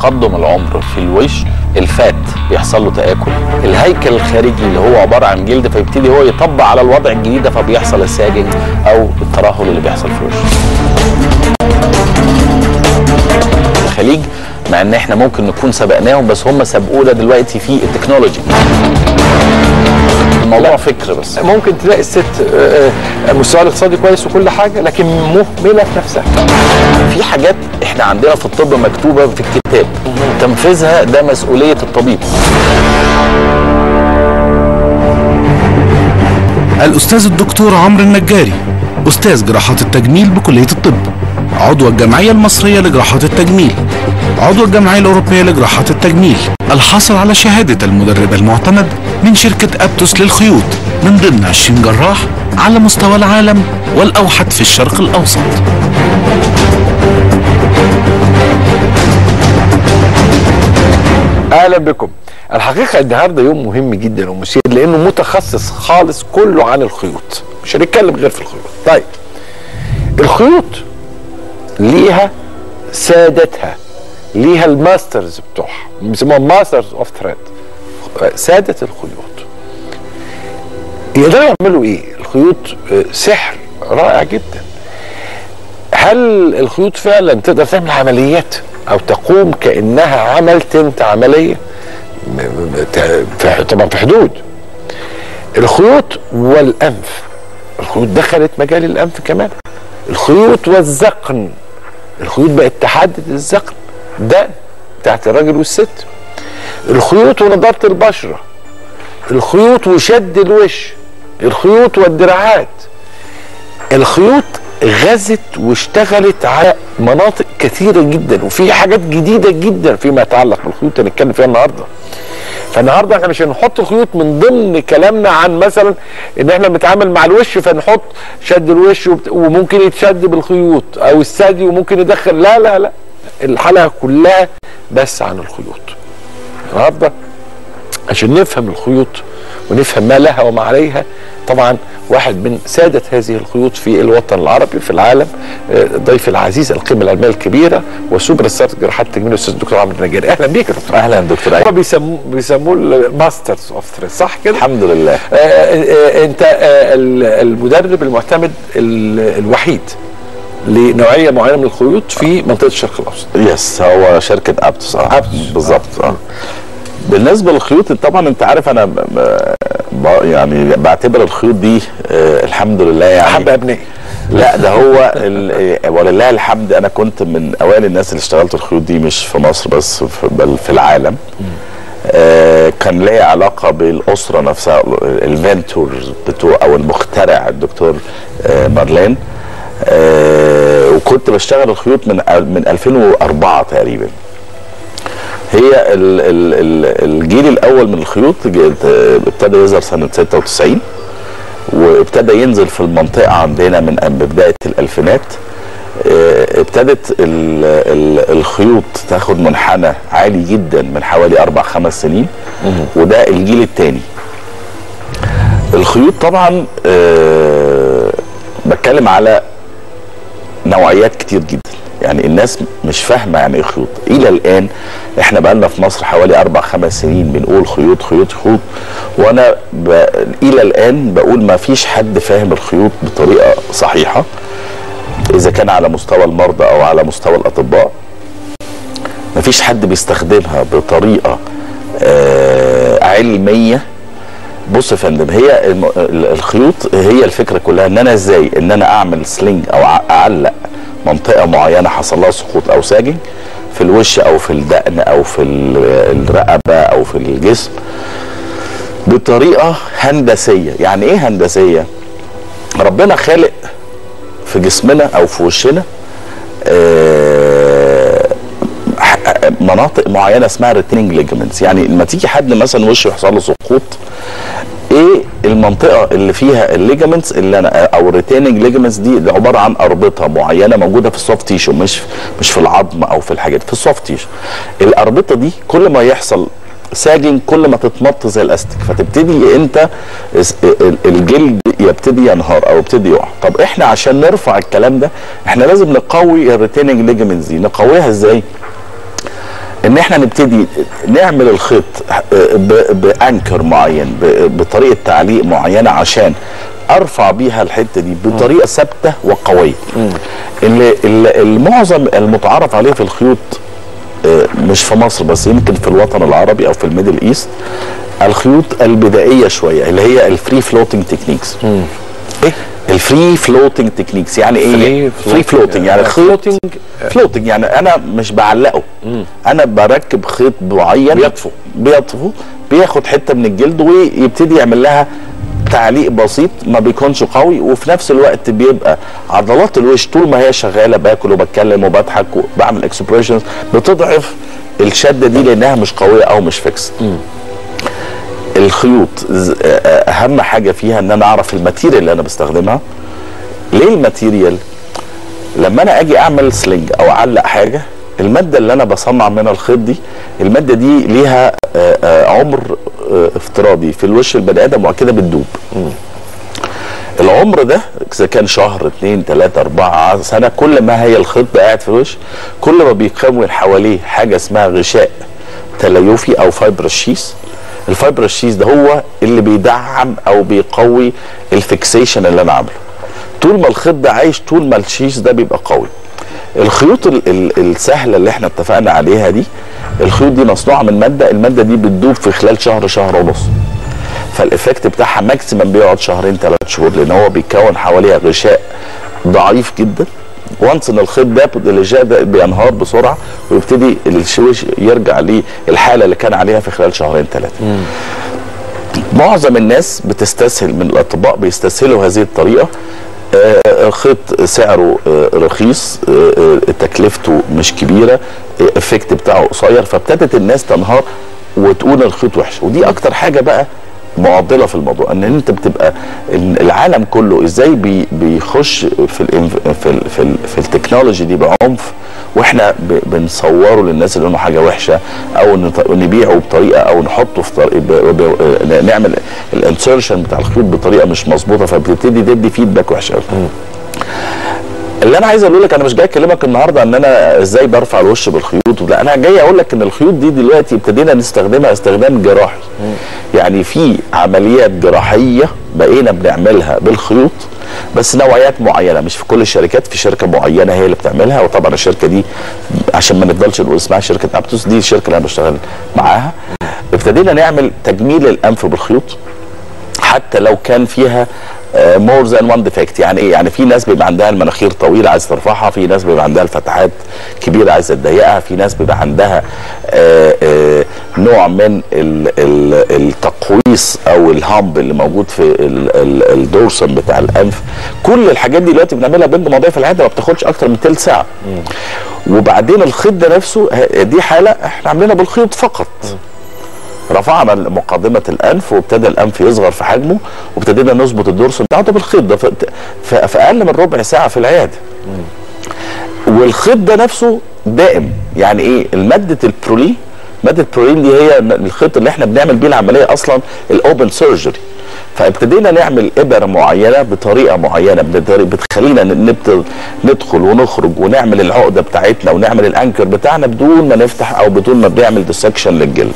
تقدم العمر في الوش الفات بيحصل له تآكل، الهيكل الخارجي اللي هو عباره عن جلد فيبتدي هو يطبق على الوضع الجديد فبيحصل الساجج او الترهل اللي بيحصل في الوش. الخليج مع ان احنا ممكن نكون سبقناهم بس هم سبقونا دلوقتي في التكنولوجي. الموضوع فكر بس. ممكن تلاقي الست مستواها الاقتصادي كويس وكل حاجه لكن مهمله في نفسها. في حاجات احنا عندنا في الطب مكتوبه في الكتاب، تنفيذها ده مسؤوليه الطبيب. الأستاذ الدكتور عمرو النجاري، أستاذ جراحات التجميل بكلية الطب، عضو الجمعية المصرية لجراحات التجميل، عضو الجمعية الأوروبية لجراحات التجميل، الحاصل على شهادة المدرب المعتمد من شركة أبتوس للخيوط من ضمن 20 جراح على مستوى العالم والأوحد في الشرق الأوسط. اهلا بكم. الحقيقه النهارده يوم مهم جدا ومثير لانه متخصص خالص كله عن الخيوط، مش هنتكلم غير في الخيوط. طيب الخيوط ليها سادتها، ليها الماسترز بتوعها، بيسموها ماسترز اوف ثريد، ساده الخيوط. يقدروا يعملوا ايه؟ الخيوط سحر رائع جدا. هل الخيوط فعلا تقدر تعمل عمليات او تقوم كانها عملت انت عمليه؟ طبعا في حدود. الخيوط والانف، الخيوط دخلت مجال الانف كمان. الخيوط والذقن، الخيوط بقت تحدد الذقن ده بتاعت الراجل والست. الخيوط ونضاره البشره، الخيوط وشد الوش، الخيوط والدراعات. الخيوط غزت واشتغلت على مناطق كثيرة جدا، وفي حاجات جديدة جدا فيما يتعلق بالخيوط هنتكلم فيها النهارده. فالنهارده احنا مش هنحط الخيوط من ضمن كلامنا عن مثلا ان احنا بنتعامل مع الوش فنحط شد الوش وممكن يتشد بالخيوط او الثدي وممكن يدخل. لا لا لا، الحلقة كلها بس عن الخيوط. النهارده عشان نفهم الخيوط ونفهم ما لها وما عليها، طبعا واحد من سادة هذه الخيوط في الوطن العربي في العالم، ضيف العزيز، القيمة العلمية الكبيرة وسوبر ستار جراحات التجميل الأستاذ الدكتور عمرو النجاري. أهلا بيك يا دكتور. أهلا دكتور. هم بيسموه الماسترز اوف ثريد، صح كده؟ الحمد لله. أنت المدرب المعتمد الوحيد لنوعية معينة من الخيوط في منطقة الشرق الأوسط. يس، هو شركة أبتوس. بالظبط. بالنسبه للخيوط طبعا انت عارف انا يعني بعتبر الخيوط دي الحمد لله يعني حب ابنائي. لا ده هو ولله الحمد انا كنت من اوائل الناس اللي اشتغلت الخيوط دي مش في مصر بس بل في العالم. كان ليا علاقه بالاسره نفسها، الفنتورز بتوع او المخترع الدكتور مارلين، وكنت بشتغل الخيوط من 2004 تقريبا. هي الجيل الاول من الخيوط ابتدى يظهر سنه 96 وابتدى ينزل في المنطقه عندنا من بدايه الالفينات. ابتدت الخيوط تاخد منحنى عالي جدا من حوالي 4-5 سنين، وده الجيل الثاني. الخيوط طبعا بتكلم على نوعيات كتير جدا، يعني الناس مش فاهمه يعني ايه خيوط. الى الان احنا بقالنا في مصر حوالي 4-5 سنين بنقول خيوط خيوط خيوط، وانا الى الان بقول ما فيش حد فاهم الخيوط بطريقه صحيحه، اذا كان على مستوى المرضى او على مستوى الاطباء. ما فيش حد بيستخدمها بطريقه علميه. بص يا فندم، هي الخيوط هي الفكره كلها ان انا ازاي ان انا اعمل سلينج او اعلق منطقه معينه حصل لها سقوط او ساجن في الوش او في الدقن او في الرقبه او في الجسم بطريقه هندسيه. يعني ايه هندسيه؟ ربنا خالق في جسمنا او في وشنا مناطق معينه اسمها ريتيننج ليجمنتس. يعني لما تيجي حد مثلا وشه يحصل له سقوط، ايه المنطقه اللي فيها الليجمنتس اللي انا او الريتيننج ليجمنتس دي عباره عن اربطه معينه موجوده في السوفت تيشو، مش في العظم او في الحاجات، في السوفت تيشو. الاربطه دي كل ما يحصل ساجن كل ما تتمط زي الاستيك، فتبتدي انت الجلد يبتدي ينهار او يبتدي يقع. طب احنا عشان نرفع الكلام ده احنا لازم نقوي الريتيننج ليجمنتس دي. نقويها ازاي؟ ان احنا نبتدي نعمل الخيط بانكر معين، بطريقه تعليق معينه، عشان ارفع بيها الحته دي بطريقه ثابته وقويه. المعظم المتعارف عليه في الخيوط مش في مصر بس، يمكن في الوطن العربي او في الميدل ايست، الخيوط البدائيه شويه اللي هي الفري فلوتنج تكنيكس. ايه الفري فلوتنج تكنيكس؟ يعني ايه فري فلوتنج؟ يعني خيط فلوتنج، يعني انا مش بعلقه، انا بركب خيط معين بيطفو بياخد حته من الجلد ويبتدي يعمل لها تعليق بسيط ما بيكونش قوي، وفي نفس الوقت بيبقى عضلات الوش طول ما هي شغاله، باكل وبتكلم وبضحك وبعمل اكسبريشنز، بتضعف الشده دي لانها مش قويه او مش فيكس. الخيوط اهم حاجه فيها ان انا اعرف الماتيريال اللي انا بستخدمها. ليه الماتيريال؟ لما انا اجي اعمل سلنج او اعلق حاجه، الماده اللي انا بصنع منها الخيط دي، الماده دي ليها عمر افتراضي في الوش البني ادم وبعد كده بتدوب. العمر ده اذا كان شهر 2 3 4 سنه، كل ما هي الخيط ده قاعد في الوش، كل ما بيكون حواليه حاجه اسمها غشاء تليفي او فايبرس شيس. الفايبرس شيس ده هو اللي بيدعم او بيقوي الفيكسيشن اللي انا عامله. طول ما الخيط ده عايش، طول ما الشيس ده بيبقى قوي. الخيوط السهله اللي احنا اتفقنا عليها دي، الخيوط دي مصنوعه من ماده، الماده دي بتدوب في خلال شهر، شهر ونص. فالافكت بتاعها ماكسيمم بيقعد 2 3 شهور، لان هو بيكون حواليها غشاء ضعيف جدا. وانس ان الخيط ده الغشاء ده بينهار بسرعه، ويبتدي الشويش يرجع للحاله اللي كان عليها في خلال 2 3 شهور. معظم الناس بتستسهل، من الاطباء بيستسهلوا هذه الطريقه. الخيط سعره رخيص، تكلفته مش كبيره، الافكت بتاعه قصير، فابتدت الناس تنهار وتقول الخيط وحش. ودي اكتر حاجه بقى معضله في الموضوع، ان انت بتبقى العالم كله ازاي بيخش في التكنولوجي دي بعنف، واحنا بنصوره للناس اللي انه حاجه وحشه، او نبيعه بطريقه، او نحطه في طريقه، نعمل الانسرشن بتاع الخيوط بطريقه مش مظبوطه، فبتبتدي تدي فيدباك وحش قوي. اللي انا عايز اقول لك، انا مش جاي اكلمك النهارده ان انا ازاي برفع الوش بالخيوط، لا، انا جاي اقول لك ان الخيوط دي دلوقتي ابتدينا نستخدمها استخدام جراحي. يعني في عمليات جراحيه بقينا بنعملها بالخيوط، بس نوعيات معينه، مش في كل الشركات، في شركه معينه هي اللي بتعملها. وطبعا الشركه دي عشان ما نفضلش نقول اسمها شركه ابتوس، دي الشركه اللي انا بشتغل معاها. ابتدينا نعمل تجميل الانف بالخيوط، حتى لو كان فيها مور ذان وان ديفكت. يعني ايه؟ يعني في ناس بيبقى عندها المناخير طويله عايز ترفعها، في ناس بيبقى عندها الفتحات كبيره عايزه تضيقها، في ناس بيبقى عندها نوع من التقويص او الهامب اللي موجود في الدورسم بتاع الانف. كل الحاجات دي دلوقتي بنعملها بند موضعي في العياده، ما بتاخدش اكتر من تلت ساعه. وبعدين الخيط ده نفسه، دي حاله احنا عاملينها بالخيط فقط. رفعنا مقدمه الانف، وابتدى الانف يصغر في حجمه، وابتدينا نظبط الدورسم بتاعته بالخيط ده في اقل من ربع ساعه في العياده. والخيط ده نفسه دائم. يعني ايه؟ ماده البرولين دي هي الخيط اللي احنا بنعمل بيه العمليه اصلا، الاوبن سيرجري. فابتدينا نعمل ابر معينه بطريقه معينه بتخلينا ندخل ونخرج ونعمل العقده بتاعتنا ونعمل الانكر بتاعنا بدون ما نفتح او بدون ما بنعمل ديسكشن للجلد.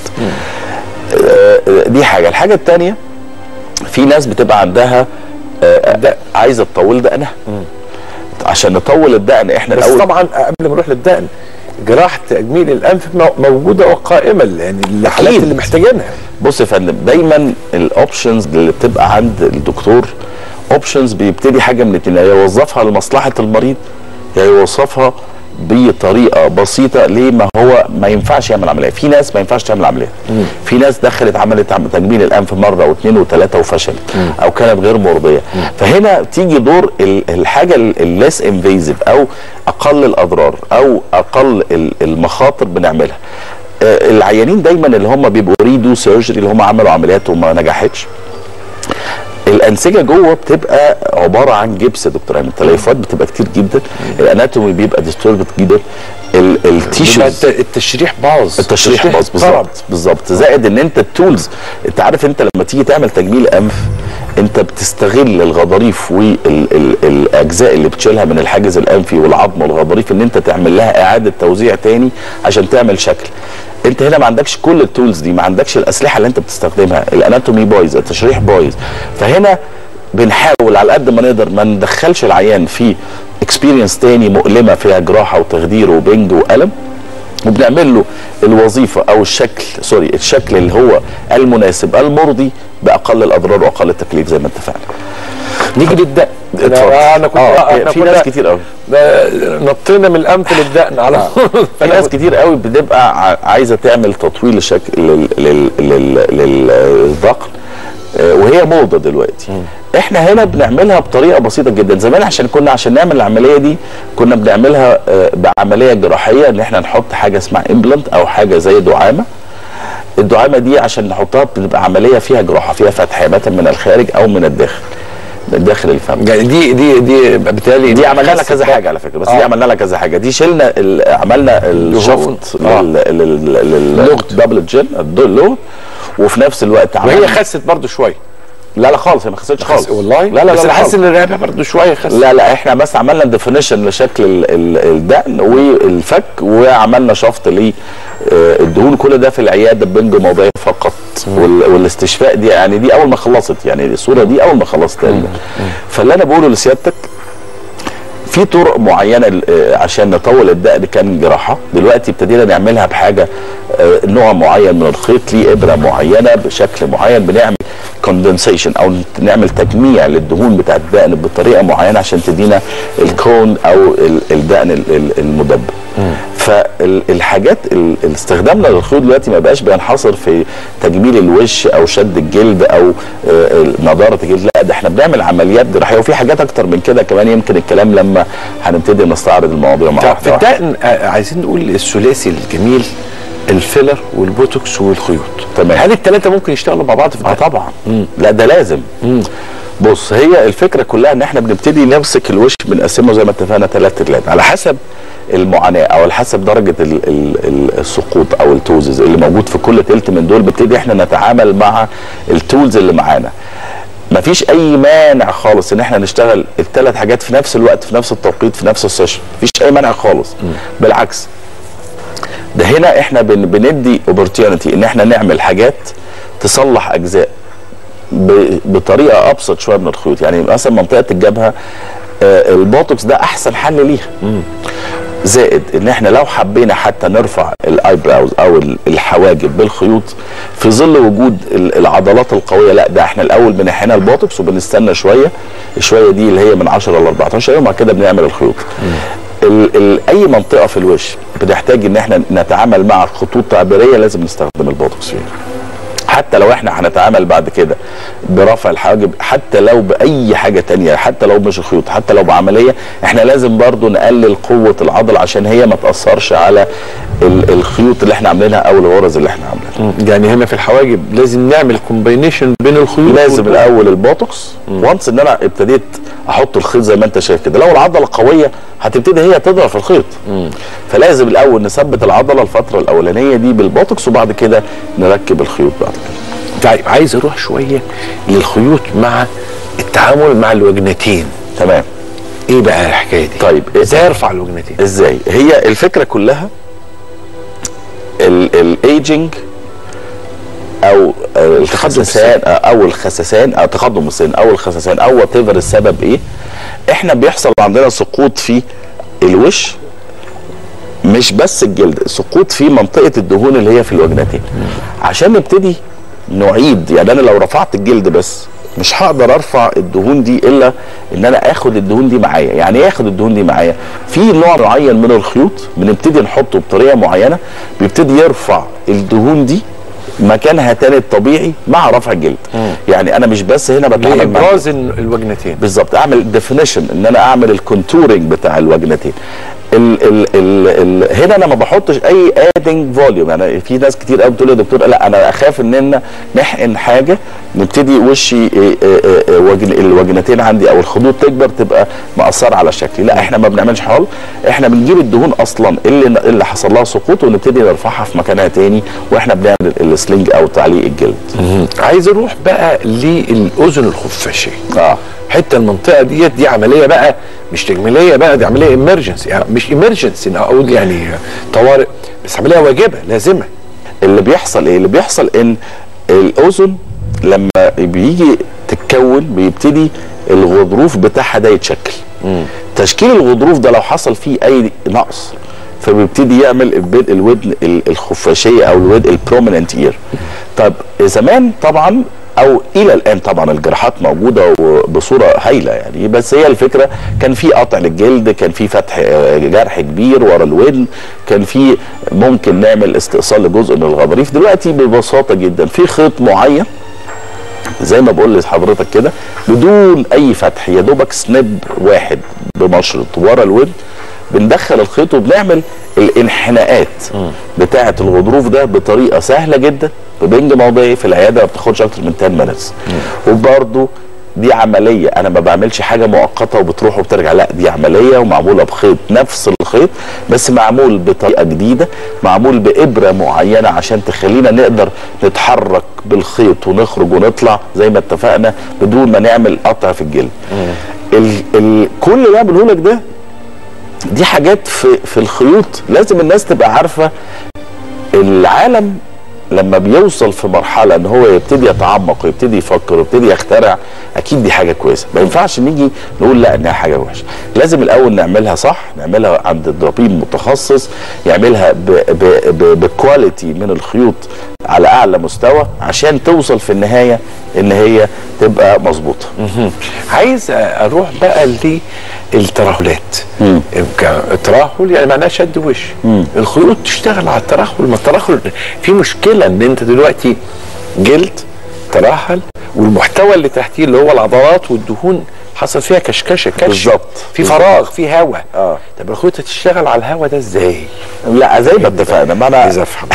دي حاجه. الحاجه الثانيه، في ناس بتبقى عندها عايزه تطول دقنها. عشان نطول الدقن احنا بس الاول، طبعا قبل ما نروح للدقن، جراحه تجميل الانف موجوده وقائمه، يعني الحالات اللي محتاجينها. بص يا فندم، دايما الاوبشنز اللي بتبقى عند الدكتور اوبشنز بيبتدي حاجه من اتنين، يا يوظفها لمصلحه المريض، يا يوظفها بطريقه بسيطه. ليه؟ ما هو ما ينفعش يعمل عمليه. في ناس ما ينفعش تعمل عمليه. في ناس دخلت عملت تجميل الانف مره واثنين وثلاثه وفشلت، او كانت غير مرضيه. فهنا تيجي دور الحاجه الليس انفيزيف، او اقل الاضرار، او اقل المخاطر بنعملها. العيانين دايما اللي هم بيبقوا ريدو سيرجري، اللي هم عملوا عمليات وما نجحتش، الانسجه جوه بتبقى عباره عن جبس يا دكتور ايمن. التليفات بتبقى كتير جدا، الاناتومي بيبقى ديستوربت جدا، التيشوز التشريح باظ، بالظبط. زائد ان انت التولز، انت عارف انت لما تيجي تعمل تجميل انف، انت بتستغل الغضاريف والاجزاء اللي بتشيلها من الحاجز الانفي والعظم والغضاريف ان انت تعمل لها اعاده توزيع تاني عشان تعمل شكل. انت هنا ما عندكش كل التولز دي، ما عندكش الاسلحه اللي انت بتستخدمها، الاناتومي بايظ، التشريح بايظ. فهنا بنحاول على قد ما نقدر ما ندخلش العيان في اكسبيرينس تاني مؤلمه فيها جراحه وتخدير وبنج والم، وبنعمل له الوظيفه او الشكل اللي هو المناسب المرضي باقل الاضرار واقل التكليف زي ما اتفقنا. نيجي للدقن. انا كنت في ناس كتير قوي نطينا من الانف للدقن على في ناس كتير قوي بتبقى عايزه تعمل تطويل الشكل للذقن، وهي موضه دلوقتي. احنا هنا بنعملها بطريقه بسيطه جدا. زمان عشان نعمل العمليه دي كنا بنعملها بعمليه جراحيه، ان احنا نحط حاجه اسمها امبلانت او حاجه زي دعامه. الدعامه دي عشان نحطها بتبقى عمليه فيها جراحه، فيها فتح يا من الخارج او من الداخل، من داخل الفم. يعني دي بالتالي دي عملنا لها كذا حاجه على فكره، بس دي عملنا لها كذا حاجه. دي شلنا عملنا الشفط للدبل جين اللغط، وفي نفس الوقت عملنا وهي خست برضو شويه. لا خالص، هي ما خستش خالص والله. لا بس انا حاسس ان الرقبه برضه شويه خست. لا احنا بس عملنا ديفينيشن لشكل الدقن والفك، وعملنا شفط للدهون. كل ده في العياده بنج موضعي فقط. والاستشفاء دي يعني دي اول ما خلصت، يعني الصوره دي اول ما خلصت تقريبا. فاللي انا بقوله لسيادتك في طرق معينه عشان نطول الدقن كان جراحه. دلوقتي ابتدينا نعملها بحاجه نوع معين من الخيط ليه ابره معينه بشكل معين، بنعمل كوندنسيشن او نعمل تجميع للدهون بتاعت الدقن بطريقه معينه عشان تدينا الكون او الدقن المدبب. فالحاجات استخدامنا للخيوط دلوقتي ما بقاش بينحصر في تجميل الوش او شد الجلد او نضاره الجلد، لا ده احنا بنعمل عمليات جراحيه وفي حاجات اكتر من كده كمان. يمكن الكلام لما هنبتدي نستعرض المواضيع مع بعض. في الدقن عايزين نقول الثلاثي الجميل، الفيلر والبوتوكس والخيوط. تمام. هل الثلاثه ممكن يشتغلوا مع بعض في الدقن؟ طبعا. لا ده لازم. بص، هي الفكره كلها ان احنا بنبتدي نمسك الوش، بنقسمه زي ما اتفقنا 3 تلات على حسب المعاناه او على حسب درجه السقوط او التوزز اللي موجود في كل تلت من دول. بنبتدي احنا نتعامل مع التولز اللي معانا. مفيش اي مانع خالص ان احنا نشتغل ال3 حاجات في نفس الوقت في نفس التوقيت في نفس السيشن، مفيش اي مانع خالص. بالعكس، ده هنا احنا بندي اوبورتيونيتي ان احنا نعمل حاجات تصلح اجزاء بطريقه ابسط شويه من الخيوط. يعني مثلا منطقه الجبهه البوتوكس ده احسن حل ليها. زائد ان احنا لو حبينا حتى نرفع الاي براوز او الحواجب بالخيوط في ظل وجود العضلات القويه، لا ده احنا الاول بنحقن البوتوكس وبنستنى شويه دي اللي هي من 10 ل 14 يوم، وبعد كده بنعمل الخيوط. اي منطقه في الوش بتحتاج ان احنا نتعامل مع خطوط تعبيريه لازم نستخدم البوتوكس فيها. حتى لو احنا هنتعامل بعد كده برفع الحواجب، حتى لو باي حاجه تانية، حتى لو مش خيوط، حتى لو بعمليه، احنا لازم برضو نقلل قوه العضله عشان هي ما تاثرش على الخيوط اللي احنا عاملينها او الغرز اللي احنا عاملينها. يعني هنا في الحواجب لازم نعمل كومباينيشن بين الخيوط. لازم الاول البوتوكس. وانس ان انا ابتديت احط الخيط زي ما انت شايف كده، لو العضله قويه هتبتدي هي تضرب في الخيط. فلازم الاول نثبت العضله الفتره الاولانيه دي بالبوتوكس، وبعد كده نركب الخيوط بعد كده. طيب عايز اروح شويه للخيوط مع التعامل مع الوجنتين. تمام. ايه بقى الحكايه دي؟ طيب ازاي ارفع الوجنتين؟ ازاي؟ هي الفكره كلها الايجنج او الخسسان او تقدم السن او الخسسان او وات ايفر السبب ايه، احنا بيحصل عندنا سقوط في الوش، مش بس الجلد، سقوط في منطقه الدهون اللي هي في الوجنتين. عشان نبتدي نعيد، يعني انا لو رفعت الجلد بس مش هقدر ارفع الدهون دي الا ان انا اخد الدهون دي معايا. يعني ايه اخد الدهون دي معايا؟ في نوع معين من الخيوط بنبتدي نحطه بطريقه معينه بيبتدي يرفع الدهون دي مكانها تاني الطبيعي مع رفع الجلد. يعني انا مش بس هنا بتعامل مع ابراز الوجنتين، بالظبط، اعمل ديفينيشن ان انا اعمل الكونتورنج بتاع الوجنتين. هنا انا ما بحطش اي ادنج فوليوم. يعني في ناس كتير قوي بتقول يا دكتور لا انا اخاف اننا نحقن حاجه نبتدي وشي الوجنتين عندي او الخدود تكبر تبقى مأثره على شكلي. لا احنا ما بنعملش حل، احنا بنجيب الدهون اصلا اللي حصل لها سقوط ونبتدي نرفعها في مكانها تاني واحنا بنعمل السلينج او تعليق الجلد. عايز اروح بقى للاذن الخفاشيه. حتى المنطقه دي عمليه بقى مش تجميليه بقى، دي عمليه امرجنسي، يعني مش امرجنسي انا اقول يعني طوارئ، بس عمليه واجبه لازمه. اللي بيحصل ايه؟ اللي بيحصل ان الاذن لما بيجي تتكون بيبتدي الغضروف بتاعها ده يتشكل. تشكيل الغضروف ده لو حصل فيه اي نقص فبيبتدي يعمل الودن الخفاشيه او الودن البروميننت اير. طب زمان طبعا او الى الان طبعا الجراحات موجوده بصوره هايله يعني، بس هي الفكره كان في قطع للجلد، كان في فتح جرح كبير ورا الودن، كان في ممكن نعمل استئصال لجزء من الغضاريف. دلوقتي ببساطه جدا في خيط معين زي ما بقول لحضرتك كده بدون اي فتح، يا دوبك سنب واحد بمشرط ورا الودن، بندخل الخيط وبنعمل الانحناءات بتاعه الغضروف ده بطريقه سهله جدا ببنج موضعي في العياده، ما بتاخدش اكتر من 10 مينتس. وبرده دي عمليه، انا ما بعملش حاجه مؤقته وبتروح وبترجع، لا دي عمليه ومعموله بخيط نفس الخيط بس معمول بطريقه جديده، معمول بابره معينه عشان تخلينا نقدر نتحرك بالخيط ونخرج ونطلع زي ما اتفقنا بدون ما نعمل قطع في الجلد. كل اللي بعمله لك ده دي حاجات في الخيوط لازم الناس تبقى عارفه. العالم لما بيوصل في مرحله ان هو يبتدي يتعمق ويبتدي يفكر ويبتدي يخترع، اكيد دي حاجه كويسه، ما ينفعش نيجي نقول لا انها حاجه وحشه. لازم الاول نعملها صح، نعملها عند طبيب متخصص يعملها بكواليتي من الخيوط على اعلى مستوى عشان توصل في النهايه ان هي تبقى مظبوطه. عايز اروح بقى للترهلات. الترهل يعني معناه شد وش. الخيوط تشتغل على الترهل، ما الترهل في مشكله ان انت دلوقتي جلد ترهل والمحتوى اللي تحتيه اللي هو العضلات والدهون حصل فيها كشكشه بالظبط، في فراغ في هواء. طب الخيوط هتشتغل على الهواء ده ازاي؟ لا زي ما اتفقنا، ما انا عايز افهم.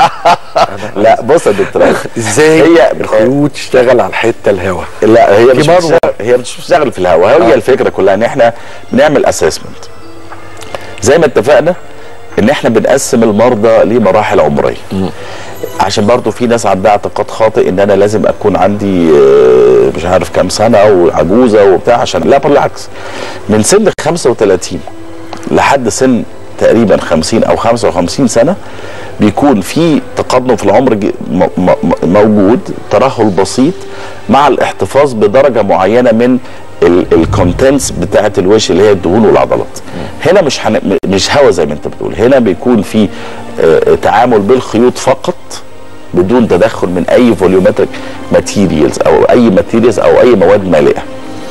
لا بص يا دكتور ازاي هي الخيوط تشتغل على الحته الهواء؟ لا هي مش بتشتغل في الهواء. هي الفكره كلها ان احنا بنعمل اسسمنت زي ما اتفقنا ان احنا بنقسم المرضى لمراحل عمريه. عشان برضو في ناس عندها اعتقاد خاطئ ان انا لازم اكون عندي مش عارف كام سنه او عجوزه وبتاع، عشان لا بالعكس، من سن 35 لحد سن تقريبا 50 او 55 سنه بيكون في تقدم في العمر موجود، ترهل بسيط مع الاحتفاظ بدرجه معينه من الكونتنتس بتاعه الوش اللي هي الدهون والعضلات. هنا مش هوا زي ما انت بتقول، هنا بيكون في تعامل بالخيوط فقط بدون تدخل من اي فوليومتريك ماتيريالز او اي مواد مالئه.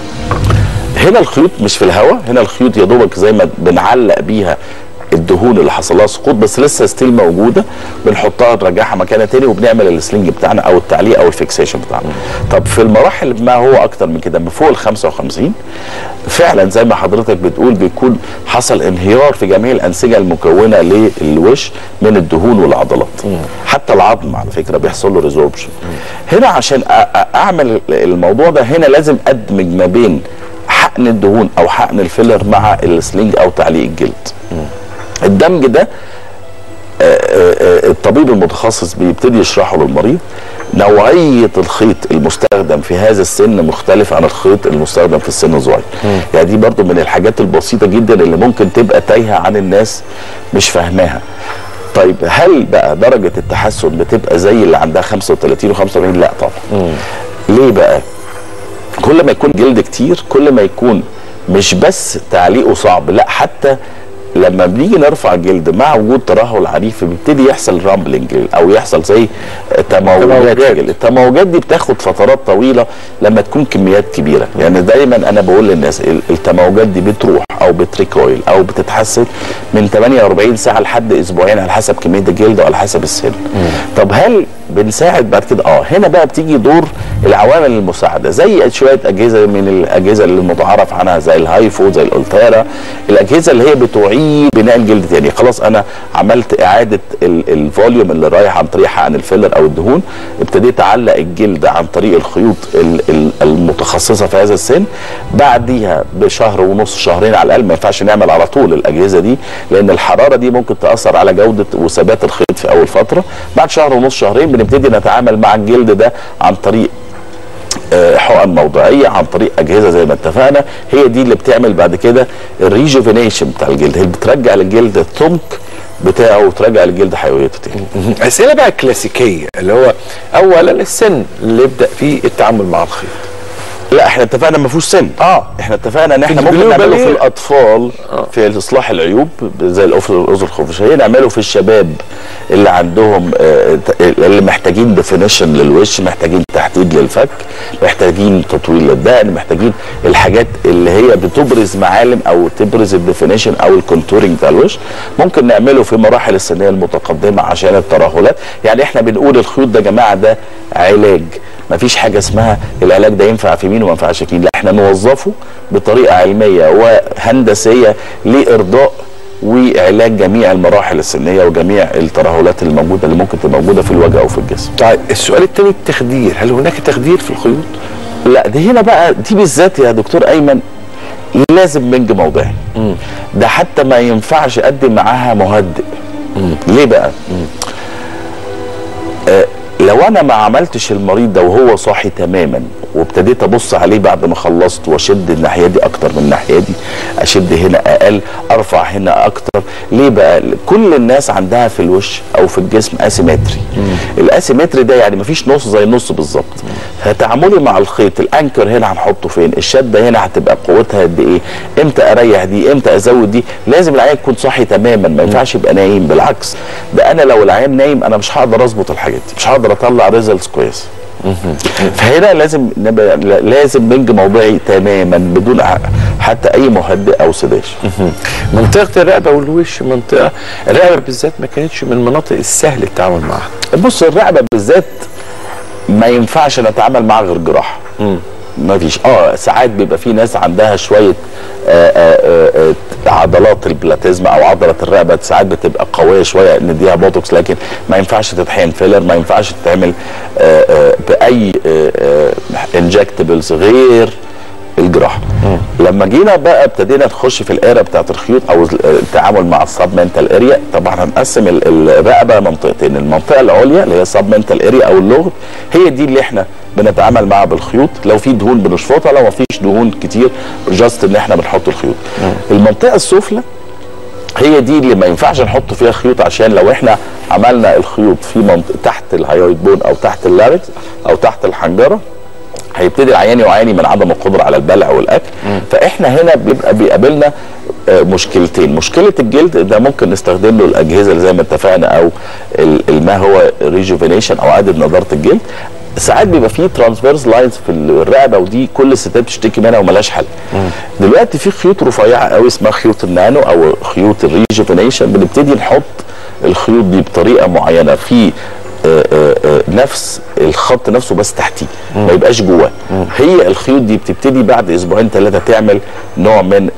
هنا الخيوط مش في الهواء، هنا الخيوط يا دوبك زي ما بنعلق بيها الدهون اللي حصل لها سقوط بس لسه ستيل موجوده، بنحطها نرجعها مكانها تاني وبنعمل السلينج بتاعنا او التعليق او الفيكسيشن بتاعنا. طب في المراحل ما هو اكتر من كده، من فوق ال 55 فعلا زي ما حضرتك بتقول بيكون حصل انهيار في جميع الانسجه المكونه للوش من الدهون والعضلات. حتى العظم على فكره بيحصل له ريزوربشن. هنا عشان اعمل الموضوع ده هنا لازم ادمج ما بين حقن الدهون او حقن الفيلر مع السلينج او تعليق الجلد. الدمج ده الطبيب المتخصص بيبتدي يشرحه للمريض. نوعيه الخيط المستخدم في هذا السن مختلف عن الخيط المستخدم في السن الصغير. يعني دي برضو من الحاجات البسيطه جدا اللي ممكن تبقى تايهه عن الناس مش فاهماها. طيب هل بقى درجه التحسن بتبقى زي اللي عندها 35 و45؟ لا طبعا. ليه بقى؟ كل ما يكون جلد كتير كل ما يكون مش بس تعليقه صعب، لا حتى لما بنيجي نرفع الجلد مع وجود ترهل عنيف بيبتدي يحصل رامبلنج او يحصل زي تموجات. التموجات دي بتاخد فترات طويله لما تكون كميات كبيره. يعني دايما انا بقول للناس التموجات دي بتروح او بتريكويل او بتتحسن من 48 ساعه لحد اسبوعين على حسب كميه الجلد وعلى حسب السن. طب هل بنساعد بعد كده؟ هنا بقى بتيجي دور العوامل المساعده زي شويه اجهزه من الاجهزه اللي المتعارف عنها زي الهايفو زي الالتيرا، الاجهزه اللي هي بتعيد بناء الجلد تاني. خلاص انا عملت اعاده الفوليوم اللي رايح عن طريق حقن الفيلر او الدهون، ابتديت اعلق الجلد عن طريق الخيوط المتخصصه في هذا السن. بعديها بشهر ونص شهرين على الاقل، ما ينفعش نعمل على طول الاجهزه دي لان الحراره دي ممكن تاثر على جوده وثبات الخيط في اول فتره. بعد شهر ونص شهرين بنبتدي نتعامل مع الجلد ده عن طريق حقن موضعيه، عن طريق اجهزه زي ما اتفقنا. هي دي اللي بتعمل بعد كده الريجوفينيشن بتاع الجلد، هي بترجع للجلد السمك بتاعه وترجع للجلد حيويته تاني. اسئله بقى كلاسيكيه اللي هو اولا السن اللي يبدا فيه التعامل مع الخيط. لا احنا اتفقنا ما فيهوش سن. احنا اتفقنا ان احنا ممكن نعمله في الاطفال في اصلاح العيوب زي الاذن الخفاشيه، نعمله في الشباب اللي عندهم اللي محتاجين ديفينيشن للوش، محتاجين تحديد للفك، محتاجين تطويل للدقن، محتاجين الحاجات اللي هي بتبرز معالم او تبرز الديفينيشن او الكونتورنج بتاع الوش. ممكن نعمله في مراحل السنيه المتقدمه عشان الترهلات. يعني احنا بنقول الخيوط ده يا جماعه ده علاج، ما فيش حاجه اسمها العلاج ده ينفع في مين وما ينفعش في مين، لا احنا نوظفه بطريقه علميه وهندسيه لارضاء وعلاج جميع المراحل السنيه وجميع الترهلات الموجوده اللي ممكن تبقى موجوده في الوجه او في الجسم. طيب السؤال الثاني التخدير، هل هناك تخدير في الخيوط؟ لا دي هنا بقى دي بالذات يا دكتور ايمن لازم بنج موضعي. ده حتى ما ينفعش اقدم معاها مهدئ. ليه بقى؟ لو انا ما عملتش المريض ده وهو صاحي تماما وابتديت ابص عليه بعد ما خلصت واشد الناحيه دي اكتر من الناحيه دي، اشد هنا اقل، ارفع هنا اكتر. ليه بقى؟ كل الناس عندها في الوش او في الجسم اسيمتري. الاسيمتري ده يعني مفيش نص زي النص بالظبط. فتعاملي مع الخيط، الانكر هنا هنحطه فين؟ الشده هنا هتبقى قوتها قد ايه؟ امتى اريح دي؟ امتى ازود دي؟ لازم العيان يكون صاحي تماما، ما ينفعش يبقى نايم. بالعكس ده انا لو العيان نايم انا مش هقدر اظبط الحاجات دي، مش هقدر اطلع ريزلتس كويسه. فهنا لازم بنج موضعي تماما بدون حتى اي مهدئ او سداش. منطقه الرقبه والوش، منطقه الرقبه بالذات ما كانتش من المناطق السهل التعامل معها. بص الرقبه بالذات ما ينفعش نتعامل معها غير جراحه. ما فيش ساعات بيبقى في ناس عندها شويه عضلات البلاتيزما او عضله الرقبه ساعات بتبقى قويه شويه نديها بوتوكس، لكن ما ينفعش تتحقن فيلر، ما ينفعش تتعمل باي انجكتبلز غير الجراحه. لما جينا بقى ابتدينا نخش في الاريا بتاعت الخيوط او التعامل مع السبمنتال اريا. طبعا هنقسم الرقبه منطقتين، المنطقه العليا اللي هي السبمنتال اريا او اللغد، هي دي اللي احنا بنتعامل معها بالخيوط. لو في دهون بنشفطها، لو ما فيش دهون كتير جاست ان احنا بنحط الخيوط. المنطقه السفلى هي دي اللي ما ينفعش نحط فيها خيوط، عشان لو احنا عملنا الخيوط في تحت الهايويد بون او تحت اللاركس او تحت الحنجره هيبتدي العيان يعاني من عدم القدره على البلع والاكل. فاحنا هنا بيقابلنا مشكلتين. مشكله الجلد ده ممكن نستخدم له الاجهزه اللي زي ما اتفقنا او ما هو ريجوفينيشن او اعاده نضاره الجلد. ساعات بيبقى فيه ترانسفيرس لاينز في الرقبه ودي كل الستات بتشتكي منها وملهاش حل. دلوقتي في خيوط رفيعه قوي اسمها خيوط النانو او خيوط الريجوفينيشن، بنبتدي نحط الخيوط دي بطريقه معينه في نفس الخط نفسه بس تحتيه ما يبقاش جواه. هي الخيوط دي بتبتدي بعد اسبوعين ثلاثه تعمل نوع من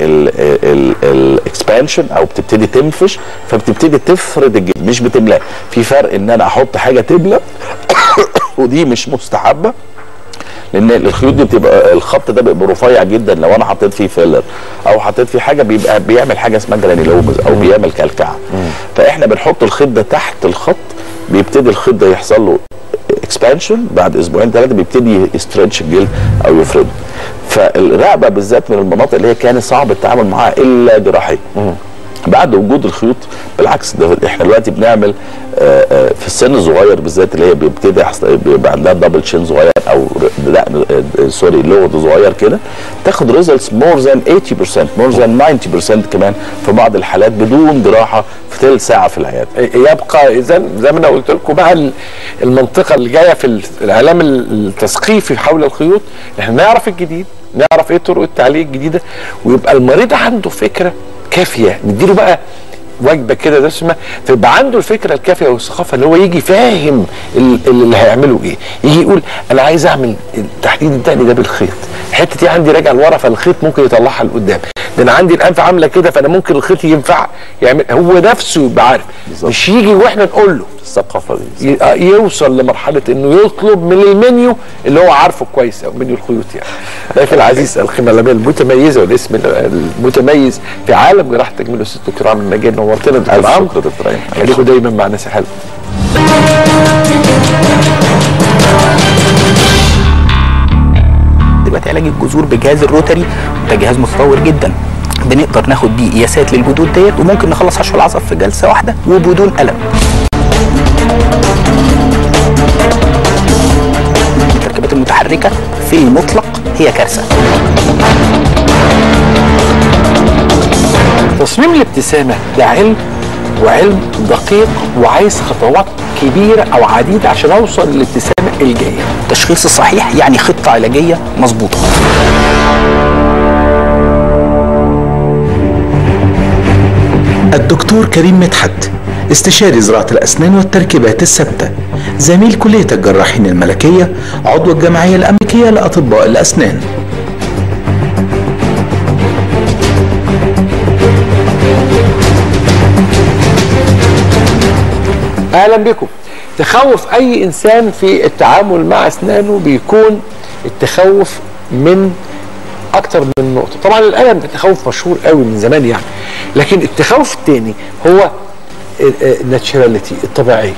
الاكسبانشن او بتبتدي تنفش، فبتبتدي تفرد الجلد مش بتملاه. في فرق ان انا احط حاجه تبلى ودي مش مستحبه، لان الخيوط دي بتبقى الخط ده بيبقى رفيع جدا. لو انا حطيت فيه فيلر او حطيت فيه حاجه بيبقى بيعمل حاجه اسمها جرانيلومز او بيعمل كلكعه. فاحنا بنحط الخيط ده تحت الخط، بيبتدي الخيط ده يحصل له اكسبانشن، بعد اسبوعين ثلاثه بيبتدي يسترتش الجلد او يفرده. فالرقبه بالذات من المناطق اللي هي كان صعب التعامل معاها الا جراحيا. بعد وجود الخيوط بالعكس ده احنا دلوقتي بنعمل في السن الصغير بالذات اللي هي بيبتدي بيبقى عندها دبل شين صغير او سوري لغد صغير كده، تاخد ريزلتس مور ذان 80% مور ذان 90% كمان في بعض الحالات بدون جراحه في ثلث ساعه في العياده. يبقى اذا زي ما انا قلت لكم بقى المنطقه اللي جايه في الاعلام التثقيفي حول الخيوط، احنا نعرف الجديد، نعرف ايه طرق التعليق الجديده، ويبقى المريض عنده فكره كافيه، نديله بقى وجبه كده دسمه، فيبقى عنده الفكره الكافيه والثقافه اللي هو يجي فاهم اللي هيعمله ايه. يجي يقول انا عايز اعمل تحديد الدقن ده بالخيط، الحته دي عندي راجع لورا فالخيط ممكن يطلعها لقدام، ده انا عندي الانف عامله كده فانا ممكن الخيط ينفع يعمل. هو نفسه يبقى عارف، مش يجي واحنا نقول له. الثقافه دي يوصل لمرحله انه يطلب من المنيو اللي هو عارفه كويس، او منيو الخيوط يعني. ضيفي العزيز القيمه العلميه المتميزه والاسم المتميز في عالم جراحه التجميل الاستاذ الدكتور عمرو النجاري، نورتنا دكتور عمرو. خليكم دايما مع ناس حلوه. دلوقتي علاج الجذور بجهاز الروتري ده جهاز متطور جدا، بنقدر ناخد بيه قياسات للجذور ديت، وممكن نخلص حشو العصب في جلسه واحده وبدون الم. التركيبات المتحركه في المطلق هي كارثه. تصميم الابتسامه ده علم، وعلم دقيق وعايز خطوات كبيره او عديده عشان اوصل للابتسامه الجايه. التشخيص الصحيح يعني خطه علاجيه مظبوطه. الدكتور كريم مدحت، استشاري زراعة الأسنان والتركيبات الثابتة، زميل كلية الجراحين الملكية، عضو الجمعية الأمريكية لأطباء الأسنان. اهلا بكم. تخوف اي انسان في التعامل مع اسنانه بيكون التخوف من اكتر من نقطه. طبعا الالم ده تخوف مشهور قوي من زمان يعني، لكن التخوف الثاني هو الناتشراليتي، الطبيعيه.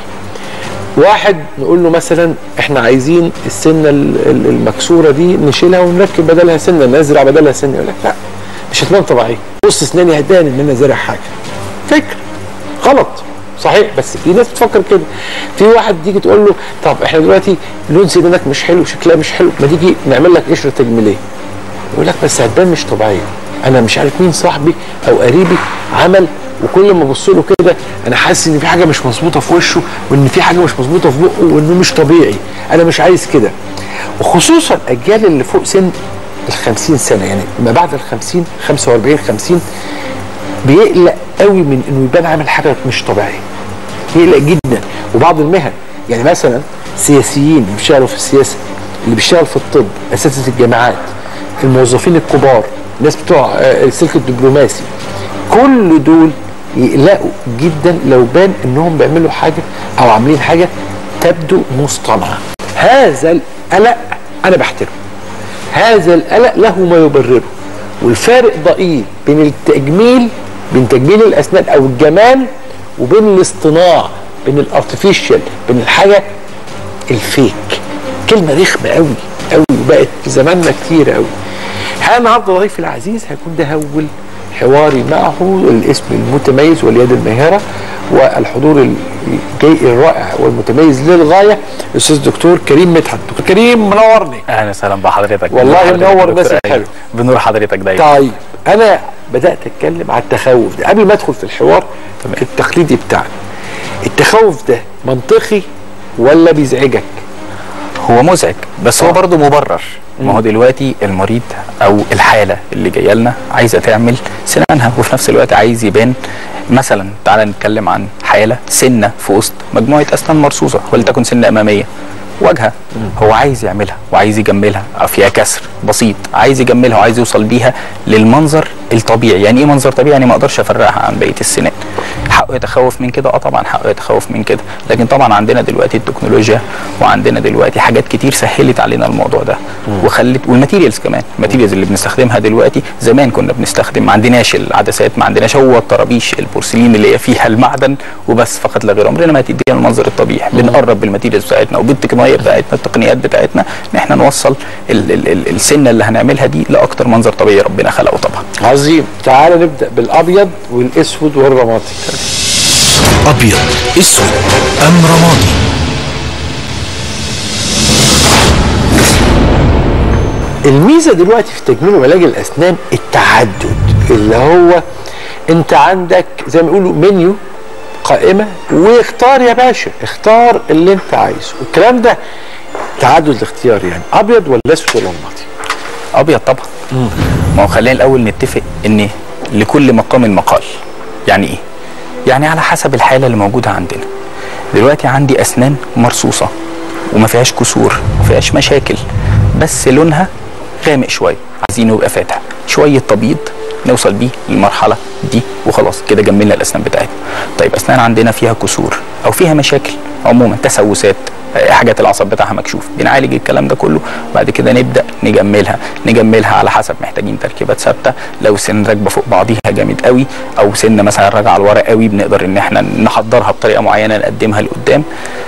واحد نقول له مثلا احنا عايزين السنه المكسوره دي نشيلها ونركب بدلها سنه، نزرع بدلها سنه، يقول لك لا مش هتبان طبيعيه، بص اسناني هتبان ان انا زارع حاجه. فكر غلط صحيح، بس في ناس بتفكر كده. في واحد تيجي تقول له طب احنا دلوقتي لون سنانك مش حلو، شكلها مش حلو، ما تيجي نعمل لك قشره تجميليه. يقول لك بس هتبان مش طبيعيه، انا مش عارف مين صاحبي او قريبي عمل، وكل ما ابص له كده انا حاسس ان في حاجه مش مظبوطه في وشه، وان في حاجه مش مظبوطه في بقه، وانه مش طبيعي، انا مش عايز كده. وخصوصا الاجيال اللي فوق سن ال50 سنه، يعني ما بعد ال50 45 50 بيقلق قوي من انه يبان عامل حاجه مش طبيعيه، يقلق جدا. وبعض المهن يعني مثلا سياسيين اللي بيشتغلوا في السياسه، اللي بيشتغل في الطب، اساتذه الجامعات، الموظفين الكبار، الناس بتوع السلك الدبلوماسي، كل دول يقلقوا جدا لو بان انهم بيعملوا حاجه او عاملين حاجه تبدو مصطنعه. هذا القلق انا بحترمه، هذا القلق له ما يبرره، والفارق ضئيل بين التجميل، بين تجميل الاسنان او الجمال، وبين الاصطناع، بين الارتفيشال، بين الحاجه الفيك. كلمه رخمه قوي قوي وبقت في زماننا كتير قوي. النهارده ضيفي العزيز هيكون ده اول حواري معه، الاسم المتميز واليد الماهره والحضور الجيد الرائع والمتميز للغايه، الاستاذ الدكتور كريم مدحت. دكتور كريم منورني. اهلا وسهلا بحضرتك. والله منور الناس الحلوه. بنور حضرتك دايما. طيب انا بدات اتكلم على التخوف ده قبل ما ادخل في الحوار التقليدي بتاعنا. التخوف ده منطقي ولا بيزعجك؟ هو مزعج بس هو برضه مبرر. ما هو دلوقتي المريض او الحاله اللي جايه لنا عايزه تعمل سنانها، وفي نفس الوقت عايز يبان. مثلا تعالى نتكلم عن حاله سنه في وسط مجموعه اسنان مرصوصه، ولتكن سنه اماميه واجهه، هو عايز يعملها وعايز يجملها، فيها كسر بسيط عايز يجملها وعايز يوصل بيها للمنظر الطبيعي. يعني ايه منظر طبيعي؟ يعني ما اقدرش افرقها عن بقيه السنان. حقه يتخوف من كده؟ طبعا حقه يتخوف من كده، لكن طبعا عندنا دلوقتي التكنولوجيا وعندنا دلوقتي حاجات كتير سهلت علينا الموضوع ده وخلت، والماتيريالز كمان، الماتيريالز اللي بنستخدمها دلوقتي زمان كنا بنستخدم، ما عندناش العدسات، ما عندناش هو الطرابيش البورسلين اللي هي فيها المعدن وبس فقط لا غير، عمرنا ما هتدينا المنظر الطبيعي. بنقرب بالماتيريالز بتاعتنا وبالتقنيه بتاعتنا، التقنيات بتاعتنا، ان احنا نوصل السنه اللي هنعملها دي لاكتر منظر طبيعي ربنا خلقه طبعا. عظيم. تعالى نبدا بالابيض والاسود والرمادي. أبيض، أسود أم رمادي؟ الميزة دلوقتي في تجميل وعلاج الأسنان التعدد، اللي هو أنت عندك زي ما يقولوا منيو، قائمة، واختار يا باشا، اختار اللي أنت عايزه. والكلام ده تعدد الاختيار، يعني أبيض ولا أسود ولا رمادي؟ أبيض طبعا. ما هو خلينا الأول نتفق إن لكل مقام مقال. يعني إيه؟ يعني على حسب الحاله اللي موجوده عندنا. دلوقتي عندي اسنان مرصوصه وما فيهاش كسور وما فيهاش مشاكل، بس لونها غامق شويه، عايزينه يبقى فاتح شويه تبييض نوصل بيه للمرحله دي وخلاص كده جملنا الاسنان بتاعتنا. طيب اسنان عندنا فيها كسور او فيها مشاكل عموما، تسوسات، حاجات العصب بتاعها مكشوف، بنعالج الكلام ده كله وبعد كده نبدا نجملها على حسب محتاجين تركيبات ثابته. لو سن راكبه فوق بعضيها جامد قوي او سن مثلا راجعه لورا قوي، بنقدر ان احنا نحضرها بطريقه معينه نقدمها لقدام.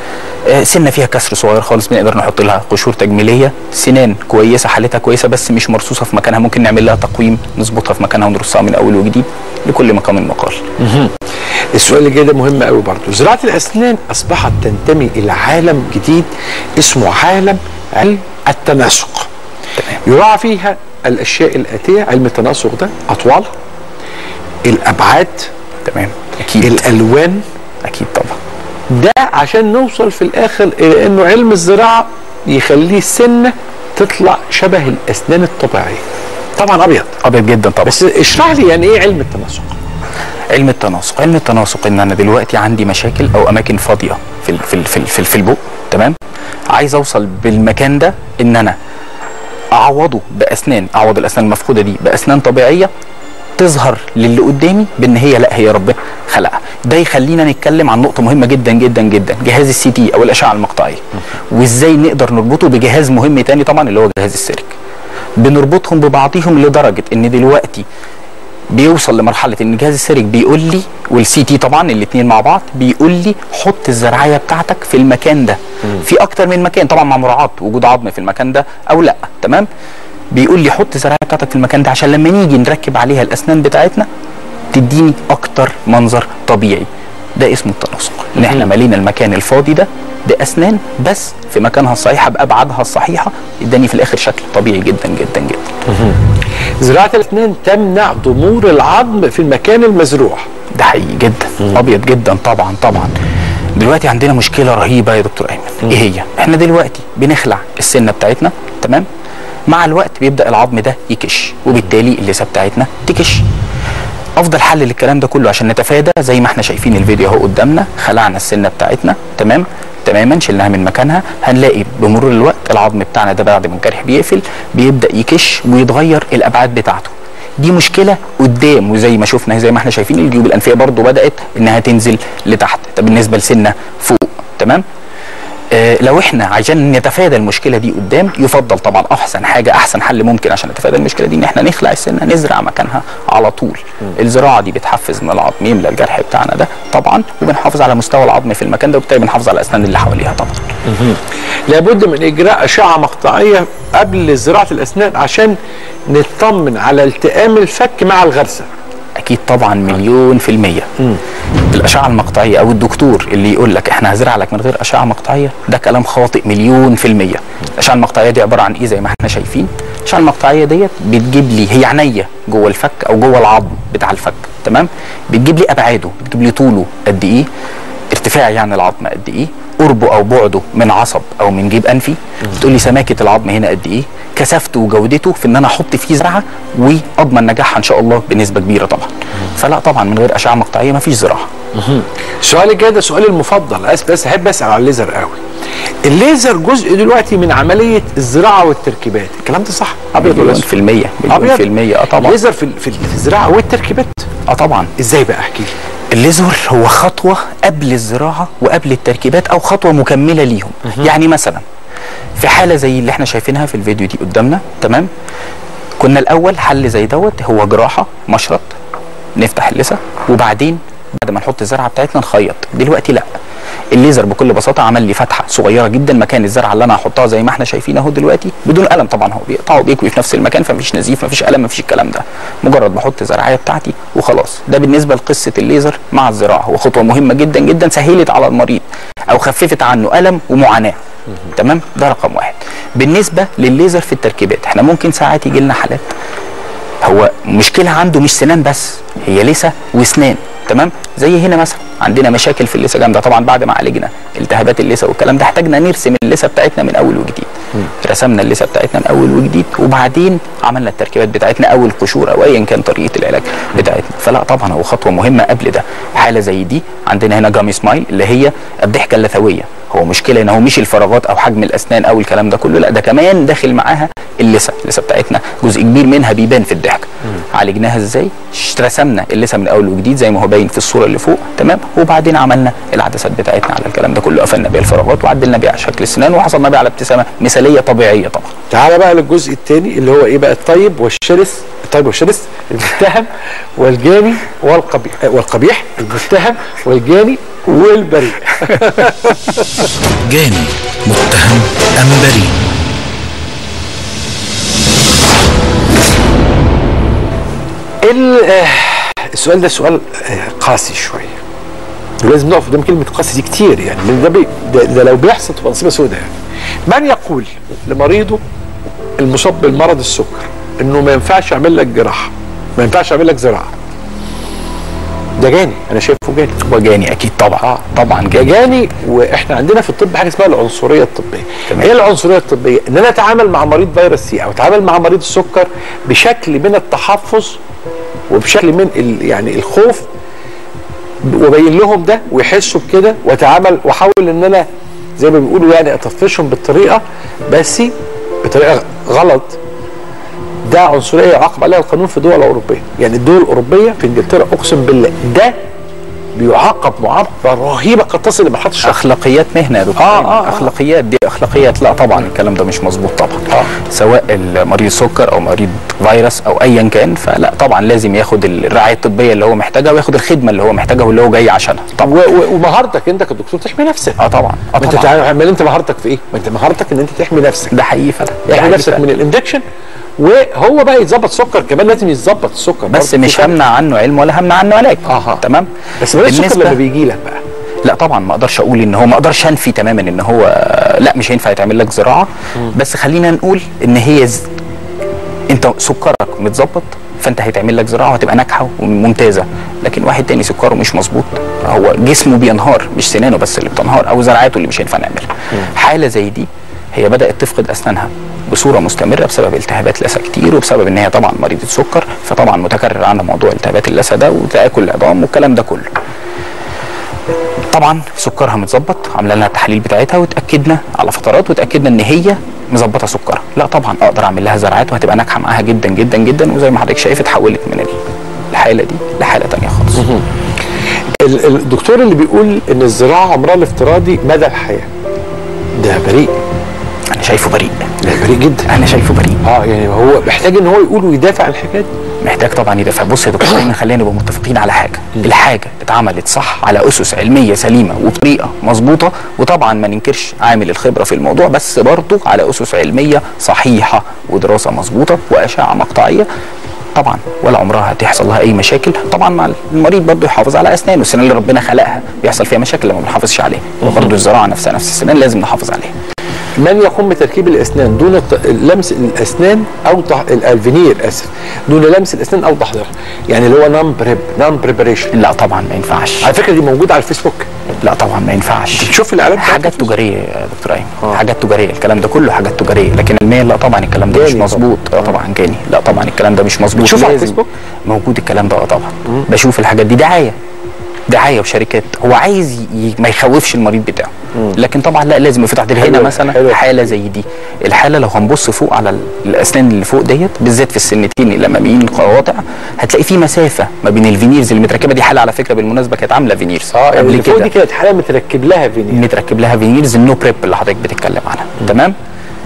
سنه فيها كسر صغير خالص بنقدر نحط لها قشور تجميليه. سنان كويسه حالتها كويسه بس مش مرصوصه في مكانها، ممكن نعمل لها تقويم نظبطها في مكانها ونرصها من اول وجديد، لكل مقام مقال. السؤال اللي جاي ده مهم قوي برضه. زراعه الاسنان اصبحت تنتمي الى عالم جديد اسمه عالم علم التناسق. يراعى فيها الاشياء الاتيه. علم التناسق ده اطوال، الابعاد، تمام، اكيد، الالوان، اكيد طبعا. ده عشان نوصل في الاخر الى انه علم الزراعه يخليه السنه تطلع شبه الاسنان الطبيعيه. طبعا ابيض جدا طبعا. بس اشرح لي يعني ايه علم التناسق؟ علم التناسق ان انا دلوقتي عندي مشاكل او اماكن فاضيه في البق، تمام، عايز اوصل بالمكان ده ان انا اعوض الاسنان المفقوده دي باسنان طبيعيه تظهر للي قدامي بان هي لا هي ربنا خلقها. ده يخلينا نتكلم عن نقطه مهمه جدا جدا جدا، جهاز السي تي او الاشعه المقطعيه، وازاي نقدر نربطه بجهاز مهم تاني طبعا اللي هو جهاز السيرك. بنربطهم ببعضهم لدرجه ان دلوقتي بيوصل لمرحله ان جهاز السيرك بيقول لي، والسي تي طبعا الاثنين مع بعض، بيقول لي حط الزراعيه بتاعتك في المكان ده. في اكتر من مكان طبعا مع مراعاه وجود عظم في المكان ده او لا، تمام. بيقول لي حط الزراعيه بتاعتك في المكان ده عشان لما نيجي نركب عليها الاسنان بتاعتنا تديني اكتر منظر طبيعي. ده اسمه التناسق، ان احنا مالينا المكان الفاضي ده باسنان بس في مكانها الصحيحه بابعادها الصحيحه، اداني في الاخر شكل طبيعي جدا جدا جدا. زراعه الاسنان تمنع ضمور العظم في المكان المزروع. ده حقيقي جدا. ابيض جدا طبعا. دلوقتي عندنا مشكله رهيبه يا دكتور ايمن. ايه هي؟ احنا دلوقتي بنخلع السنه بتاعتنا، تمام، مع الوقت بيبدا العظم ده يكش وبالتالي اللثه بتاعتنا تكش. افضل حل للكلام ده كله عشان نتفادى، زي ما احنا شايفين الفيديو اهو قدامنا، خلعنا السنه بتاعتنا تماما شلناها من مكانها، هنلاقي بمرور الوقت العظم بتاعنا ده بعد ما الجرح بيقفل بيبدا يكش ويتغير الابعاد بتاعته. دي مشكله قدام، وزي ما شفنا زي ما احنا شايفين الجيوب الانفيه برضو بدات انها تنزل لتحت. طب بالنسبه لسنه فوق، تمام، لو احنا عشان نتفادى المشكله دي قدام، يفضل طبعا احسن حل ممكن عشان نتفادى المشكله دي ان احنا نخلع السنه نزرع مكانها على طول. الزراعه دي بتحفز من العظم يملى الجرح بتاعنا ده طبعا، وبنحافظ على مستوى العظم في المكان ده، وبالتالي بنحافظ على الاسنان اللي حواليها طبعا. لابد من اجراء اشعه مقطعيه قبل زراعه الاسنان عشان نطمن على التئام الفك مع الغرسه. اكيد طبعا، مليون في المية. الاشعه المقطعيه او الدكتور اللي يقول لك احنا هزرع لك من غير اشعه مقطعيه، ده كلام خاطئ مليون في المية. الاشعه المقطعيه دي عباره عن ايه؟ زي ما احنا شايفين الاشعه المقطعيه ديت بتجيب لي هي عينيه جوه الفك او جوه العظم بتاع الفك، تمام، بتجيب لي ابعاده، بتجيب لي طوله قد ايه، ارتفاع يعني العظم قد ايه، قربه او بعده من عصب او من جيب انفي، بتقول لي سماكه العظم هنا قد ايه، كثافته وجودته في ان انا احط فيه زرعه واضمن نجاحها ان شاء الله بنسبه كبيره طبعا. فلا طبعا من غير اشعه مقطعيه ما فيش زراعه. السؤال الجاي ده سؤالي المفضل، بس احب اسال على الليزر قوي. الليزر جزء دلوقتي من عمليه الزراعه والتركيبات، الكلام ده صح؟ ابيض ولا اسود؟ مليون في المية. طبعا الليزر في الزراعه والتركيبات. طبعا. ازاي بقى؟ احكي لي. الليزر هو خطوه قبل الزراعه وقبل التركيبات او خطوه مكمله ليهم. يعني مثلا في حاله زي اللي احنا شايفينها في الفيديو دي قدامنا، تمام، كنا الاول حل زي دوت هو جراحه مشرط، نفتح اللثه وبعدين بعد ما نحط الزرعه بتاعتنا نخيط. دلوقتي لا، الليزر بكل بساطه عمل لي فتحه صغيره جدا مكان الزرعه اللي انا هحطها زي ما احنا شايفين اهو دلوقتي، بدون قلم طبعا، هو بيقطع وبيكوي في نفس المكان، فمفيش نزيف مفيش قلم مفيش الكلام ده، مجرد بحط الزراعيه بتاعتي وخلاص. ده بالنسبه لقصه الليزر مع الزراعه، هو خطوه مهمه جدا جدا، سهلت على المريض او خففت عنه الم ومعاناه، تمام، ده رقم واحد. بالنسبه للليزر في التركيبات، احنا ممكن ساعات يجي لنا حالات هو مشكله عنده مش سنان بس، هي لثه واسنان، تمام، زي هنا مثلا عندنا مشاكل في اللثه جامده، طبعا بعد ما عالجنا التهابات اللثه والكلام ده احتاجنا نرسم اللثه بتاعتنا من اول وجديد. رسمنا اللثه بتاعتنا من اول وجديد، وبعدين عملنا التركيبات بتاعتنا او القشور او ايا كان طريقه العلاج بتاعتنا. فلا طبعا هو خطوه مهمه قبل ده. حاله زي دي عندنا هنا جامي سمايل اللي هي الضحكه اللثويه. هو مشكله ان هو مش الفراغات او حجم الاسنان او الكلام ده كله، لا ده كمان داخل معاها اللثه بتاعتنا جزء كبير منها بيبان في الضحكه. عالجناها ازاي؟ رسمنا اللثه من اول وجديد زي ما هو باين في الصوره اللي فوق، تمام، وبعدين عملنا العدسات بتاعتنا على الكلام ده كله، قفلنا بيها الفراغات وعدلنا بيها شكل السنان وحصلنا بيها على ابتسامه مثاليه طبيعيه طبعا. تعالى بقى للجزء الثاني اللي هو ايه بقى؟ الطيب والشرس، المتهم والجاني والقبيح، المتهم والجاني والبريء. جاني، متهم أم بريء؟ السؤال ده سؤال قاسي شويه، ولازم نقف قدام كلمه قاسي دي كتير يعني، لان ده لو بيحصل تبقى نصيبه سوداء يعني. من يقول لمريضه المصاب بالمرض السكر انه ما ينفعش يعمل لك جراحه، ما ينفعش يعمل لك زراعه، ده جاني. انا شايفه جاني. هو جاني اكيد طبعا. طبعا جاني. واحنا عندنا في الطب حاجه اسمها العنصريه الطبيه. ايه العنصريه الطبيه؟ ان انا اتعامل مع مريض فيروس سي او اتعامل مع مريض السكر بشكل من التحفظ وبشكل من يعني الخوف، وبين لهم ده ويحسوا بكده، واتعامل واحاول ان انا زي ما بيقولوا يعني اطفشهم بالطريقه، بس بطريقه غلط. ده عنصريه يعاقب عليها القانون في الدول الاوروبيه، يعني الدول الاوروبيه في انجلترا اقسم بالله ده بيعاقب معاقبه رهيبه قد تصل لمرحله الشر. اخلاقيات مهنه يا دكتور. اخلاقيات دي اخلاقيات، لا طبعا الكلام ده مش مظبوط طبعا. سواء المريض سكر او مريض فيروس او ايا كان، فلا طبعا لازم ياخد الرعايه الطبيه اللي هو محتاجها وياخد الخدمه اللي هو محتاجها واللي هو جاي عشانها طبعا. ومهارتك انت كدكتور تحمي نفسك. طبعا. انت تعمل انت مهارتك في ايه؟ ما انت مهارتك ان انت تحمي نفسك. ده حقيقي فعلا. تحمي نفسك من الاندكشن، وهو بقى يتظبط سكر كمان، لازم يتظبط السكر بس مش همنع عنه علم ولا همنع عنه علاج. تمام. بس السكر لما بيجي لك بقى، لا طبعا ما اقدرش اقول ان هو، ما اقدرش انفي تماما ان هو لا مش هينفع يتعمل لك زراعه. بس خلينا نقول ان هي انت سكرك متظبط فانت هيتعمل لك زراعه وهتبقى ناجحه وممتازه. لكن واحد تاني سكره مش مظبوط، هو جسمه بينهار، مش سنانه بس اللي بتنهار او زراعاته اللي مش هينفع نعملها. حاله زي دي هي بدات تفقد اسنانها بصوره مستمره بسبب التهابات لثه كتير، وبسبب ان هي طبعا مريضه سكر، فطبعا متكرر عندها موضوع التهابات اللثه ده وتاكل العظام والكلام ده كله. طبعا سكرها متظبط، عامله لها التحاليل بتاعتها وتاكدنا على فترات وتاكدنا ان هي مظبطه سكرها، لا طبعا اقدر اعمل لها زراعات وهتبقى ناجحه معاها جدا جدا جدا. وزي ما حضرتك شايف اتحولت من الحاله دي لحاله ثانيه خالص. الدكتور اللي بيقول ان الزراعه عمرها الافتراضي مدى الحياه ده بريء. انا شايفه بريء. لا بريء جدا. انا شايفه بريء. يعني هو محتاج ان هو يقول ويدافع عن الحكايه دي. محتاج طبعا يدافع. بص يا دكتور، خلينا نبقى متفقين على حاجه، الحاجه اتعملت صح على اسس علميه سليمه وبطريقه مظبوطه، وطبعا ما ننكرش عامل الخبره في الموضوع، بس برضه على اسس علميه صحيحه ودراسه مظبوطه واشعه مقطعيه، طبعا ولا عمرها هتحصل لها اي مشاكل. طبعا مع المريض برضه يحافظ على اسنانه، السنان اللي ربنا خلقها بيحصل فيها مشاكل لما ما بنحافظش عليها، وبرضه الزراعه نفسها نفس السنان لازم نحافظ عليها. من يقوم بتركيب الاسنان دون لمس الاسنان او الفينير دون لمس الاسنان او تحضيرها، يعني اللي هو نون بريباريشن. لا طبعا ما ينفعش. على فكره دي موجوده على الفيسبوك. لا طبعا ما ينفعش. تشوف الاعلان حاجات تجاريه يا دكتور ايمن. حاجات تجاريه، الكلام ده كله حاجات تجاريه، لكن علميا لا طبعا الكلام ده مش مظبوط. طبعا جاني. لا طبعا الكلام ده مش مظبوط. تشوف على الفيسبوك موجود الكلام ده. طبعا بشوف الحاجات دي دعايه وشركات، هو عايز ما يخوفش المريض بتاعه. لكن طبعا لا، لازم يفتح دي. هنا مثلا حاله زي دي، الحاله لو هنبص فوق على الاسنان اللي فوق ديت بالذات في السنتين الاماميين القواطع، هتلاقي في مسافه ما بين الفينيرز اللي متركبه. دي حاله على فكره بالمناسبه كانت عامله فينيرز قبل كده. فوق دي كانت حاله متركب لها فينيرز النو بريب اللي حضرتك بتتكلم عنها. تمام.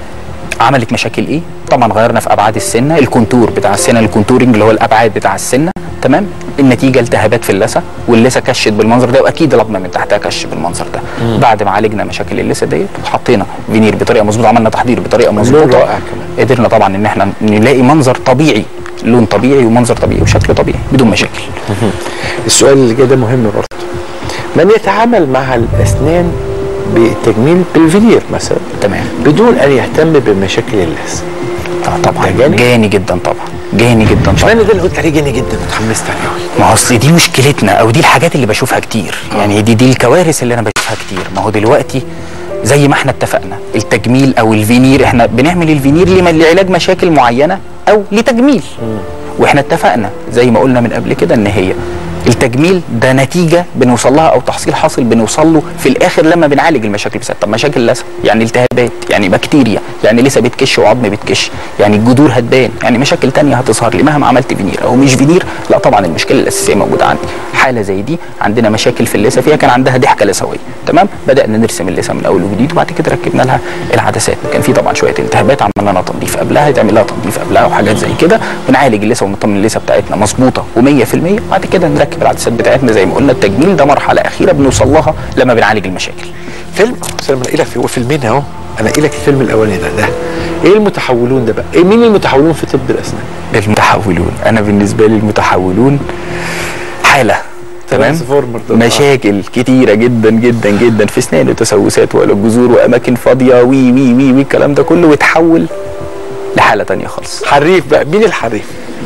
عملت مشاكل ايه؟ طبعا غيرنا في ابعاد السنه، الكونتور بتاع السنه، الكونتورنج اللي هو الابعاد بتاع السنه. تمام. النتيجه التهابات في اللثه، واللثه كشت بالمنظر ده، واكيد العظمه من تحتها كش بالمنظر ده. بعد ما عالجنا مشاكل اللثه ديت وحطينا فينير بطريقه مظبوطه، عملنا تحضير بطريقه مظبوطه، قدرنا طبعا ان احنا نلاقي منظر طبيعي، لون طبيعي ومنظر طبيعي وشكل طبيعي بدون مشاكل. السؤال اللي جاي ده مهم برضه. من يتعامل مع الاسنان بالتجميل بالفينير مثلا، تمام، بدون ان يهتم بمشاكل اللثه، طبعا جاني جدا. طبعا جاني جدا. طبعا اشمعنى ده اللي قلت عليه جاني جدا وتحمست عليه قوي؟ ما اصل دي مشكلتنا، او دي الحاجات اللي بشوفها كتير. يعني دي الكوارث اللي انا بشوفها كتير. ما هو دلوقتي زي ما احنا اتفقنا التجميل او الفينير، احنا بنعمل الفينير لعلاج مشاكل معينه او لتجميل. واحنا اتفقنا زي ما قلنا من قبل كده ان هي التجميل ده نتيجه بنوصل لها او تحصيل حاصل بنوصل له في الاخر لما بنعالج المشاكل. بس طب مشاكل اللثه يعني التهابات، يعني بكتيريا، يعني لسه بتكش وعظم بتكش، يعني الجذور هتبان، يعني مشاكل تانية هتظهر لي مهما عملت فينير او مش فينير. لا طبعا المشكله الاساسيه موجوده عندي. حاله زي دي عندنا مشاكل في اللثه، فيها كان عندها ضحكه لثويه، تمام، بدانا نرسم اللثه من اول وجديد، وبعد كده ركبنا لها العدسات. كان في طبعا شويه التهابات عملنا لها تنظيف قبلها، يتعمل لها تنظيف قبلها وحاجات زي كده، ونعالج اللثه ونطمن اللثه بتاعتنا مظبوطه و100%. بعد كده نركب العدسات بتاعتنا. زي ما قلنا التجميل ده مرحله اخيره بنوصل لها لما بنعالج المشاكل. فيلم سلام انا لك هو فيلمين اهو. انا لك الفيلم الاولاني ده ايه المتحولون ده بقى؟ إيه مين المتحولون في طب الاسنان؟ المتحولون انا بالنسبه لي المتحولون حاله، تمام، مشاكل كتيره جدا جدا جدا في اسنان وتسوسات ولا جذور واماكن فاضيه وي وي وي وي الكلام ده كله، وتحول لحاله تانية خالص. حريف بقى، مين الحريف؟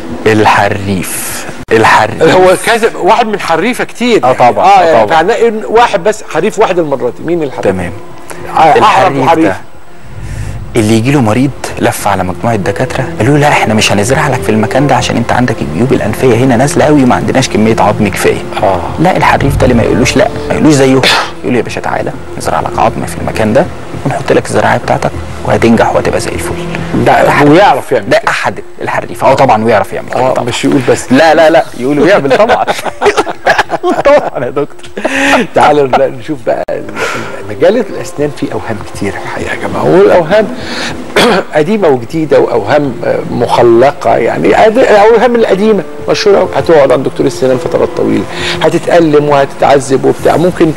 الحريف هو كذا واحد من حريفه كتير يعني. طبعا يعني واحد بس حريف واحد المره دي. مين الحريف؟ تمام. الحريف ده اللي يجي له مريض لف على مجموعه دكاتره قالوا له لا احنا مش هنزرع لك في المكان ده عشان انت عندك الجيوب الانفيه هنا نازله قوي وما عندناش كميه عظم كفايه. لا الحريف ده اللي ما يقولوش لا، ما يقولوش زيه، يقول له يا باشا تعالى نزرع لك عظم في المكان ده ونحط لك الزراعه بتاعتك وهتنجح وهتبقى زي الفل. ده ويعرف يعمل ده احد الحريف. طبعا ويعرف يعمل كده طبعا. مش يقول بس. لا يقول ويعمل طبعا. طبعا يا دكتور. تعالوا نشوف بقى مجال الاسنان فيه اوهام كتير الحقيقه يا جماعه، والاوهام قديمه وجديده واوهام مخلقه. يعني الاوهام القديمه مشهوره، هتقعد عند دكتور السنان فترات طويله، هتتألم وهتتعذب وبتاع، ممكن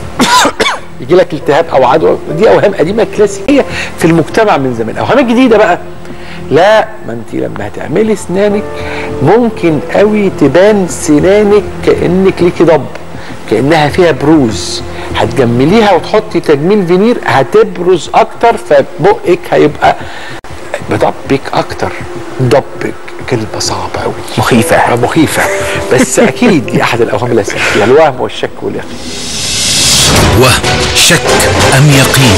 يجي لك التهاب او عدوى. دي اوهام قديمه كلاسيكيه في المجتمع من زمان. اوهام الجديده بقى لا، ما انت لما هتعملي اسنانك ممكن قوي تبان سنانك كانك ليكي ضب، كانها فيها بروز، هتجمليها وتحطي تجميل فينير هتبرز اكتر، فبقك هيبقى بضبك اكتر. ضبك كلمه صعبه قوي، مخيفه بس اكيد دي احد الاوهام الاساسيه، الوهم والشك واليقين. وهم، شك ام يقين؟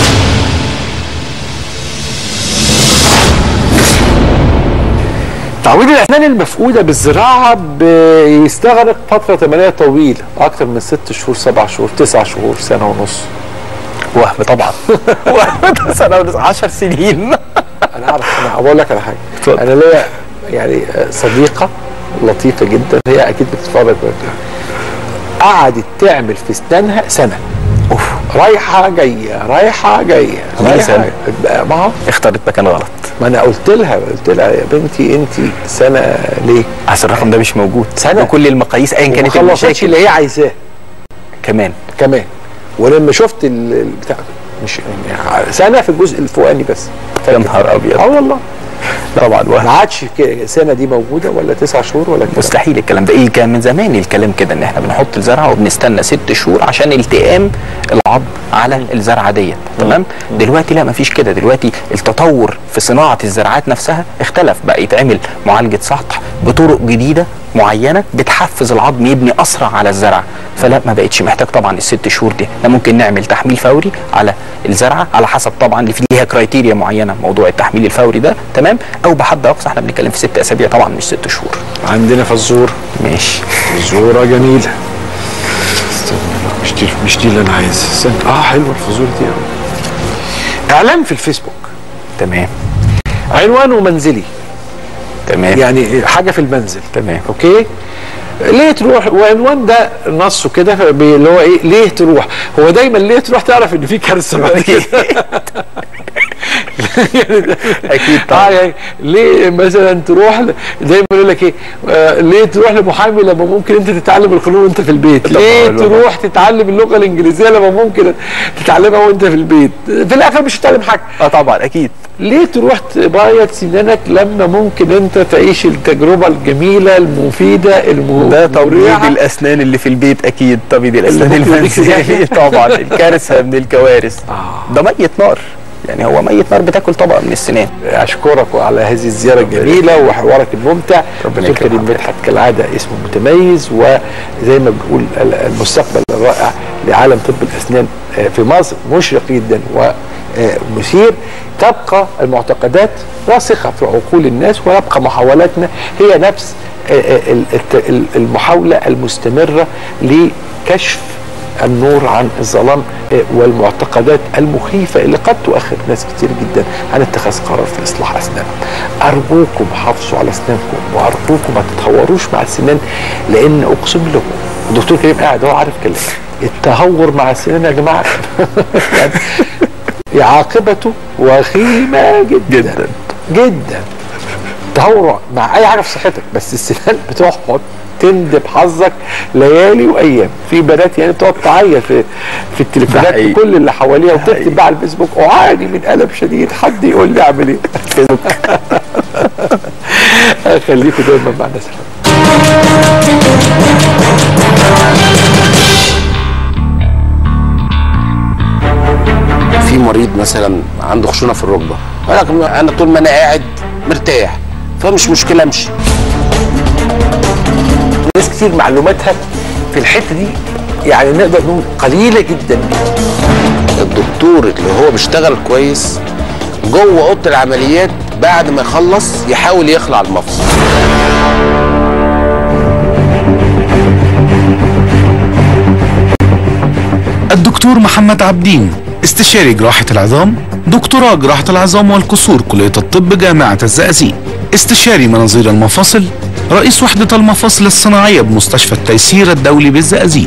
تعويض الاسنان المفقوده بالزراعه بيستغرق فتره زمنيه طويله، اكتر من 6 شهور 7 شهور 9 شهور سنه ونص. وهم طبعا. وهم سنه ونص 10 سنين. انا اعرف، انا بقول لك على حاجه. انا ليا يعني صديقه لطيفه جدا، هي اكيد بتتفرج، قعدت تعمل في اسنانها سنه. رايحه جايه رايحه جايه رايحه. ما اختارت مكان غلط. ما انا قلت لها يا بنتي انت سنه ليه؟ عشان الرقم ده مش موجود سنه وكل المقاييس ايا كانت المشاكل اللي هي عايزاه كمان. ولما شفت البتاع مش يعني سنه في الجزء الفوقاني بس. يا نهار ابيض. والله طبعا ما عادش سنه دي موجوده ولا 9 شهور ولا كده. مستحيل الكلام ده. كان من زمان الكلام كده ان احنا بنحط الزرعه وبنستنى 6 شهور عشان التئام العظم على الزرعه ديت، تمام. دلوقتي لا، مفيش كده. دلوقتي التطور في صناعه الزراعات نفسها اختلف، بقى يتعمل معالجه سطح بطرق جديده معينه بتحفز العظم يبني اسرع على الزرعه، فلا ما بقتش محتاج طبعا ال6 شهور دي. احنا ممكن نعمل تحميل فوري على الزرعه على حسب طبعا اللي ليها كرايتيريا معينه موضوع التحميل الفوري ده، تمام، او بحد اقصى احنا بنتكلم في 6 اسابيع طبعا مش 6 شهور. عندنا فزوره. ماشي. فزوره جميله. مش دي اللي انا عايزها. حلوه الفزوره دي قوي. اعلان في الفيسبوك، تمام، عنوانه منزلي، تمام، يعني حاجه في المنزل، تمام، اوكي. ليه تروح؟ وعنوان ده نصه كده اللي هو ايه؟ ليه تروح؟ هو دايما ليه تروح تعرف ان في كارثه بعد كده. اكيد طبعا. يعني ليه مثلا تروح دايما يقول لك ايه؟ ليه تروح لمحامي لما ممكن انت تتعلم القانون وانت في البيت؟ ليه تروح تتعلم اللغه الانجليزيه لما ممكن تتعلمها وانت في البيت؟ في الاخر مش هتتعلم حاجه. طبعا اكيد. ليه تروح تبيض سنانك لما ممكن انت تعيش التجربه الجميله المفيده ده تبييض الاسنان اللي في البيت. اكيد تبييض الاسنان المنزلي طبعا الكارثه من الكوارث. ده ميت نار، يعني هو ميت نار بتاكل طبقه من السنان. اشكرك على هذه الزياره الجميله وحوارك الممتع. دكتور كريم مدحت كالعاده اسمه متميز، وزي ما بنقول المستقبل الرائع لعالم طب الاسنان في مصر مشرق جدا ومثير. تبقى المعتقدات راسخه في عقول الناس، ويبقى محاولاتنا هي نفس المحاوله المستمره لكشف النور عن الظلام والمعتقدات المخيفة اللي قد تؤخر ناس كتير جدا عن اتخاذ قرار في إصلاح أسنانهم. أرجوكم حافظوا على أسنانكم، وأرجوكم ما تتهوروش مع السنان، لأن أقسم لكم الدكتور كريم قاعد هو عارف كلمة التهور مع السنان يا جماعة يعني عاقبته وخيمة جدا جدا. تهور مع أي حاجة في صحتك، بس السنان بتقعد تندب حظك ليالي وايام. في بنات يعني بتقعد تعيط في التليفونات كل اللي حواليها، وتكتب بقى على الفيسبوك اعاني من الم شديد، حد يقول لي اعمل ايه؟ خليكم دايما معنا. سلام. في مريض مثلا عنده خشونه في الركبه، يقول لك انا طول ما انا قاعد مرتاح فمش مشكله امشي. ناس كتير معلوماتها في الحته دي يعني نقدر نقول قليله جدا. الدكتور اللي هو بيشتغل كويس جوه اوضه العمليات بعد ما يخلص يحاول يخلع المفصل. الدكتور محمد عبدين، استشاري جراحة العظام، دكتوراه جراحة العظام والكسور كلية الطب جامعة الزقازيق، استشاري مناظير المفاصل، رئيس وحدة المفاصل الصناعية بمستشفى التيسير الدولي بالزقازيق.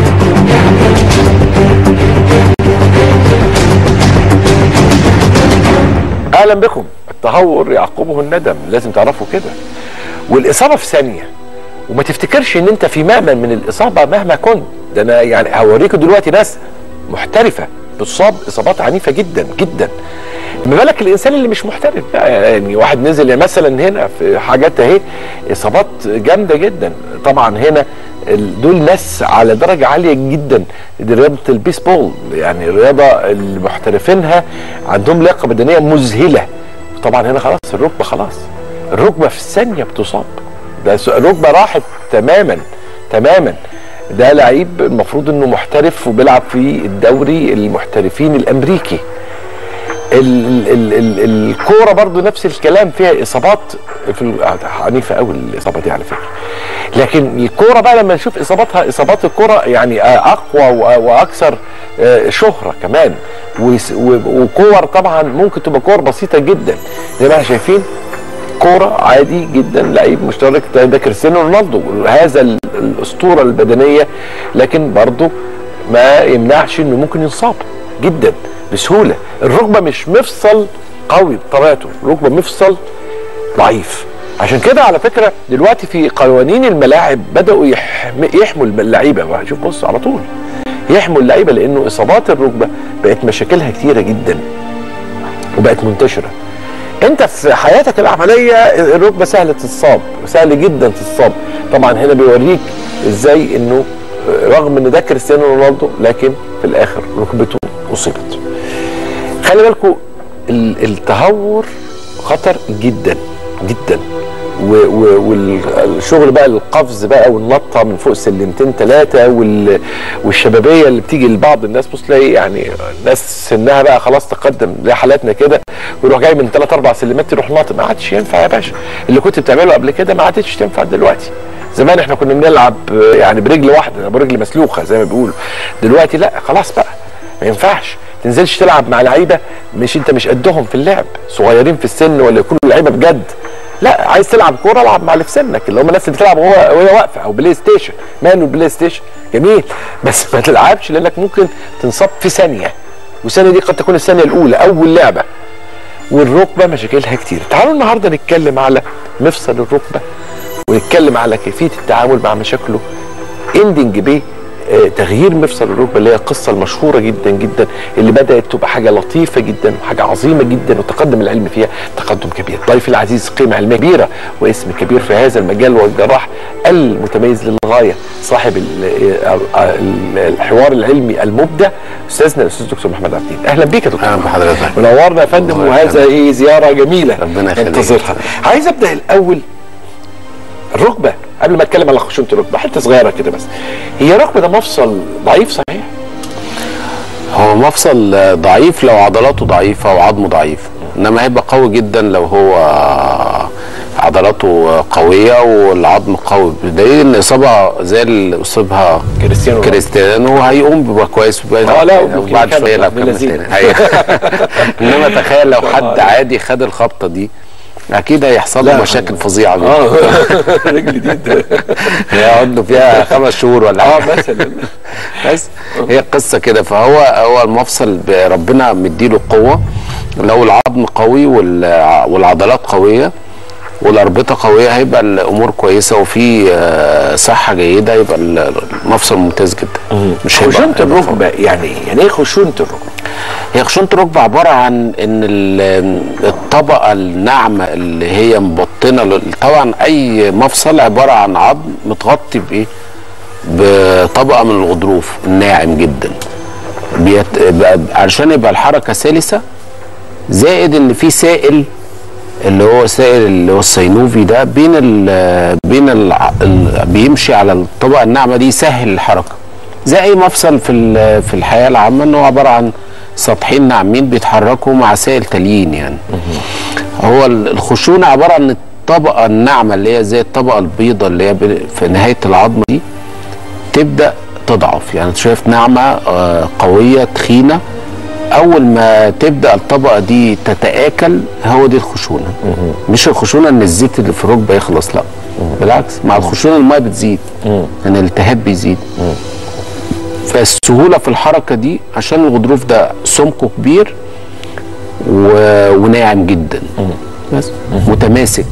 اهلا بكم. التهور يعقبه الندم، لازم تعرفوا كده. والاصابه في ثانيه، وما تفتكرش ان انت في مأمن من الاصابه مهما كنت. ده انا يعني هوريكم دلوقتي ناس محترفه بتصاب اصابات عنيفه جدا جدا. ما بالك الانسان اللي مش محترف بقى، يعني واحد نزل مثلا هنا في حاجات اهي اصابات جامده جدا. طبعا هنا دول ناس على درجه عاليه جدا. دي رياضه البيسبول، يعني الرياضه اللي محترفينها عندهم لياقه بدنيه مذهله. طبعا هنا خلاص الركبه، خلاص الركبه في الثانيه بتصاب. ده الركبه راحت تماما تماما. ده لعيب المفروض انه محترف وبيلعب في الدوري المحترفين الامريكي. الكوره برضو نفس الكلام، فيها اصابات عنيفه قوي الاصابه دي على فكره. لكن الكوره بقى لما نشوف اصاباتها، اصابات الكوره يعني اقوى واكثر شهره كمان. وكور طبعا ممكن تبقى كور بسيطه جدا زي ما احنا شايفين، كوره عادي جدا، لعيب مشترك ده كريستيانو رونالدو، هذا الاسطوره البدنيه، لكن برضو ما يمنعش انه ممكن ينصاب جدا بسهوله. الركبه مش مفصل قوي بطبيعته، الركبه مفصل ضعيف. عشان كده على فكره دلوقتي في قوانين الملاعب بداوا يحموا اللعيبه. شوف بص على طول يحموا اللعيبه، لانه اصابات الركبه بقت مشاكلها كتيره جدا وبقت منتشره. انت في حياتك العمليه الركبه سهله تتصاب، سهل جدا تتصاب. طبعا هنا بيوريك ازاي انه رغم ان ده كريستيانو رونالدو لكن في الاخر ركبته اصيبت. خلي بالكم التهور خطر جدا جدا. والشغل بقى القفز بقى والنطه من فوق سلمتين ثلاثه والشبابيه اللي بتيجي لبعض الناس. بص تلاقي يعني ناس سنها بقى خلاص تقدم زي حالاتنا كده، ويروح جاي من 3-4 سلمات يروح ناطط. ما عادش ينفع يا باشا. اللي كنت بتعمله قبل كده ما عادتش تنفع دلوقتي. زمان احنا كنا بنلعب يعني برجل واحده، برجل مسلوخه زي ما بيقولوا. دلوقتي لا، خلاص بقى ما ينفعش تنزلش تلعب مع لعيبه انت مش قدهم في اللعب، صغيرين في السن ولا يكونوا لعيبه بجد. لا، عايز تلعب كوره العب مع اللي في سنك، اللي هم الناس اللي بتلعب وهي واقفه، او بلاي ستيشن. ماله البلاي ستيشن جميل، بس ما تلعبش لانك ممكن تنصاب في ثانيه، والثانيه دي قد تكون الثانيه الاولى اول لعبه. والركبه مشاكلها كتير. تعالوا النهارده نتكلم على مفصل الركبه، ونتكلم على كيفيه التعامل مع مشاكله. اندنج بيه تغيير مفصل الركبه، اللي هي القصه المشهوره جدا جدا اللي بدات تبقى حاجه لطيفه جدا وحاجه عظيمه جدا، وتقدم العلم فيها تقدم كبير. ضيفي العزيز قيمه علميه كبيره واسم كبير في هذا المجال، والجراح المتميز للغايه، صاحب الحوار العلمي المبدع، استاذنا الاستاذ دكتور محمد عبدين. اهلا بيك يا دكتور. اهلا بحضرتك. منورنا يا فندم، وهذا زياره جميله ربنا يخليك. انتظرها. عايز ابدا الاول الركبه قبل ما اتكلم على خشونه الركبه، حته صغيره كده بس. هي الركبه ده مفصل ضعيف صحيح؟ هو مفصل ضعيف لو عضلاته ضعيفه وعظمه ضعيف، انما هيبقى قوي جدا لو هو عضلاته قويه والعظم قوي، بدليل ان اصابه زي اللي اصيبها كريستيانو هيقوم بيبقى كويس وبعد شويه لو كمل تاني. انما تخيل لو حد عادي خد الخبطه دي اكيد هيحصل له مشاكل فظيعه جدا. رجل دي هيقعد له فيها 5 شهور ولا حاجه مثلا. بس هي قصه كده. فهو المفصل ربنا مديله قوه، لو العظم قوي والعضلات قويه والاربطه قويه هيبقى الامور كويسه وفي صحه جيده، يبقى المفصل ممتاز جدا. مش خشونه الركبه يعني ايه خشونه الركبه؟ هي خشونه الركبه عباره عن ان الطبقه الناعمه اللي هي مبطنه، طبعا اي مفصل عباره عن عظم متغطي بايه؟ بطبقه من الغضروف الناعم جدا، علشان يبقى الحركه سلسه، زائد ان في سائل اللي هو الصينوفي ده بيمشي على الطبقه الناعمه دي، يسهل الحركه. زي اي مفصل في الحياه العامه، انه عباره عن سطحين ناعمين بيتحركوا مع سائل تليين يعني. هو الخشونه عباره عن الطبقه الناعمه اللي هي زي الطبقه البيضاء اللي هي في نهايه العظمه دي تبدا تضعف. يعني شايف ناعمه قويه تخينه، اول ما تبدا الطبقه دي تتآكل هو دي الخشونه. مش الخشونه ان الزيت اللي في الركبه يخلص، لا بالعكس، مع الخشونه الميه بتزيد، ان الالتهاب بيزيد. فالسهوله في الحركه دي عشان الغضروف ده سمكه كبير وناعم جدا، بس متماسك.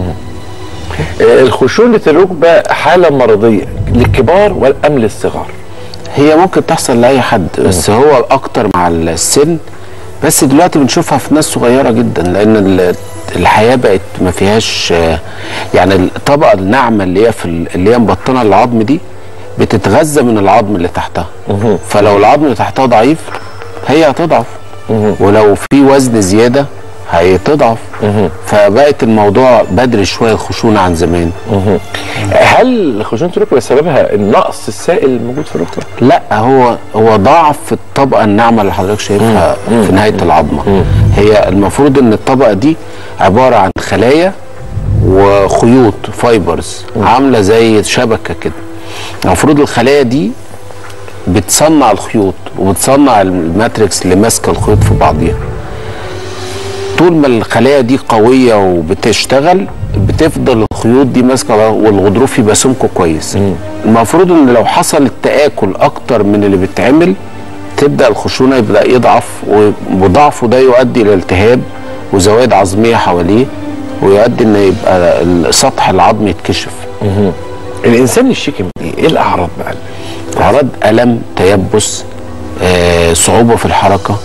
الخشونه الركبه حاله مرضيه للكبار ولا ام للصغار؟ هي ممكن تحصل لاي حد، بس هو اكتر مع السن. بس دلوقتي بنشوفها في ناس صغيره جدا، لان الحياه بقت ما فيهاش يعني الطبقه الناعمه اللي هي مبطنه العظم دي بتتغذى من العظم اللي تحتها. فلو العظم اللي تحتها ضعيف هي هتضعف، ولو في وزن زياده هتضعف. فبقت الموضوع بدري شويه الخشونه عن زمان. هل خشونه الركبه سببها النقص السائل الموجود في الركبه؟ لا، هو ضعف في الطبقه الناعمه اللي حضرتك شايفها في نهايه العظمه. هي المفروض ان الطبقه دي عباره عن خلايا وخيوط فايبرز عامله زي شبكه كده. المفروض الخلايا دي بتصنع الخيوط وبتصنع الماتريكس اللي ماسكه الخيوط في بعضيها. طول ما الخلايا دي قويه وبتشتغل بتفضل الخيوط دي ماسكه والغضروف يبقى سمكه كويس. المفروض ان لو حصل التآكل اكتر من اللي بيتعمل تبدا الخشونه يبدا يضعف، وضعفه ده يؤدي الى التهاب وزوائد عظميه حواليه، ويؤدي ان يبقى سطح العظم يتكشف. الانسان يشتكي من ايه الاعراض بقى؟ اعراض الم، تيبس، صعوبه في الحركه،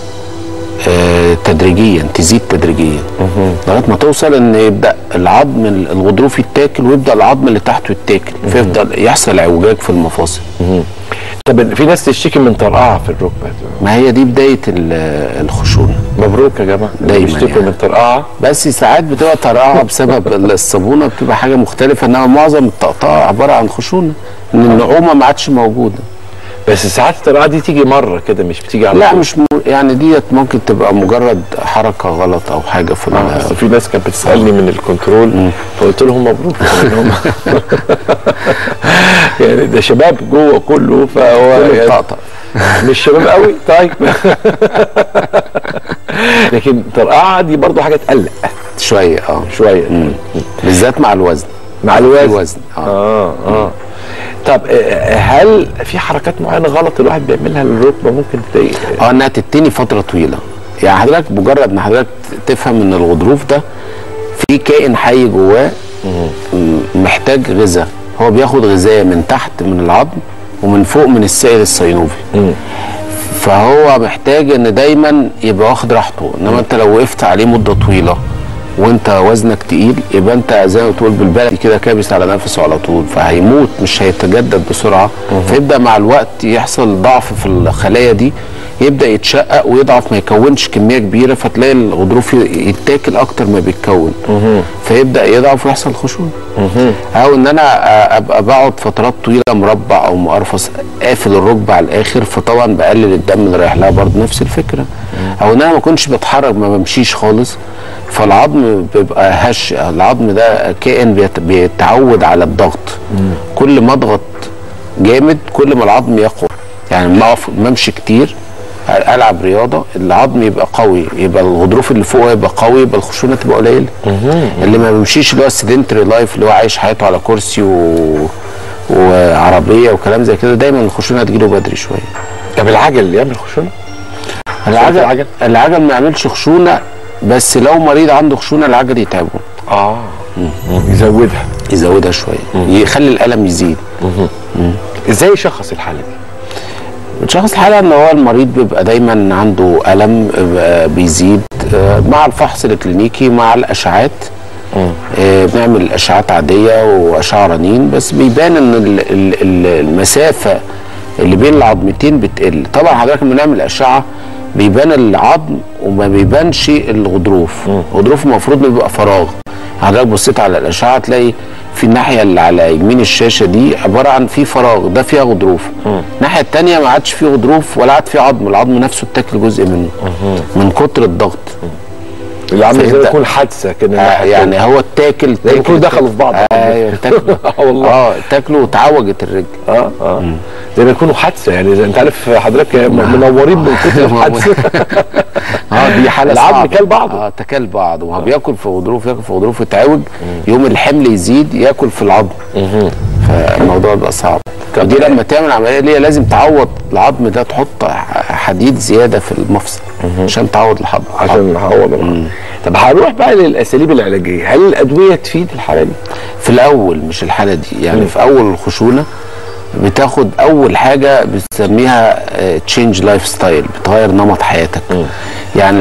تدريجيا تزيد تدريجيا لغايه ما توصل ان يبدا العظم الغضروف يتاكل ويبدا العظم اللي تحته يتاكل، فيفضل يحصل اعوجاج في المفاصل. طب في ناس تشتكي من طرقعه في الركبه، ما هي دي بدايه الخشونه. مبروك يا جماعه، دايما بيشتكوا يعني من طرقعه، بس ساعات بتبقى طرقعه بسبب الصابونه، بتبقى حاجه مختلفه، انما معظم الطقطقه عباره عن خشونه، ان النعومه ما عادش موجوده. بس ساعات الطرقعه دي تيجي مره كده، مش بتيجي على لا مش يعني ديت ممكن تبقى مجرد حركه غلط او حاجه في اصل في ناس كانت بتسالني من الكنترول، فقلت لهم مبروك يعني ده شباب جوه كله، فهو يعني طقطق مش شباب قوي. طيب لكن الطرقعه دي برضو حاجه تقلق شويه. شويه بالذات مع الوزن. مع الوزن طب هل في حركات معينه غلط الواحد بيعملها للركبه ممكن تضايق؟ انها تتني فتره طويله. يعني حضرتك مجرد ان حضرتك تفهم ان الغضروف ده في كائن حي جواه محتاج غذاء، هو بياخد غذاء من تحت من العظم ومن فوق من السائل الصينوفي. فهو محتاج ان دايما يبقى واخد راحته. انما انت لو وقفت عليه مده طويله وانت وزنك تقيل يبقى انت زي ما تقول بالبلدي كده كابس على نفسه على طول، فهيموت، مش هيتجدد بسرعه. فيبدا مع الوقت يحصل ضعف في الخلايا دي يبدا يتشقق ويضعف، ما يكونش كميه كبيره، فتلاقي الغضروف يتاكل اكتر ما بيتكون، فيبدا يضعف ويحصل خشونه. او ان انا ابقى بقعد فترات طويله مربع او مقرفص قافل الركبه على الاخر، فطبعا بقلل الدم اللي رايح لها، برضه نفس الفكره. او ان انا ما كنتش بتحرك، ما بمشيش خالص، فالعظم بيبقى هش. العظم ده كائن بيتعود على الضغط، كل ما اضغط جامد كل ما العظم يقوى. يعني ما اقف امشي كتير، العب رياضه، العظم يبقى قوي، يبقى الغضروف اللي فوق يبقى قوي، يبقى الخشونه تبقى قليله. اللي ما بيمشيش، اللي هو السيدنتري لايف، اللي هو عايش حياته على كرسي وعربيه وكلام زي كده، دايما الخشونه تجيله بدري شويه. طب العجل اللي يعمل خشونه؟ العجل ما يعملش خشونه، بس لو مريض عنده خشونه العجل يتعبه. يزودها شويه، يخلي الالم يزيد. ازاي يشخص الحاله دي؟ بتشخص الحاله ان هو المريض بيبقى دايما عنده الم بيزيد مع الفحص الكلينيكي مع الاشعاعات. بنعمل اشعاعات عاديه واشعه رنين، بس بيبان ان المسافه اللي بين العظمتين بتقل. طبعا حضرتك لما نعمل اشعه بيبان العظم وما بيبانش الغضروف. الغضروف المفروض بيبقى فراغ. حضرتك بصيت على الاشعه تلاقي في الناحيه اللي على يمين الشاشه دي عباره عن في فراغ، ده فيها غضروف. الناحيه الثانيه ما عادش فيه غضروف ولا عاد فيه عظم، العظم نفسه اتاكل جزء منه من كتر الضغط. اللي عامل زي يكون حادثه كده. يعني هو اتاكل يكونوا دخلوا في بعض. ايوه اتاكلوا. والله اتاكلوا واتعوجت الرجل. زي ما يكونوا حادثه، يعني زي انت عارف حضرتك منورين من كتر الحادثه. دي حاله صعبه. العظم كل بعضه. تكل بعض، وهو بياكل في غضروف، ياكل في غضروف يتعوج، يوم الحمل يزيد ياكل في العظم. فالموضوع بيبقى صعب. ودي لما تعمل عمليه ليه لازم تعوض العظم ده، تحط حديد زياده في المفصل عشان تعوض العظم. عشان نعوض. طب هنروح بقى للاساليب العلاجيه، هل الادويه تفيد الحاله دي؟ في الاول مش الحاله دي، يعني في اول الخشونه بتاخد اول حاجه بتسميها تشينج لايف ستايل، بتغير نمط حياتك. يعني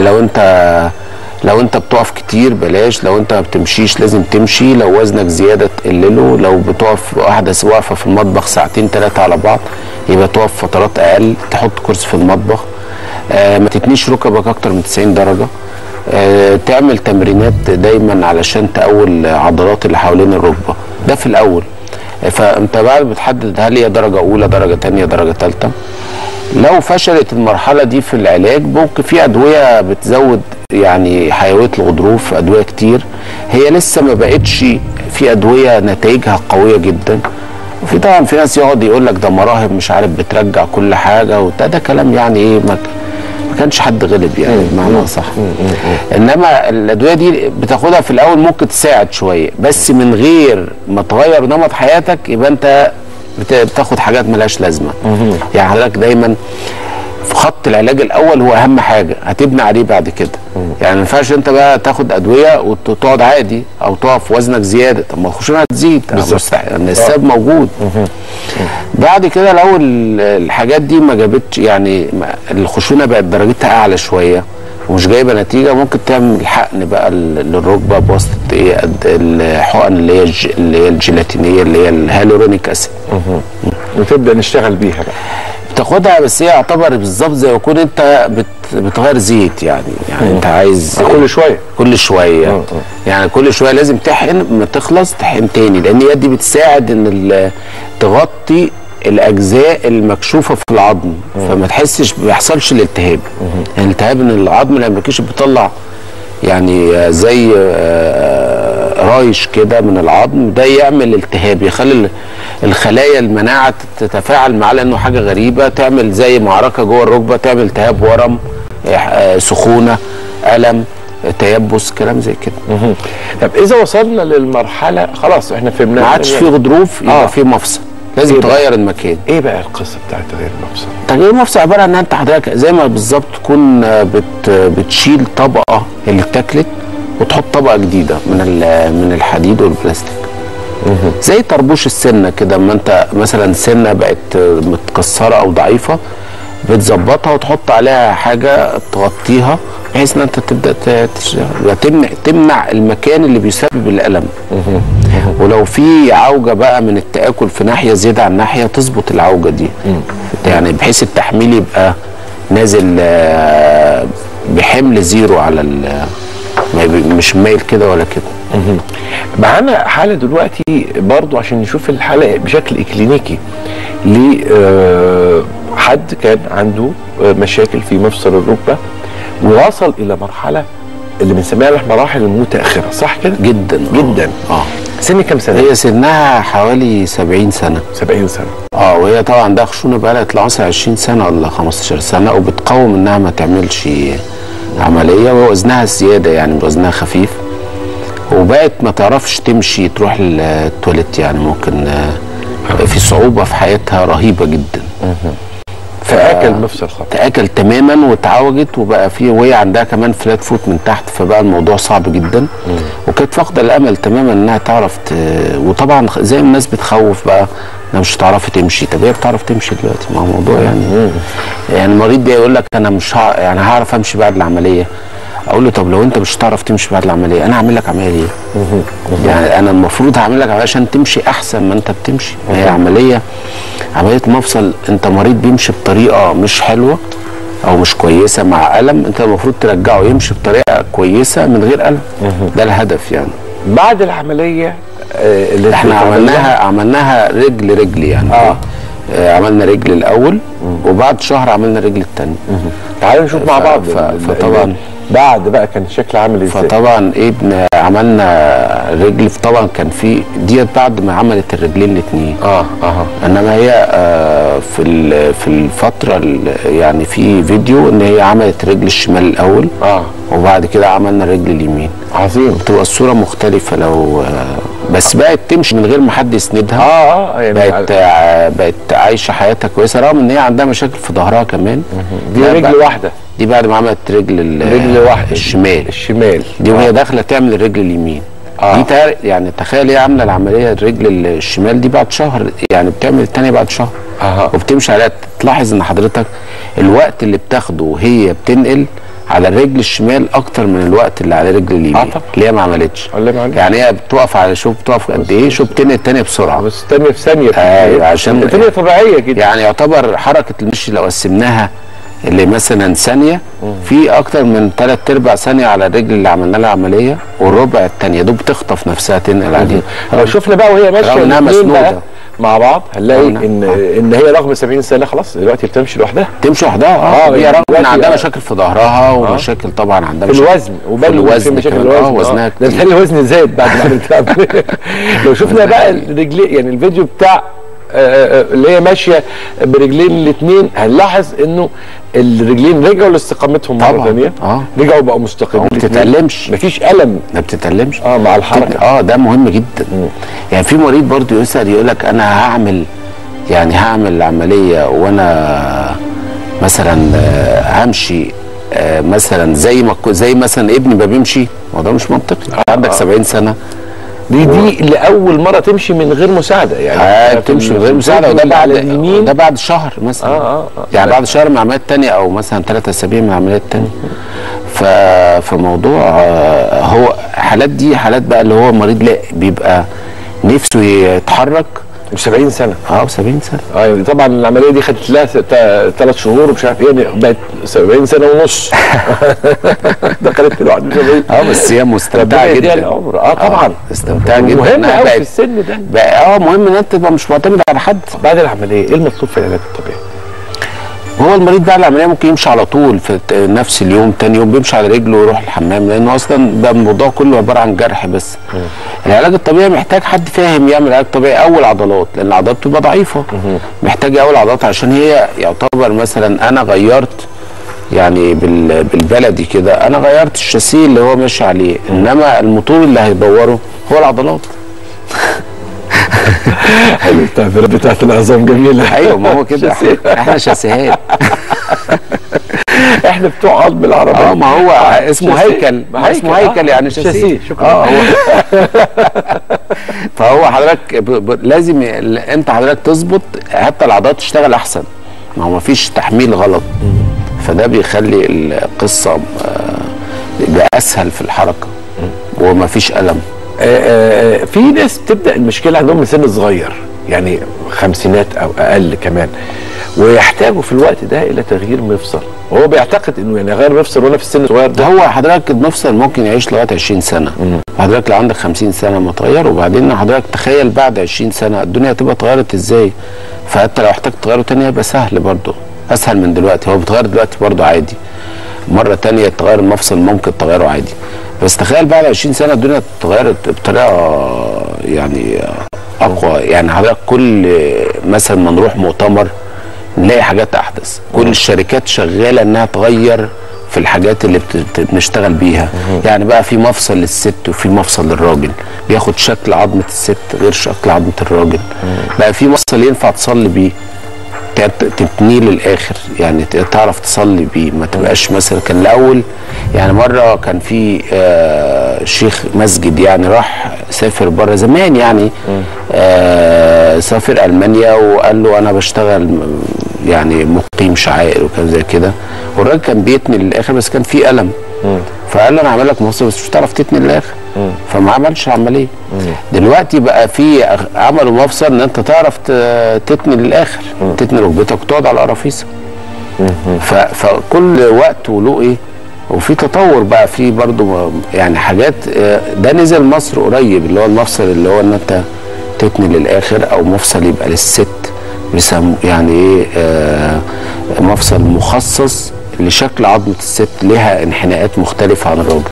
لو انت بتقف كتير بلاش، لو انت ما بتمشيش لازم تمشي، لو وزنك زياده تقلله، لو بتقف واقفه في المطبخ ساعتين 3 على بعض يبقى تقف فترات اقل، تحط كرسي في المطبخ، ما تتنيش ركبك اكتر من 90 درجه، تعمل تمرينات دايما علشان تقوي العضلات اللي حوالين الركبه. ده في الاول. فانت بقى بتحدد هل هي درجه اولى، درجه ثانيه، درجه ثالثه. لو فشلت المرحله دي في العلاج ممكن في ادويه بتزود يعني حيويه الغضروف، ادويه كتير. هي لسه ما بقتش في ادويه نتائجها قويه جدا. وفي طبعا في ناس يقعد يقول لك ده مراهم مش عارف بترجع كل حاجه، وده كلام يعني ايه، ما كانش حد غلب يعني بمعنى صح. انما الادويه دي بتاخدها في الاول ممكن تساعد شويه، بس من غير ما تغير نمط حياتك يبقى انت بتاخد حاجات ملهاش لازمه. يعني حضرتك دايما في خط العلاج الاول هو اهم حاجه، هتبني عليه بعد كده. يعني ما ينفعش انت بقى تاخد ادويه وتقعد عادي او تقف وزنك زياده، طب ما الخشونه هتزيد يعني السبب موجود. بعد كده لو الحاجات دي ما جابتش، يعني الخشونه بقت درجتها اعلى شويه ومش جايبه نتيجه، ممكن تعمل حقن بقى للركبه بواسطه الحقن اللي هي الجيلاتينيه اللي هي الهالورونيك اسيد. وتبدا نشتغل بيها بقى. بتاخدها بس هي يعتبر بالظبط زي ما يكون انت بتغير زيت يعني انت عايز كل شويه يعني كل شويه لازم تحقن، ما تخلص تحقن تاني، لان هي دي بتساعد ان تغطي الاجزاء المكشوفه في العظم، فما تحسش ما يحصلش الالتهاب. يعني الالتهاب ان العظم لما بيكشف بيطلع يعني زي رايش كده من العظم، ده يعمل التهاب، يخلي الخلايا المناعه تتفاعل معاه لانه حاجه غريبه، تعمل زي معركه جوه الركبه، تعمل التهاب، ورم، سخونه، الم، تيبس، كلام زي كده. طب اذا وصلنا للمرحله خلاص احنا فهمنا ما عادش في غضروف، يبقى في مفصل، لازم تغير المكان. ايه بقى القصه بتاعت تغيير المفصل؟ تغيير المفصل عباره عن ان انت حضرتك زي ما بالظبط تكون بتشيل طبقه اللي اتاكلت وتحط طبقه جديده من الحديد والبلاستيك. زي طربوش السنه كده، اما انت مثلا سنه بقت متكسره او ضعيفه بتظبطها وتحط عليها حاجه تغطيها بحيث ان انت تبدا تمنع المكان اللي بيسبب الالم. ولو في عوجه بقى من التاكل في ناحيه زياده عن ناحيه تظبط العوجه دي، يعني بحيث التحميل يبقى نازل بحمل زيرو على مش مايل كده ولا كده. معانا حاله دلوقتي برضو عشان نشوف الحاله بشكل اكلينيكي لحد كان عنده مشاكل في مفصل الركبه ووصل الى مرحله اللي بنسميها المراحل المتاخره، صح كده؟ جدا جدا. سن كام سنه؟ هي سنها حوالي 70 سنه. 70 سنه. وهي طبعا ده خشونه بقى لها يطلع 20 سنه ولا 15 سنه، وبتقاوم انها ما تعملش عمليه، ووزنها زياده يعني وزنها خفيف، وبقت ما تعرفش تمشي تروح التواليت، يعني ممكن في صعوبه في حياتها رهيبه جدا. تاكل مفصل خط، تاكل تماما واتعوجت، وبقى في وهي عندها كمان فلات فوت من تحت، فبقى الموضوع صعب جدا. وكانت فاقده الامل تماما انها تعرف وطبعا زي ما الناس بتخوف بقى انها مش هتعرفي تمشي. طب هي بتعرف تمشي دلوقتي، ما هو الموضوع يعني المريض ده يقول لك انا مش يعني هعرف امشي بعد العمليه. اقول له طب لو انت مش هتعرف تمشي بعد العمليه انا هعمل لك عمليه ليه؟ يعني انا المفروض هعمل لك عشان تمشي احسن ما انت بتمشي. هي عمليه مفصل، انت مريض بيمشي بطريقه مش حلوه او مش كويسه مع الم، انت المفروض ترجعه يمشي بطريقه كويسه من غير الم. ده الهدف يعني. بعد العمليه اللي احنا عملناها رجل يعني. عملنا رجل الاول وبعد شهر عملنا الرجل الثانيه. تعالوا نشوف مع بعض. فطبعا بعد بقى كان الشكل عامل ازاي؟ فطبعا عملنا رجل، طبعا كان في ديت بعد ما عملت الرجلين الاثنين. انما هي في الفتره يعني في فيديو ان هي عملت الرجل الشمال الاول وبعد كده عملنا الرجل اليمين. عظيم. بتبقى الصوره مختلفه لو بس بقت تمشي من غير ما حد يسندها. يعني بقت عايشه حياتها كويسه رغم ان هي عندها مشاكل في ظهرها كمان. دي رجل واحده، دي بعد ما عملت رجل واحده الشمال دي وهي داخله تعمل الرجل اليمين. دي يعني تخيل هي عامله العمليه الرجل الشمال دي بعد شهر، يعني بتعمل الثانيه بعد شهر. وبتمشي عليها. تلاحظ ان حضرتك الوقت اللي بتاخده وهي بتنقل على الرجل الشمال اكتر من الوقت اللي على الرجل اليمين اللي هي ما عملتش. يعني هي بتقف على بتقف قد ايه، بتنقل الثانيه بسرعه، بس الثانيه في ثانيه. عشان الثانيه طبيعيه جدا. يعني يعتبر حركه المشي لو قسمناها اللي مثلا ثانيه، في اكتر من 3/4 ثانيه على الرجل اللي عملنا لها عمليه، والربع الثانيه دوب تخطف نفسها تنقل عليها. لو شفنا بقى وهي ماشيه انها مسنوده مع بعض هنلاقي ان هي رغم 70 سنه خلاص دلوقتي بتمشي لوحدها. تمشي لوحدها. هي رغم ان عندها مشاكل في ظهرها ومشاكل طبعا عندها في الوزن وبالوزن كمان. وزنها كتير. ده الوزن زاد بعد ما عملتها. لو شفنا بقى الرجلين، يعني الفيديو بتاع اللي هي ماشيه برجلين الاثنين، هنلاحظ انه الرجلين رجعوا لاستقامتهم مره ثانيه. رجعوا بقوا مستقيمين. ما بتتألمش، مفيش الم، ما بتتألمش مع الحركه. ده مهم جدا. يعني في مريض برضه يسأل يقول لك انا هعمل العمليه وانا مثلا همشي مثلا زي مثلا ابني ما بيمشي. ده مش منطقي. عندك 70 سنه دي لاول مره تمشي من غير مساعده. يعني تمشي من غير مساعده. وده بعد شهر مثلا. يعني بعد شهر من العمليات الثانيه او مثلا 3 أسابيع من العمليات الثانيه. فموضوع هو حالات بقى اللي هو مريض لا بيبقى نفسه يتحرك. و70 سنه. 70 سنه. يعني طبعا العمليه دي خدت لها 3 شهور ومش عارف ايه، يعني بقت 70 سنه ونص. دخلت له 71. بس هي مستمتعه جدا. طبعا مستمتعه جدا. مهم قوي في السن ده بقى. مهم ان انت تبقى مش معتمد على حد. بعد العمليه ايه المطلوب في العلاج الطبيعي؟ هو المريض بعد العمليه ممكن يمشي على طول في نفس اليوم، تاني يوم بيمشي على رجله ويروح الحمام، لانه اصلا ده الموضوع كله عباره عن جرح بس. العلاج الطبيعي محتاج حد فاهم يعمل علاج طبيعي. اول عضلات، لان العضلات بتبقى ضعيفه، محتاج اول عضلات عشان هي يعتبر مثلا انا غيرت يعني بالبلدي كده، انا غيرت الشاسيه اللي هو ماشي عليه، انما الموتور اللي هيدوره هو العضلات. حلو. التعبيرات بتاعت العظام جميله. ايوه ما هو كده. احنا شاسيهات. احنا بتوع قلب العربيه. ما هو اسمه هيكل. اسمه هيكل يعني شاسيه. شكرا. فهو حضرتك لازم انت حضرتك تظبط حتى العضلات تشتغل احسن. ما هو مفيش تحميل غلط. فده بيخلي القصه يبقى اسهل في الحركه ومفيش الم. في ناس بتبدا المشكله عندهم من سن صغير، يعني خمسينات او اقل كمان، ويحتاجوا في الوقت ده الى تغيير مفصل، وهو بيعتقد انه يعني غير مفصل وانا في السن الصغير ده. هو حضرتك المفصل ممكن يعيش لغايه 20 سنه. حضرتك لو عندك 50 سنه ما تغيره، وبعدين حضرتك تخيل بعد 20 سنه الدنيا هتبقى اتغيرت ازاي. فحتى لو احتاج تغيره تاني هيبقى سهل برضه، اسهل من دلوقتي. هو بيتغير دلوقتي برضه عادي، مره تانيه تغير المفصل ممكن تغيره عادي، بس تخيل بعد 20 سنه الدنيا اتغيرت بطريقه يعني اقوى. يعني حضرتك كل مثلا ما نروح مؤتمر نلاقي حاجات احدث، كل الشركات شغاله انها تغير في الحاجات اللي بنشتغل بيها. يعني بقى في مفصل للست وفي مفصل للراجل، بياخد شكل عظمه الست غير شكل عظمه الراجل. بقى في مفصل ينفع تصلي بيه، تتنيه للاخر، يعني تعرف تصلي بيه، ما تبقاش مثلا. كان الاول يعني مره كان في شيخ مسجد يعني راح سافر بره زمان يعني، سافر المانيا وقال له انا بشتغل يعني مقيم شعائر وكان زي كده، والراجل كان بيتني للاخر بس كان في الم، فقال له انا هعمل لك مفصل بس مش هتعرف تتني للاخر، فما عملش العمليه. دلوقتي بقى في عملوا مفصل ان انت تعرف تتني للاخر، تتني ركبتك وتقعد على القرافيس. فكل وقت وله ايه، وفي تطور بقى في برضو يعني حاجات. ده نزل مصر قريب اللي هو المفصل اللي هو ان انت تتني للاخر، او مفصل يبقى للست بيسموه يعني ايه مفصل مخصص لشكل عظمه الست، لها انحناءات مختلفه عن الراجل.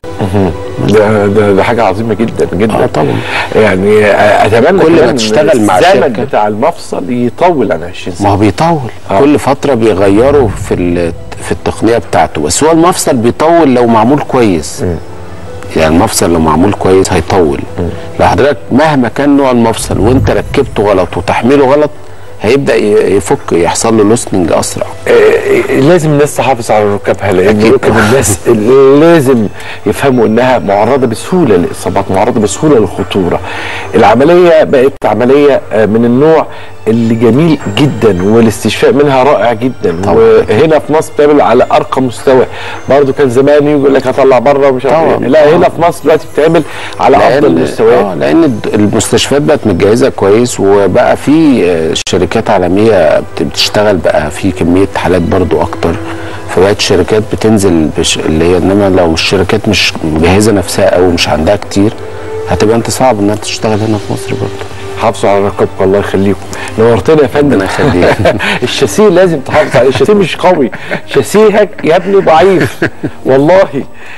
ده حاجه عظيمه جدا جدا. طبعا. يعني اتمنى كل ما تشتغل مع الزمن بتاع المفصل يطول عن 20 سنه. ما هو بيطول كل فتره بيغيروا في التقنيه بتاعته، بس هو المفصل بيطول لو معمول كويس. يعني المفصل لو معمول كويس هيطول. لو حضرتك مهما كان نوع المفصل وانت ركبته غلط وتحميله غلط هيبدا يفك، يحصل له لوسننج اسرع. لازم الناس تحافظ على ركابها، لان ركب الناس لازم يفهموا انها معرضه بسهوله للاصابات، معرضه بسهوله للخطوره. العمليه بقت عمليه من النوع اللي جميل جدا والاستشفاء منها رائع جدا. طبعا. وهنا في مصر بتعمل على ارقى مستوى. برضو كان زمان يقول لك هطلع بره ومش عارف ايه، لا هنا في مصر دلوقتي بتعمل على افضل المستويات. لان المستشفيات بقت متجهزه كويس، وبقى في شركات عالميه بتشتغل بقى في كميه حالات برضو اكتر، فبقت الشركات بتنزل اللي هي. انما لو الشركات مش مجهزه نفسها او مش عندها كتير هتبقى انت صعب انها تشتغل هنا في مصر برضو. حافظوا على رقبكم، الله يخليكم. نورتنا يا فندم. ربنا يخليك. الشاسيه لازم تحافظ عليه، الشاسيه مش قوي، شاسيهك يا ابني ضعيف والله.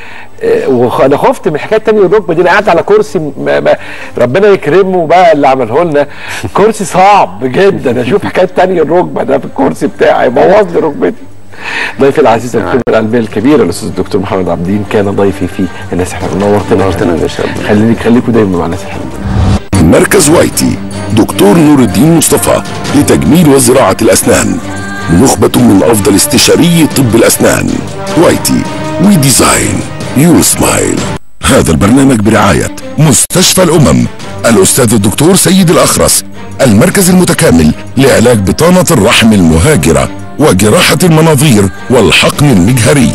وانا خفت من حكايه تاني الركبه دي. انا قاعد على كرسي ربنا يكرمه بقى اللي عمله لنا، كرسي صعب جدا. اشوف حكايه تاني الركبه ده في الكرسي بتاعي بوظ لي ركبتي. ضيفي العزيز الخبره العلميه الكبيره الاستاذ الدكتور محمد عابدين كان ضيفي في الناس الحلوه. نورتنا يا باشا. خليكم دايما مع الناس الحلوه. مركز وايتي دكتور نور الدين مصطفى لتجميل وزراعة الأسنان، نخبة من أفضل استشاري طب الأسنان. وايتي وي ديزاين يور سمايل. هذا البرنامج برعاية مستشفى الأمم، الأستاذ الدكتور سيد الأخرس، المركز المتكامل لعلاج بطانة الرحم المهاجرة وجراحة المناظير والحقن المجهري.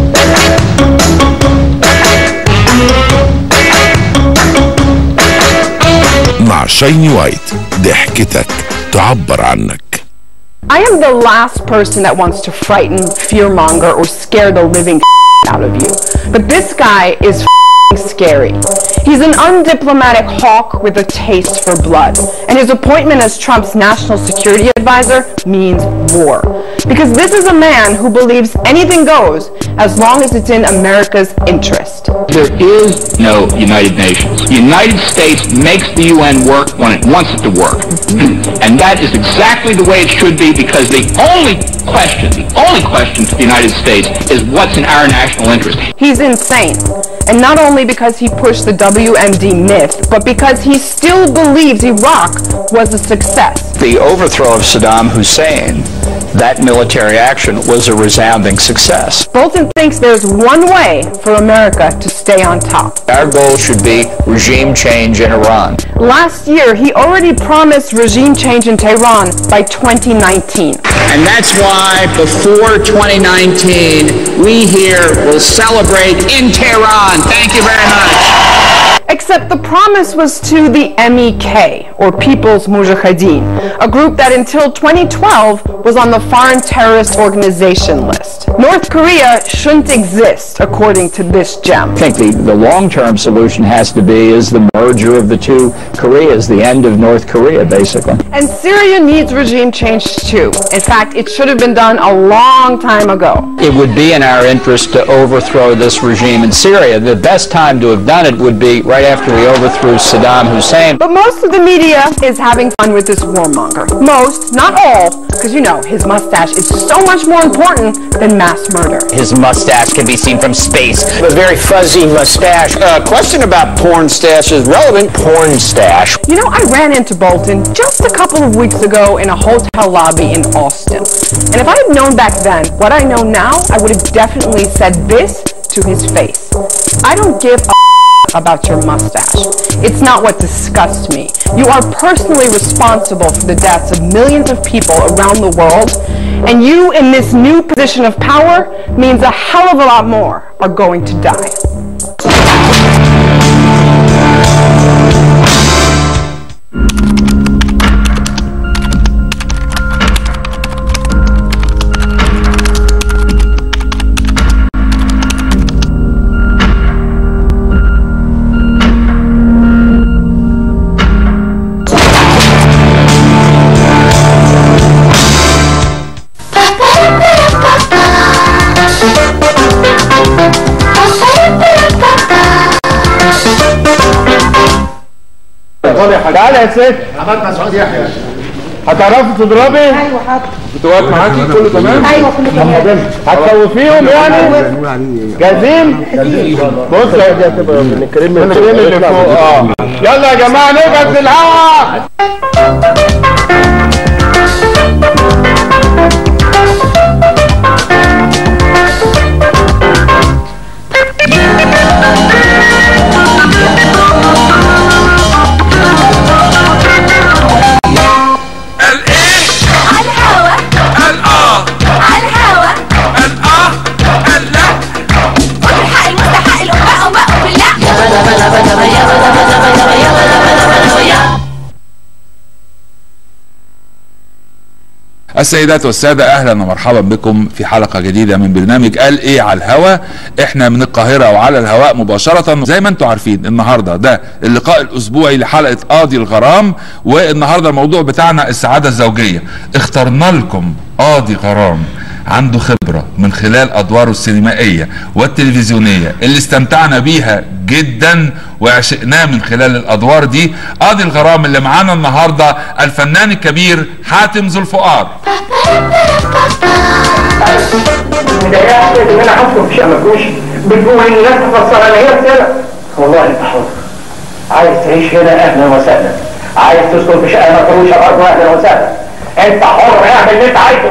مع شايني وايت، ضحكتك تعبر عنك. I am the last person that wants to frighten, fearmonger, or scare the living out of you. But this guy is scary. He's an undiplomatic hawk with a taste for blood. And his appointment as Trump's national security advisor means war. Because this is a man who believes anything goes as long as it's in America's interest. There is no United Nations. The United States makes the UN work when it wants it to work. And that is exactly the way it should be, because the only question to the United States is what's in our national interest. He's insane. And not only because he pushed the WMD myth, but because he still believes Iraq was a success. The overthrow of Saddam Hussein, that military action was a resounding success. Bolton thinks there's one way for America to stay on top. Our goal should be regime change in Iran. Last year, he already promised regime change in Tehran by 2019. And that's why before 2019, we here will celebrate in Tehran. Thank you very much. Except the promise was to the MEK, or People's Mujahideen, a group that until 2012 was on the Foreign Terrorist Organization list. North Korea shouldn't exist, according to this gem. I think the long-term solution has to be is the merger of the two Koreas, the end of North Korea, basically. And Syria needs regime change too. In fact, it should have been done a long time ago. It would be in our interest to overthrow this regime in Syria. The best time to have done it would be right after we overthrew Saddam Hussein. But most of the media is having fun with this warmonger. Most, not all, because you know, his mustache is so much more important than mass murder. His mustache can be seen from space. A very fuzzy mustache. Question about porn stash is relevant. Porn stash. You know, I ran into Bolton just a couple of weeks ago in a hotel lobby in Austin. And if I had known back then what I know now, I would have definitely said this to his face. I don't give a about your mustache. It's not what disgusts me. You are personally responsible for the deaths of millions of people around the world, and you in this new position of power means a hell of a lot more are going to die. تعالى يا ست. احمد مسعود يحيى. هتعرفي تضربي؟ ايوه حاضر. بتوقف معاكي كله تمام؟ ايوه كله تمام. هتخوفيهم يعني؟ جاهزين؟ بص يا دي هتبقى من الكريم اللي فوق. يلا يا جماعه نبعد في الهواء. السيدات والسادة، اهلا ومرحبا بكم في حلقة جديدة من برنامج قال ايه على الهواء. احنا من القاهرة وعلى الهواء مباشرة. زي ما انتم عارفين النهاردة ده اللقاء الاسبوعي لحلقة قاضي الغرام، والنهاردة الموضوع بتاعنا السعادة الزوجية. اخترنا لكم قاضي غرام عنده خبرة من خلال أدواره السينمائية والتلفزيونية اللي استمتعنا بيها جدا وعشقناه من خلال الأدوار دي. قاضي الغرام اللي معانا النهاردة الفنان الكبير حاتم ذو الفقار. ان انا عارفه مفيش مفهوش بتقول الناس تفسر انا هي رساله. والله انت حر، عايز تعيش هنا اهلا وسهلا، عايز تسكن في شقه مفروشه برضه اهلا وسهلا، انت حر اعمل اللي انت عايزه.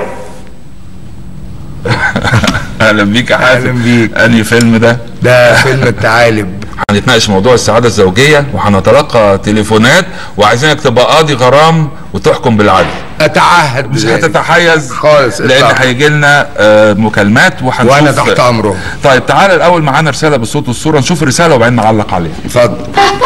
اهلا بيك يا حاتم. اهلا بيك. انهي فيلم ده؟ ده فيلم الثعالب. هنتناقش موضوع السعاده الزوجيه وهنتلقى تليفونات، وعايزينك تبقى قاضي غرام وتحكم بالعدل. اتعهد مش هتتحيز خالص، لان هيجي لنا مكالمات وهنشوف. وانا تحت امره. طيب تعالى الاول معانا رساله بالصوت والصوره، نشوف الرساله وبعدين نعلق عليها. اتفضل.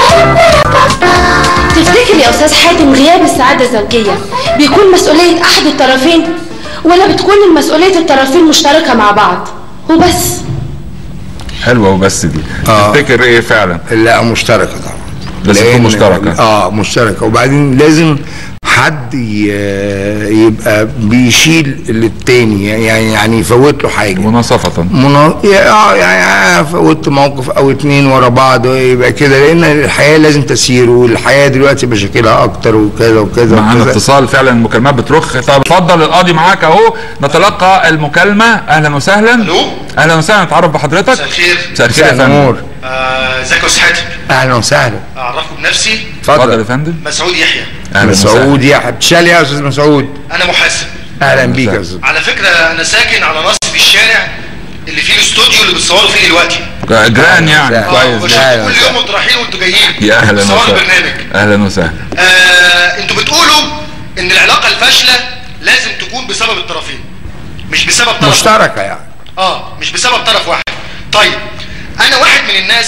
تفتكر يا استاذ حاتم غياب السعاده الزوجيه بيكون مسؤوليه احد الطرفين، ولا بتكون المسؤوليه الطرفين مشتركه مع بعض وبس؟ حلوه وبس دي. تفتكر ايه فعلا؟ لا مشتركه طبعا. بس تكون مشتركه. مشتركه، وبعدين لازم حد يبقى بيشيل للتاني، يعني يفوت له حاجه مناصفه. يعني فوت موقف او اتنين ورا بعض يبقى كده، لان الحياه لازم تسير، والحياه دلوقتي مشاكلها اكتر وكذا وكذا. معانا اتصال فعلا، المكالمات بترخ. طب اتفضل القاضي معاك اهو، نتلقى المكالمه. اهلا وسهلا. الو. اهلا وسهلا، نتعرف بحضرتك. مساء الخير. مساء الخير يا فندم. ازيك يا استاذ حاتم؟ اهلا وسهلا. اعرفكم بنفسي. اتفضل يا فندم. مسعود يحيى. مسعود يحيى. بتشال يا استاذ مسعود؟ انا محاسب. اهلا بيك يا استاذ. على فكره انا ساكن على نصف الشارع اللي فيه الاستوديو اللي بتصوروا فيه دلوقتي. جيران يعني. كويس. كل يوم وانتوا رايحين وانتوا جايين. يا اهلا وسهلا. البرنامج. اهلا وسهلا. انتوا بتقولوا ان العلاقه الفاشله لازم تكون بسبب الطرفين، مش بسبب طرف مشتركه يعني. مش بسبب طرف واحد. طيب انا واحد من الناس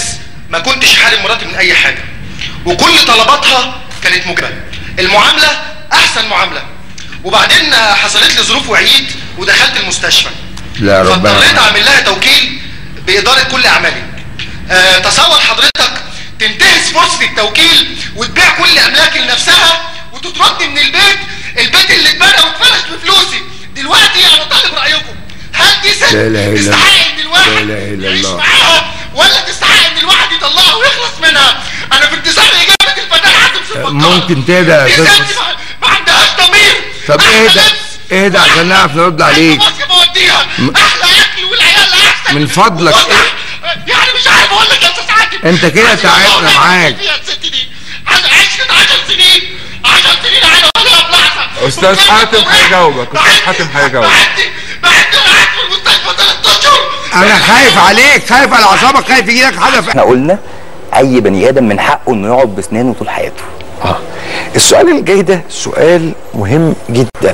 ما كنتش حارم مراتي من اي حاجه، وكل طلباتها كانت مجابه. المعامله احسن معامله. وبعدين حصلت لي ظروف وعييت ودخلت المستشفى. لا ربنا. فاضطريت اعمل لها توكيل باداره كل اعمالي. تصور حضرتك تنتهز فرصه التوكيل وتبيع كل املاكي لنفسها وتطردني من البيت اللي اتبنى واتفرش بفلوسي. دلوقتي انا طالب رايكم، هل دي ست تستحق ان الواحد يعيش معاها، ولا تستحق ان الواحد يطلعها ويخلص منها؟ انا في انتظار اجابه الفتاه حاتم سلطان. ممكن تهدى يا استاذ؟ ما عندهاش ضمير. طب اهدى عشان نعرف نرد عليك. احلى اكل والعيال احسن. من فضلك يعني مش عارف اقول لك يا استاذ حاتم. انت كده تعبنا معاك. عشت 10 سنين 10 سنين انا ولا بلحظه. استاذ حاتم هيجاوبك، استاذ حاتم هيجاوبك. بعد ما قعدت في المستشفى 3 اشهر. انا خايف عليك، خايف على اعصابك، خايف يجيلك حاجه. احنا قلنا اي بني ادم من حقه انه يقعد باسنانه طول حياته. السؤال الجاي ده سؤال مهم جدا.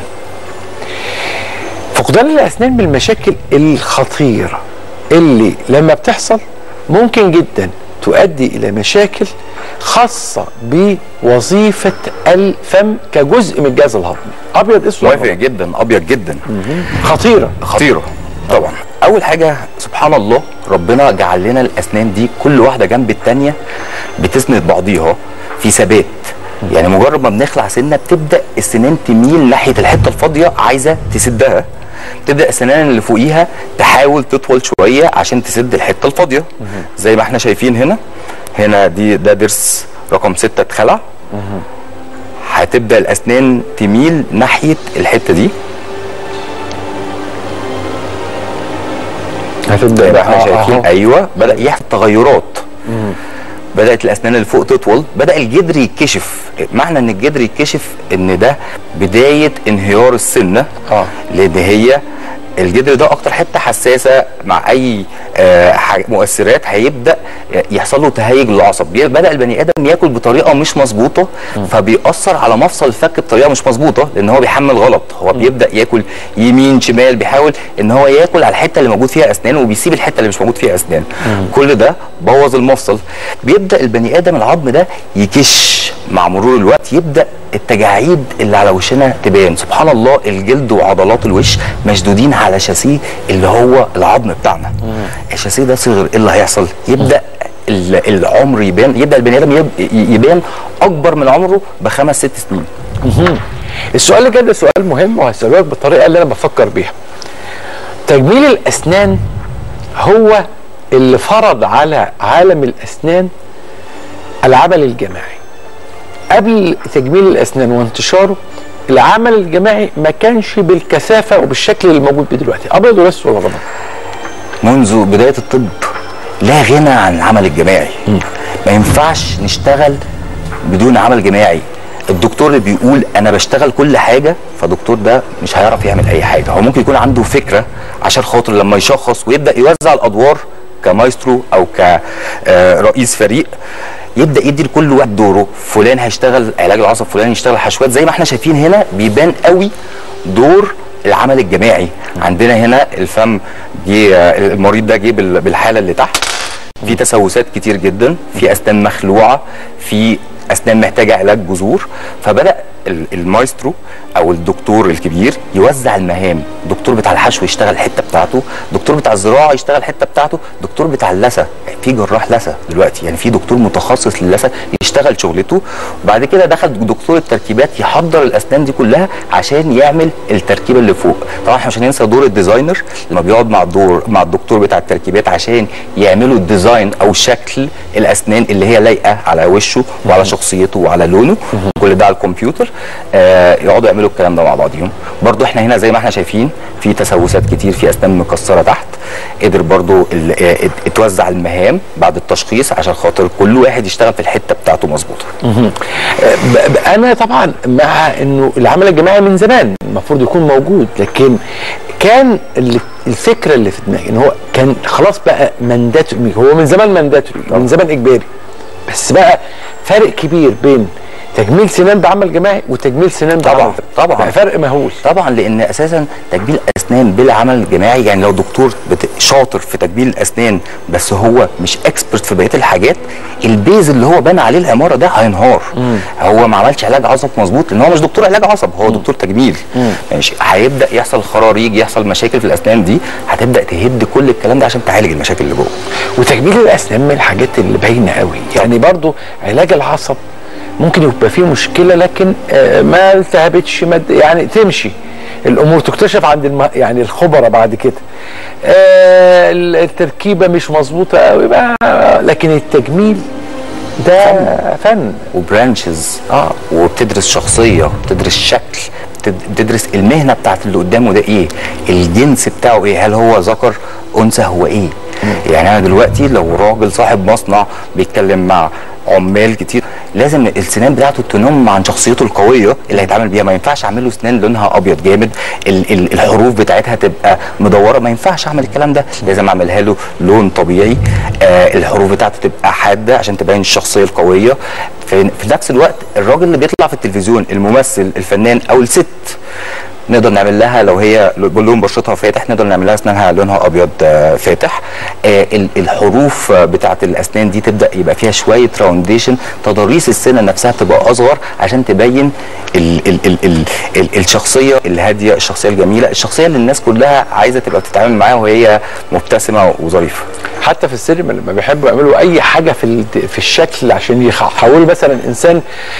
فقدان الاسنان من المشاكل الخطيره اللي لما بتحصل ممكن جدا تؤدي الى مشاكل خاصه بوظيفه الفم كجزء من الجهاز الهضمي. ابيض اسود. موافق جدا، ابيض جدا. خطيره طبعا. اول حاجه سبحان الله ربنا جعل لنا الاسنان دي كل واحده جنب الثانيه بتسند بعضيها في ثبات. يعني مجرد ما بنخلع سنه بتبدا السنان تميل ناحيه الحته الفاضيه عايزه تسدها، تبدا السنان اللي فوقيها تحاول تطول شويه عشان تسد الحته الفاضيه. زي ما احنا شايفين هنا ده ضرس رقم 6 اتخلع. هتبدا الاسنان تميل ناحيه الحته دي. هتبدا بقى احنا شايفين ايوه بدا يحصل تغيرات. بدات الاسنان اللي فوق تطول، بدا الجدر يتكشف. معنى ان الجدر يتكشف ان ده بدايه انهيار السنه. لان هي الجدر ده اكتر حته حساسه مع اي مؤثرات، هيبدا يحصل له تهيج للعصب. بدا البني ادم ياكل بطريقه مش مظبوطه، فبيأثر على مفصل الفك بطريقه مش مظبوطه، لان هو بيحمل غلط. هو بيبدا ياكل يمين شمال، بيحاول ان هو ياكل على الحته اللي موجود فيها اسنان وبيسيب الحته اللي مش موجود فيها اسنان. كل ده بوظ المفصل. بيبدا البني ادم العظم ده يكش مع مرور الوقت، يبدا التجاعيد اللي على وشنا تبان. سبحان الله الجلد وعضلات الوش مشدودين على شاسيه اللي هو العظم بتاعنا. الشاسيه ده صغر، ايه اللي هيحصل؟ يبدا العمر يبان، يبدا البني ادم يبان اكبر من عمره ب5 6 سنين. السؤال اللي جاي ده سؤال مهم وهسألك بالطريقه اللي انا بفكر بيها. تجميل الاسنان هو اللي فرض على عالم الاسنان العمل الجماعي. قبل تجميل الاسنان وانتشاره العمل الجماعي ما كانش بالكثافه وبالشكل اللي موجود بيه دلوقتي. ابيض ولا ولا غلط؟ منذ بدايه الطب لا غنى عن العمل الجماعي. ما ينفعش نشتغل بدون عمل جماعي. الدكتور اللي بيقول انا بشتغل كل حاجه، فالدكتور ده مش هيعرف يعمل اي حاجه. هو ممكن يكون عنده فكره عشان خاطر لما يشخص ويبدا يوزع الادوار كمايسترو او كرئيس فريق، يبدا يدي لكل واحد دوره. فلان هيشتغل علاج العصب، فلان يشتغل حشوات. زي ما احنا شايفين هنا بيبان قوي دور العمل الجماعي. عندنا هنا الفم المريض ده جه بالحاله اللي تحت، في تسوسات كتير جدا، في اسنان مخلوعه، في اسنان محتاجه علاج جذور. فبدا المايسترو او الدكتور الكبير يوزع المهام. الدكتور بتاع الحشو يشتغل الحته بتاعته، الدكتور بتاع الزراعه يشتغل الحته بتاعته، الدكتور بتاع اللثه، في جراح لثه دلوقتي، يعني في دكتور متخصص للثه يشتغل شغلته. وبعد كده دخل دكتور التركيبات يحضر الاسنان دي كلها عشان يعمل التركيبه اللي فوق. طبعا احنا مش هننسى دور الديزاينر لما بيقعد مع الدكتور بتاع التركيبات عشان يعملوا الديزاين او شكل الاسنان اللي هي لايقه على وشه وعلى شخصيته وعلى لونه. كل ده على الكمبيوتر. يقعدوا يعملوا الكلام ده مع بعضهم. برضو احنا هنا زي ما احنا شايفين في تسوسات كتير، في اسنان مكسره تحت. قدر برضو اتوزع المهام بعد التشخيص عشان خاطر كل واحد يشتغل في الحته بتاعته مظبوطه. انا طبعا مع انه العمل الجماعي من زمان المفروض يكون موجود، لكن كان الفكره اللي في دماغي ان هو كان خلاص بقى مانداتوري. هو من زمان مانداتوري، من زمان اجباري، بس بقى فرق كبير بين تجميل سنان بعمل جماعي وتجميل سنان طبعا طبعا فرق مهول طبعا، لان اساسا تجميل اسنان بلا عمل جماعي، يعني لو دكتور شاطر في تجميل الاسنان بس هو مش اكسبرت في بقيه الحاجات، البيز اللي هو بنى عليه العماره ده هينهار. هو ما عملش علاج عصب مظبوط، لان هو مش دكتور علاج عصب، هو دكتور تجميل. ماشي، هيبدا يحصل خراريج، يحصل مشاكل في الاسنان دي، هتبدا تهد كل الكلام ده عشان تعالج المشاكل اللي جوه. وتجميل الاسنان من الحاجات اللي باينه قوي، يعني برضو علاج العصب ممكن يبقى فيه مشكله لكن ما التهبتش، يعني تمشي الامور، تكتشف عند يعني الخبراء بعد كده. التركيبه مش مظبوطه قوي بقى، لكن التجميل ده فن وبرانشز. وبتدرس شخصيه، بتدرس شكل، بتدرس المهنه بتاعت اللي قدامه ده ايه، الجنس بتاعه ايه، هل هو ذكر انثى، هو ايه. يعني انا دلوقتي لو راجل صاحب مصنع بيتكلم مع عمال كتير، لازم السنان بتاعته تنم عن شخصيته القويه اللي هيتعامل بيها. ما ينفعش اعمل له سنان لونها ابيض جامد، الحروف بتاعتها تبقى مدوره، ما ينفعش اعمل الكلام ده، لازم اعملها له لون طبيعي. الحروف بتاعته تبقى حاده عشان تبين الشخصيه القويه. في نفس الوقت الراجل اللي بيطلع في التلفزيون، الممثل، الفنان او الست، نقدر نعمل لها لو هي لون بشرتها فاتح، نقدر نعمل لها اسنانها لونها ابيض فاتح. الحروف بتاعه الاسنان دي تبدا يبقى فيها شويه راونديشن، تضاريس السنه نفسها تبقى اصغر عشان تبين الشخصيه الهاديه، الشخصيه الجميله، الشخصيه اللي الناس كلها عايزه تبقى بتتعامل معاها وهي مبتسمه وظريفه. حتى في السينما لما بيحبوا يعملوا اي حاجه في الشكل عشان يحولوا مثلا انسان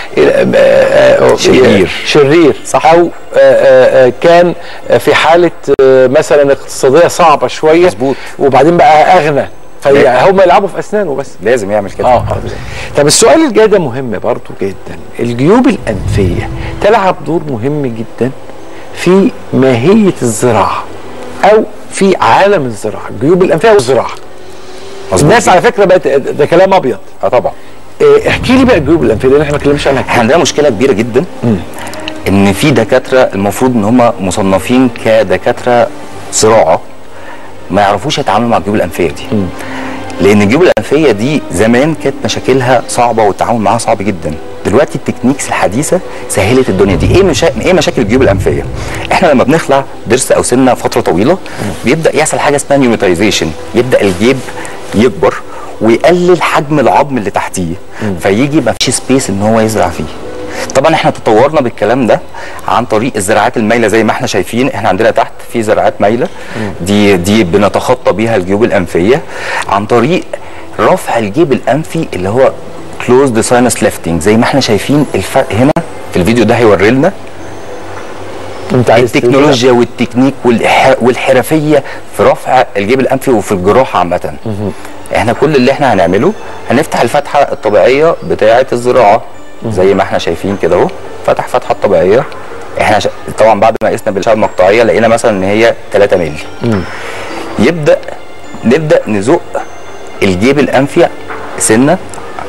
شرير صح، او كان في حاله مثلا اقتصاديه صعبه شويه مظبوط، وبعدين بقى اغنى، فهم يلعبوا في اسنانه بس. لازم يعمل كده. طب السؤال الجاي ده مهم برضو جدا، الجيوب الانفيه تلعب دور مهم جدا في ماهيه الزراعه او في عالم الزراعه، الجيوب الانفيه والزراعه. الناس على فكره بقت ده كلام ابيض. طبعا. احكي لي بقى الجيوب الانفيه لان احنا ما اتكلمناش عنها. احنا عندنا مشكله كبيره جدا ان في دكاتره المفروض ان هم مصنفين كدكاتره زراعه ما يعرفوش يتعاملوا مع الجيوب الانفيه دي. لان الجيوب الانفيه دي زمان كانت مشاكلها صعبه والتعامل معاها صعب جدا. دلوقتي التكنيكس الحديثه سهلت الدنيا دي. ايه مشاكل الجيوب الانفيه؟ احنا لما بنخلع ضرس او سنه فتره طويله بيبدا يحصل حاجه اسمها نيوميتايزيشن، يبدا الجيب يكبر ويقلل حجم العظم اللي تحتيه، فيجي ما فيش سبيس ان هو يزرع فيه. طبعا احنا تطورنا بالكلام ده عن طريق الزراعات المايله، زي ما احنا شايفين احنا عندنا تحت في زراعات مايله، دي بنتخطى بيها الجيوب الانفيه عن طريق رفع الجيب الانفي اللي هو كلوزد ساينس ليفتنج. زي ما احنا شايفين الفرق هنا في الفيديو ده هيوري لنا التكنولوجيا والتكنيك والحرفيه في رفع الجيب الانفي وفي الجراحه عامه. احنا كل اللي احنا هنعمله هنفتح الفتحه الطبيعيه بتاعه الزراعه زي ما احنا شايفين كده اهو، فتح فتحه طبيعيه. احنا طبعا بعد ما قسنا بالاشعه المقطعيه لقينا مثلا ان هي 3 مللي. نبدا نزق الجيب الانفي سنه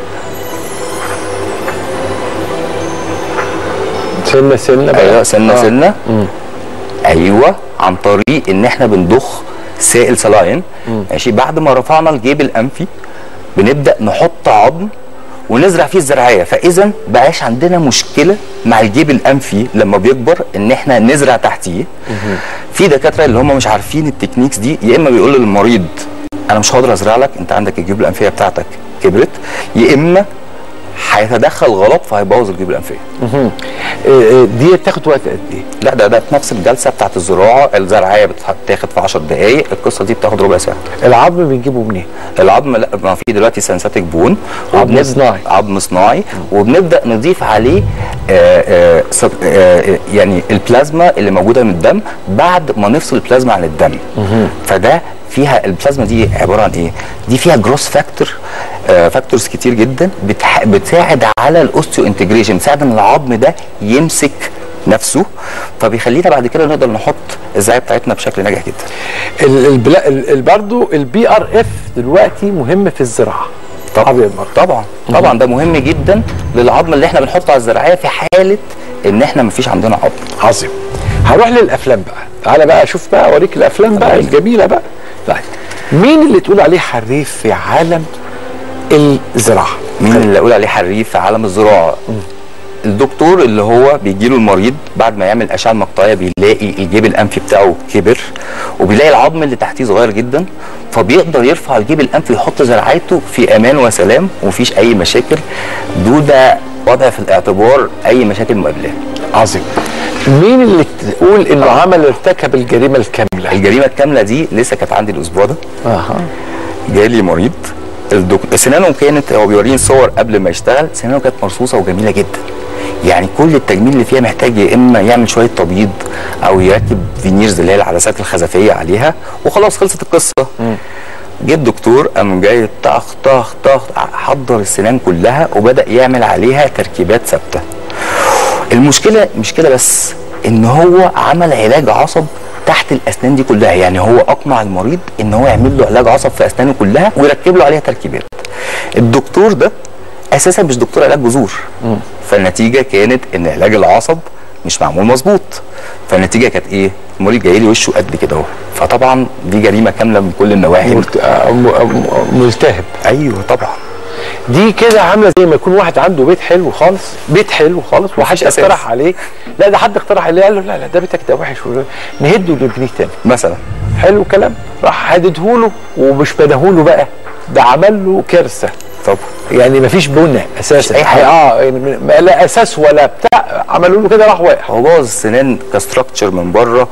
بقى. ايوه سنه. ايوه، عن طريق ان احنا بنضخ سائل سلاين. ماشي، بعد ما رفعنا الجيب الانفي بنبدا نحط عظم ونزرع فيه الزراعيه. فاذا بقاش عندنا مشكله مع الجيب الانفي لما بيكبر ان احنا نزرع تحتيه. في دكاتره اللي هم مش عارفين التكنيكس دي، يا اما بيقول للمريض انا مش هقدر ازرع لك، انت عندك الجيوب الانفيه بتاعتك كبرت، يا اما هيتدخل غلط فهيبوظ الجيوب الانفيه. دي بتاخد وقت قد ايه؟ لا ده في نفس الجلسه بتاعت الزراعه، الزرعيه بتاخد في 10 دقائق، القصه دي بتاخد ربع ساعه. العظم بنجيبه منين؟ العظم لا، ما في دلوقتي سنساتيك بون، عظم صناعي، وبنبدا نضيف عليه يعني البلازما اللي موجوده من الدم بعد ما نفصل البلازما عن الدم. فده فيها البلازما دي عباره عن ايه؟ دي فيها جروس فاكتورز كتير جدا بتساعد على الاوستيو انتجريشن، بتساعد ان العظم ده يمسك نفسه، فبيخلينا بعد كده نقدر نحط الزراعيه بتاعتنا بشكل ناجح جدا. برضه البي ار اف دلوقتي مهم في الزراعه. طبعا ده مهم جدا للعظم اللي احنا بنحطه على الزراعيه في حاله ان احنا مفيش عندنا عظم. عظيم. هروح للافلام بقى، تعالى بقى شوف بقى اوريك الافلام بقى الجميله بقى. طيب مين اللي تقول عليه حريف في عالم الزراعه؟ مين اللي اقول عليه حريف في عالم الزراعه؟ الدكتور اللي هو بيجي له المريض بعد ما يعمل اشعه مقطعيه بيلاقي الجيب الانفي بتاعه كبر، وبيلاقي العظم اللي تحتيه صغير جدا، فبيقدر يرفع الجيب الانفي ويحط زراعته في امان وسلام ومفيش اي مشاكل دون وضع في الاعتبار اي مشاكل مقابلاه. عظيم. مين اللي تقول انه عمل ارتكب الجريمه الكامله؟ الجريمه الكامله دي لسه كانت عندي الاسبوع ده. جالي مريض سنانه كانت، هو بيوريني صور قبل ما يشتغل، سنانه كانت مرصوصه وجميله جدا. يعني كل التجميل اللي فيها محتاج يا اما يعمل شويه تبييض او يركب فينيرز اللي هي العدسات الخزفيه عليها وخلاص خلصت القصه. جه الدكتور قام جاي طخ طخ طخ حضر السنان كلها وبدا يعمل عليها تركيبات ثابته. المشكله مش كده بس، ان هو عمل علاج عصب تحت الاسنان دي كلها، يعني هو اقنع المريض ان هو يعمل له علاج عصب في اسنانه كلها ويركب له عليها تركيبات. الدكتور ده اساسا مش دكتور علاج جذور، فالنتيجه كانت ان علاج العصب مش معمول مظبوط. فالنتيجه كانت ايه؟ المريض جاي لي وشه قد كده اهو. فطبعا دي جريمه كامله من كل النواحي. ملتهب. ايوه طبعا. دي كده عامله زي ما يكون واحد عنده بيت حلو خالص، بيت حلو خالص وحد اقترح عليه، لا ده حد اقترح عليه قال له لا ده بيتك ده وحش نهده ونبنيه تاني مثلا. حلو كلام، راح هددهوله ومش بناهوله بقى، ده عمل له كارثه. طب يعني مفيش بنى اساسا، اي حاجه يعني لا اساس ولا بتاع، عملوا له كده راح واقع. هو بوظ السنان كستراكشر من بره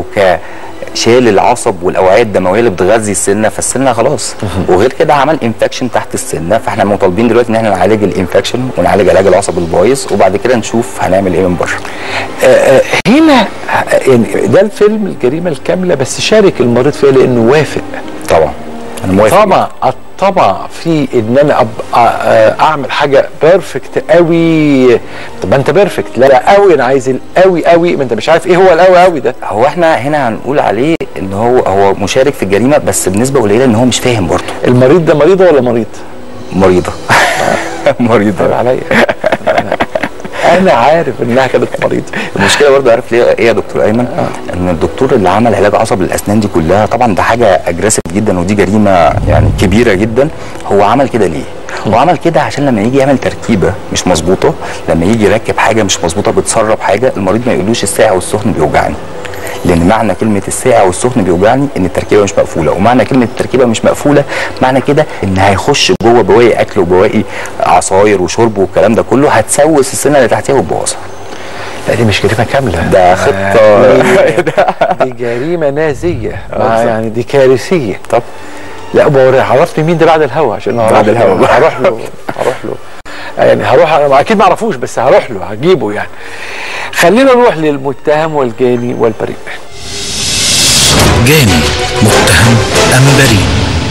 شال العصب والاوعيه الدمويه اللي بتغذي السنه، فالسنه خلاص. وغير كده عمل انفكشن تحت السنه، فاحنا مطالبين دلوقتي ان احنا نعالج الانفكشن ونعالج علاج العصب البايظ وبعد كده نشوف هنعمل ايه من بره. هنا يعني ده الفيلم الجريمه الكامله، بس شارك المريض فيها لانه وافق. طبعا انا موافق. طبعا الطبع في ان انا ابقى اعمل حاجه بيرفكت قوي. طب انت بيرفكت، لا قوي، انا عايز القوي قوي، ما انت مش عارف ايه هو القوي قوي ده. هو احنا هنا هنقول عليه ان هو مشارك في الجريمه بس بنسبه قليله، ان هو مش فاهم برضه. المريض ده مريضه ولا مريض؟ مريضه. مريضه عليا. انا عارف انها كانت مريضه. المشكله برضه عارف ليه ايه يا دكتور ايمن؟ ان الدكتور اللي عمل علاج عصب للاسنان دي كلها، طبعا ده حاجه اجريسيف جدا ودي جريمه يعني كبيره جدا. هو عمل كده ليه؟ هو عمل كده عشان لما يجي يعمل تركيبه مش مظبوطه، لما يجي يركب حاجه مش مظبوطه بتسرب حاجه، المريض ما يقولوش الساعه والسخن بيوجعني. لان معنى كلمه الساعه والسخن بيوجعني ان التركيبه مش مقفوله، ومعنى كلمه التركيبه مش مقفوله معنى كده ان هيخش جوه بواقي اكل وبواقي عصاير وشرب والكلام ده كله، هتسوس السنه اللي تحتها وتبوظها. لا دي مش جريمه كامله، ده خطه. دي جريمه نازيه، يعني دي كارثيه. طب لا عرفني مين ده بعد الهوا، عشان بعد الهوا هروح له يعني هروح، انا اكيد ما اعرفوش بس هروح له هجيبه يعني. خلينا نروح للمتهم والجاني والبريء. جاني، متهم ام بريء؟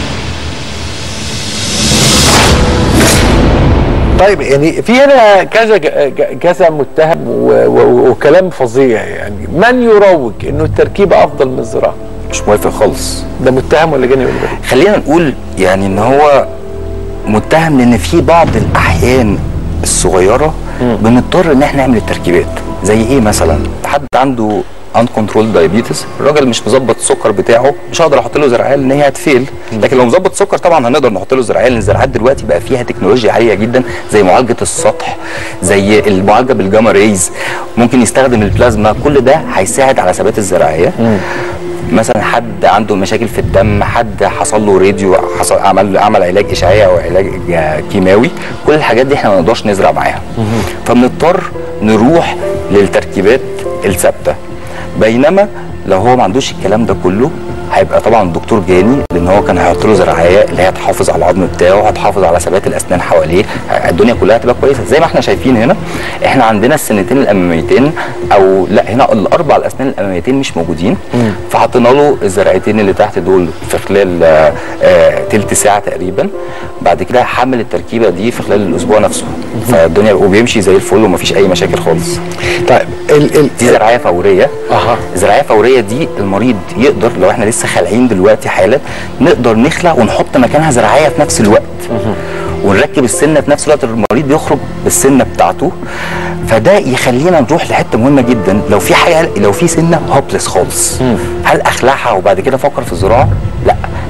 طيب يعني في هنا كذا متهم وكلام فظيع. يعني من يروج انه التركيبه افضل من الزراعه؟ مش موافق خالص. ده متهم ولا جاني ولا بريء؟ خلينا نقول يعني ان هو متهم، لان في بعض الاحيان الصغيره بنضطر ان احنا نعمل التركيبات. زي ايه مثلا؟ حد عنده انكنترول دايابيتس، الراجل مش مظبط السكر بتاعه، مش هقدر احط له زرعيه لان هي هتفيل. لكن لو مظبط سكر طبعا هنقدر نحط له زرعيه، لان الزراعات دلوقتي بقى فيها تكنولوجيا عاليه جدا، زي معالجه السطح، زي المعالجه بالجاما ريز، ممكن يستخدم البلازما. كل ده هيساعد على ثبات الزراعيه. مثلا حد عنده مشاكل في الدم، حد حصل له راديو، عمل علاج اشعاعي او علاج كيماوي، كل الحاجات دي احنا ما نقدرش نزرع معاها، فبنضطر نروح للتركيبات الثابته. بينما لو هو ما عندوش الكلام ده كله هيبقى طبعا الدكتور جاني، لان هو كان هيحط له زراعيه اللي هي هتحافظ على العظم بتاعه، هتحافظ على ثبات الاسنان حواليه، الدنيا كلها هتبقى كويسه. زي ما احنا شايفين هنا، احنا عندنا السنتين الاماميتين، او لا هنا الاربع الاسنان الاماميتين مش موجودين، فحطينا له الزراعتين اللي تحت دول في خلال تلت ساعه تقريبا. بعد كده حمل التركيبه دي في خلال الاسبوع نفسه، فالدنيا وبيمشي زي الفل ومفيش اي مشاكل خالص. طيب دي زراعيه فوريه. الزراعيه الفوريه دي المريض يقدر، لو احنا لسه خالعين دلوقتي حالا، نقدر نخلع ونحط مكانها زراعيه في نفس الوقت، ونركب السنه في نفس الوقت، المريض يخرج بالسنه بتاعته. فده يخلينا نروح لحته مهمه جدا، لو في حاجه، لو في سنه هوبلس خالص، هل اخلعها وبعد كده افكر في الزراعه؟ لا،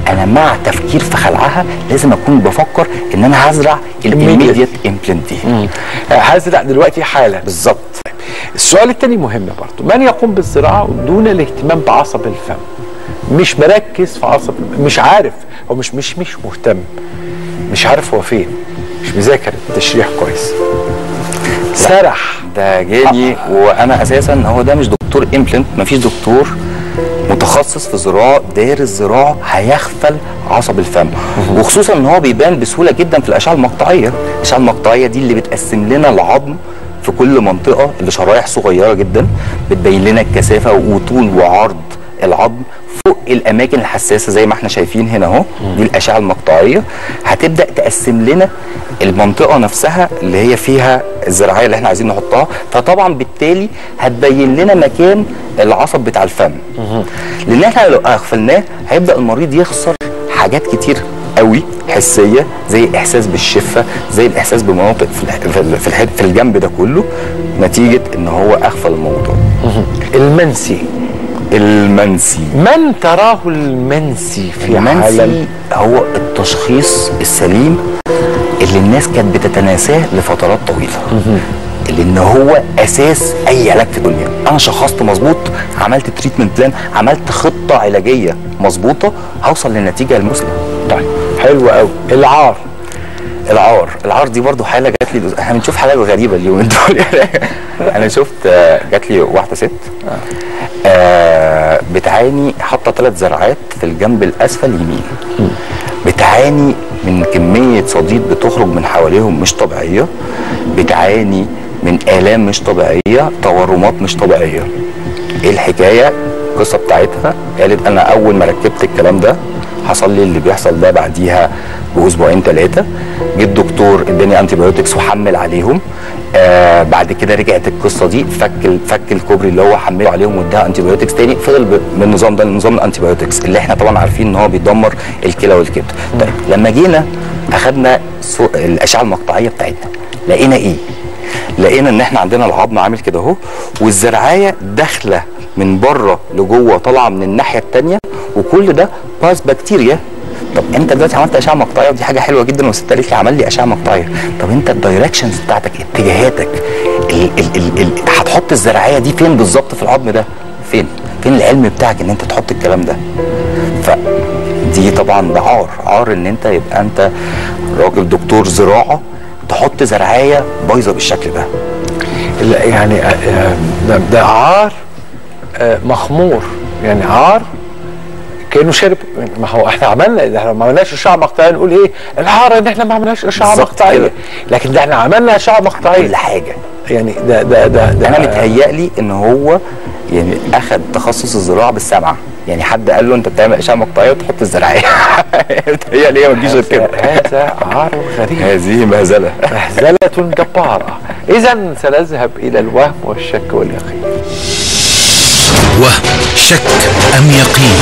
انا مع تفكير في خلعها لازم اكون بفكر ان انا هزرع الاميديت امبلانت دي. هزرع دلوقتي حالا. بالظبط. السؤال الثاني مهم برضه، من يقوم بالزراعه دون الاهتمام بعصب الفم؟ مش مركز في عصب، مش عارف، هو مش مهتم، مش عارف هو فين، مش مذاكر التشريح كويس، سرح. ده جاني وانا اساسا هو ده مش دكتور امبلانت، مفيش دكتور متخصص في زراعه دارس زراعه هيغفل عصب الفم، وخصوصا ان هو بيبان بسهوله جدا في الاشعه المقطعيه. الاشعه المقطعيه دي اللي بتقسم لنا العظم في كل منطقه لشرايح صغيره جدا، بتبين لنا الكثافه وطول وعرض العظم فوق الاماكن الحساسه زي ما احنا شايفين هنا اهو. دي الاشعه المقطعيه هتبدا تقسم لنا المنطقه نفسها اللي هي فيها الزراعيه اللي احنا عايزين نحطها، فطبعا بالتالي هتبين لنا مكان العصب بتاع الفم. لان احنا لو اغفلناه هيبدا المريض يخسر حاجات كتير قوي حسيه، زي احساس بالشفه، زي الاحساس بمناطق في الجنب ده كله، نتيجه ان هو اغفل الموضوع. المنسي من تراه المنسي في عالم؟ هو التشخيص السليم اللي الناس كانت بتتناساه لفترات طويله، لان هو اساس اي علاج في الدنيا. انا شخصت مظبوط، عملت تريتمنت بلان، عملت خطه علاجيه مظبوطه، هوصل للنتيجه المثلى. طيب حلو قوي. العار دي برضو حاله جات لي، احنا بنشوف حالات غريبه اليومين دول. انا شفت جات لي واحده ست بتعاني، حاطه 3 زرعات في الجنب الاسفل يمين، بتعاني من كميه صديد بتخرج من حواليهم مش طبيعيه، بتعاني من آلام مش طبيعيه، تورمات مش طبيعيه. ايه الحكايه؟ القصه بتاعتها قالت انا اول ما ركبت الكلام ده حصل لي اللي بيحصل ده بعديها باسبوعين 3. جيت دكتور اداني انتي بايوتكس وحمل عليهم. بعد كده رجعت القصه دي، فك الكوبري اللي هو حمله عليهم واداها انتي بايوتكس تاني، فضل بالنظام ده، نظام الانتي بايوتكس اللي احنا طبعا عارفين ان هو بيدمر الكلى والكبد. طيب لما جينا اخدنا الاشعه المقطعيه بتاعتنا، لقينا ايه؟ لقينا ان احنا عندنا العظم عامل كده اهو، والزرعايه داخله من بره لجوه، طالعه من الناحيه الثانيه، وكل ده باس بكتيريا. طب انت دلوقتي عملت اشعه مقطعيه ودي حاجه حلوه جدا، والست قالت لي عمل لي اشعه مقطعيه. طب انت الدايركشنز بتاعتك، اتجاهاتك، هتحط الزراعيه دي فين بالظبط في العظم ده؟ فين العلم بتاعك ان انت تحط الكلام ده؟ فدي طبعا ده عار ان انت يبقى انت راجل دكتور زراعه تحط زراعيه بايظه بالشكل ده. يعني ده عار مخمور، يعني عار كانه شارب. ما هو احنا عملنا، ما عملناش اشعه مقطعيه نقول ايه العار ان احنا ما عملناش اشعه مقطعيه، لكن ده احنا عملنا اشعه مقطعيه كل حاجه. يعني ده انا متهيألي ان هو يعني اخذ تخصص الزراعه بالسمعه، يعني حد قال له انت بتعمل اشعه مقطعيه وتحط الزراعيه. متهيألي هي ما تجيش غير كده. هذا عار غريب، هذه مهزله جباره. اذا سنذهب الى الوهم والشك واليقين. وهم، شك ام يقين؟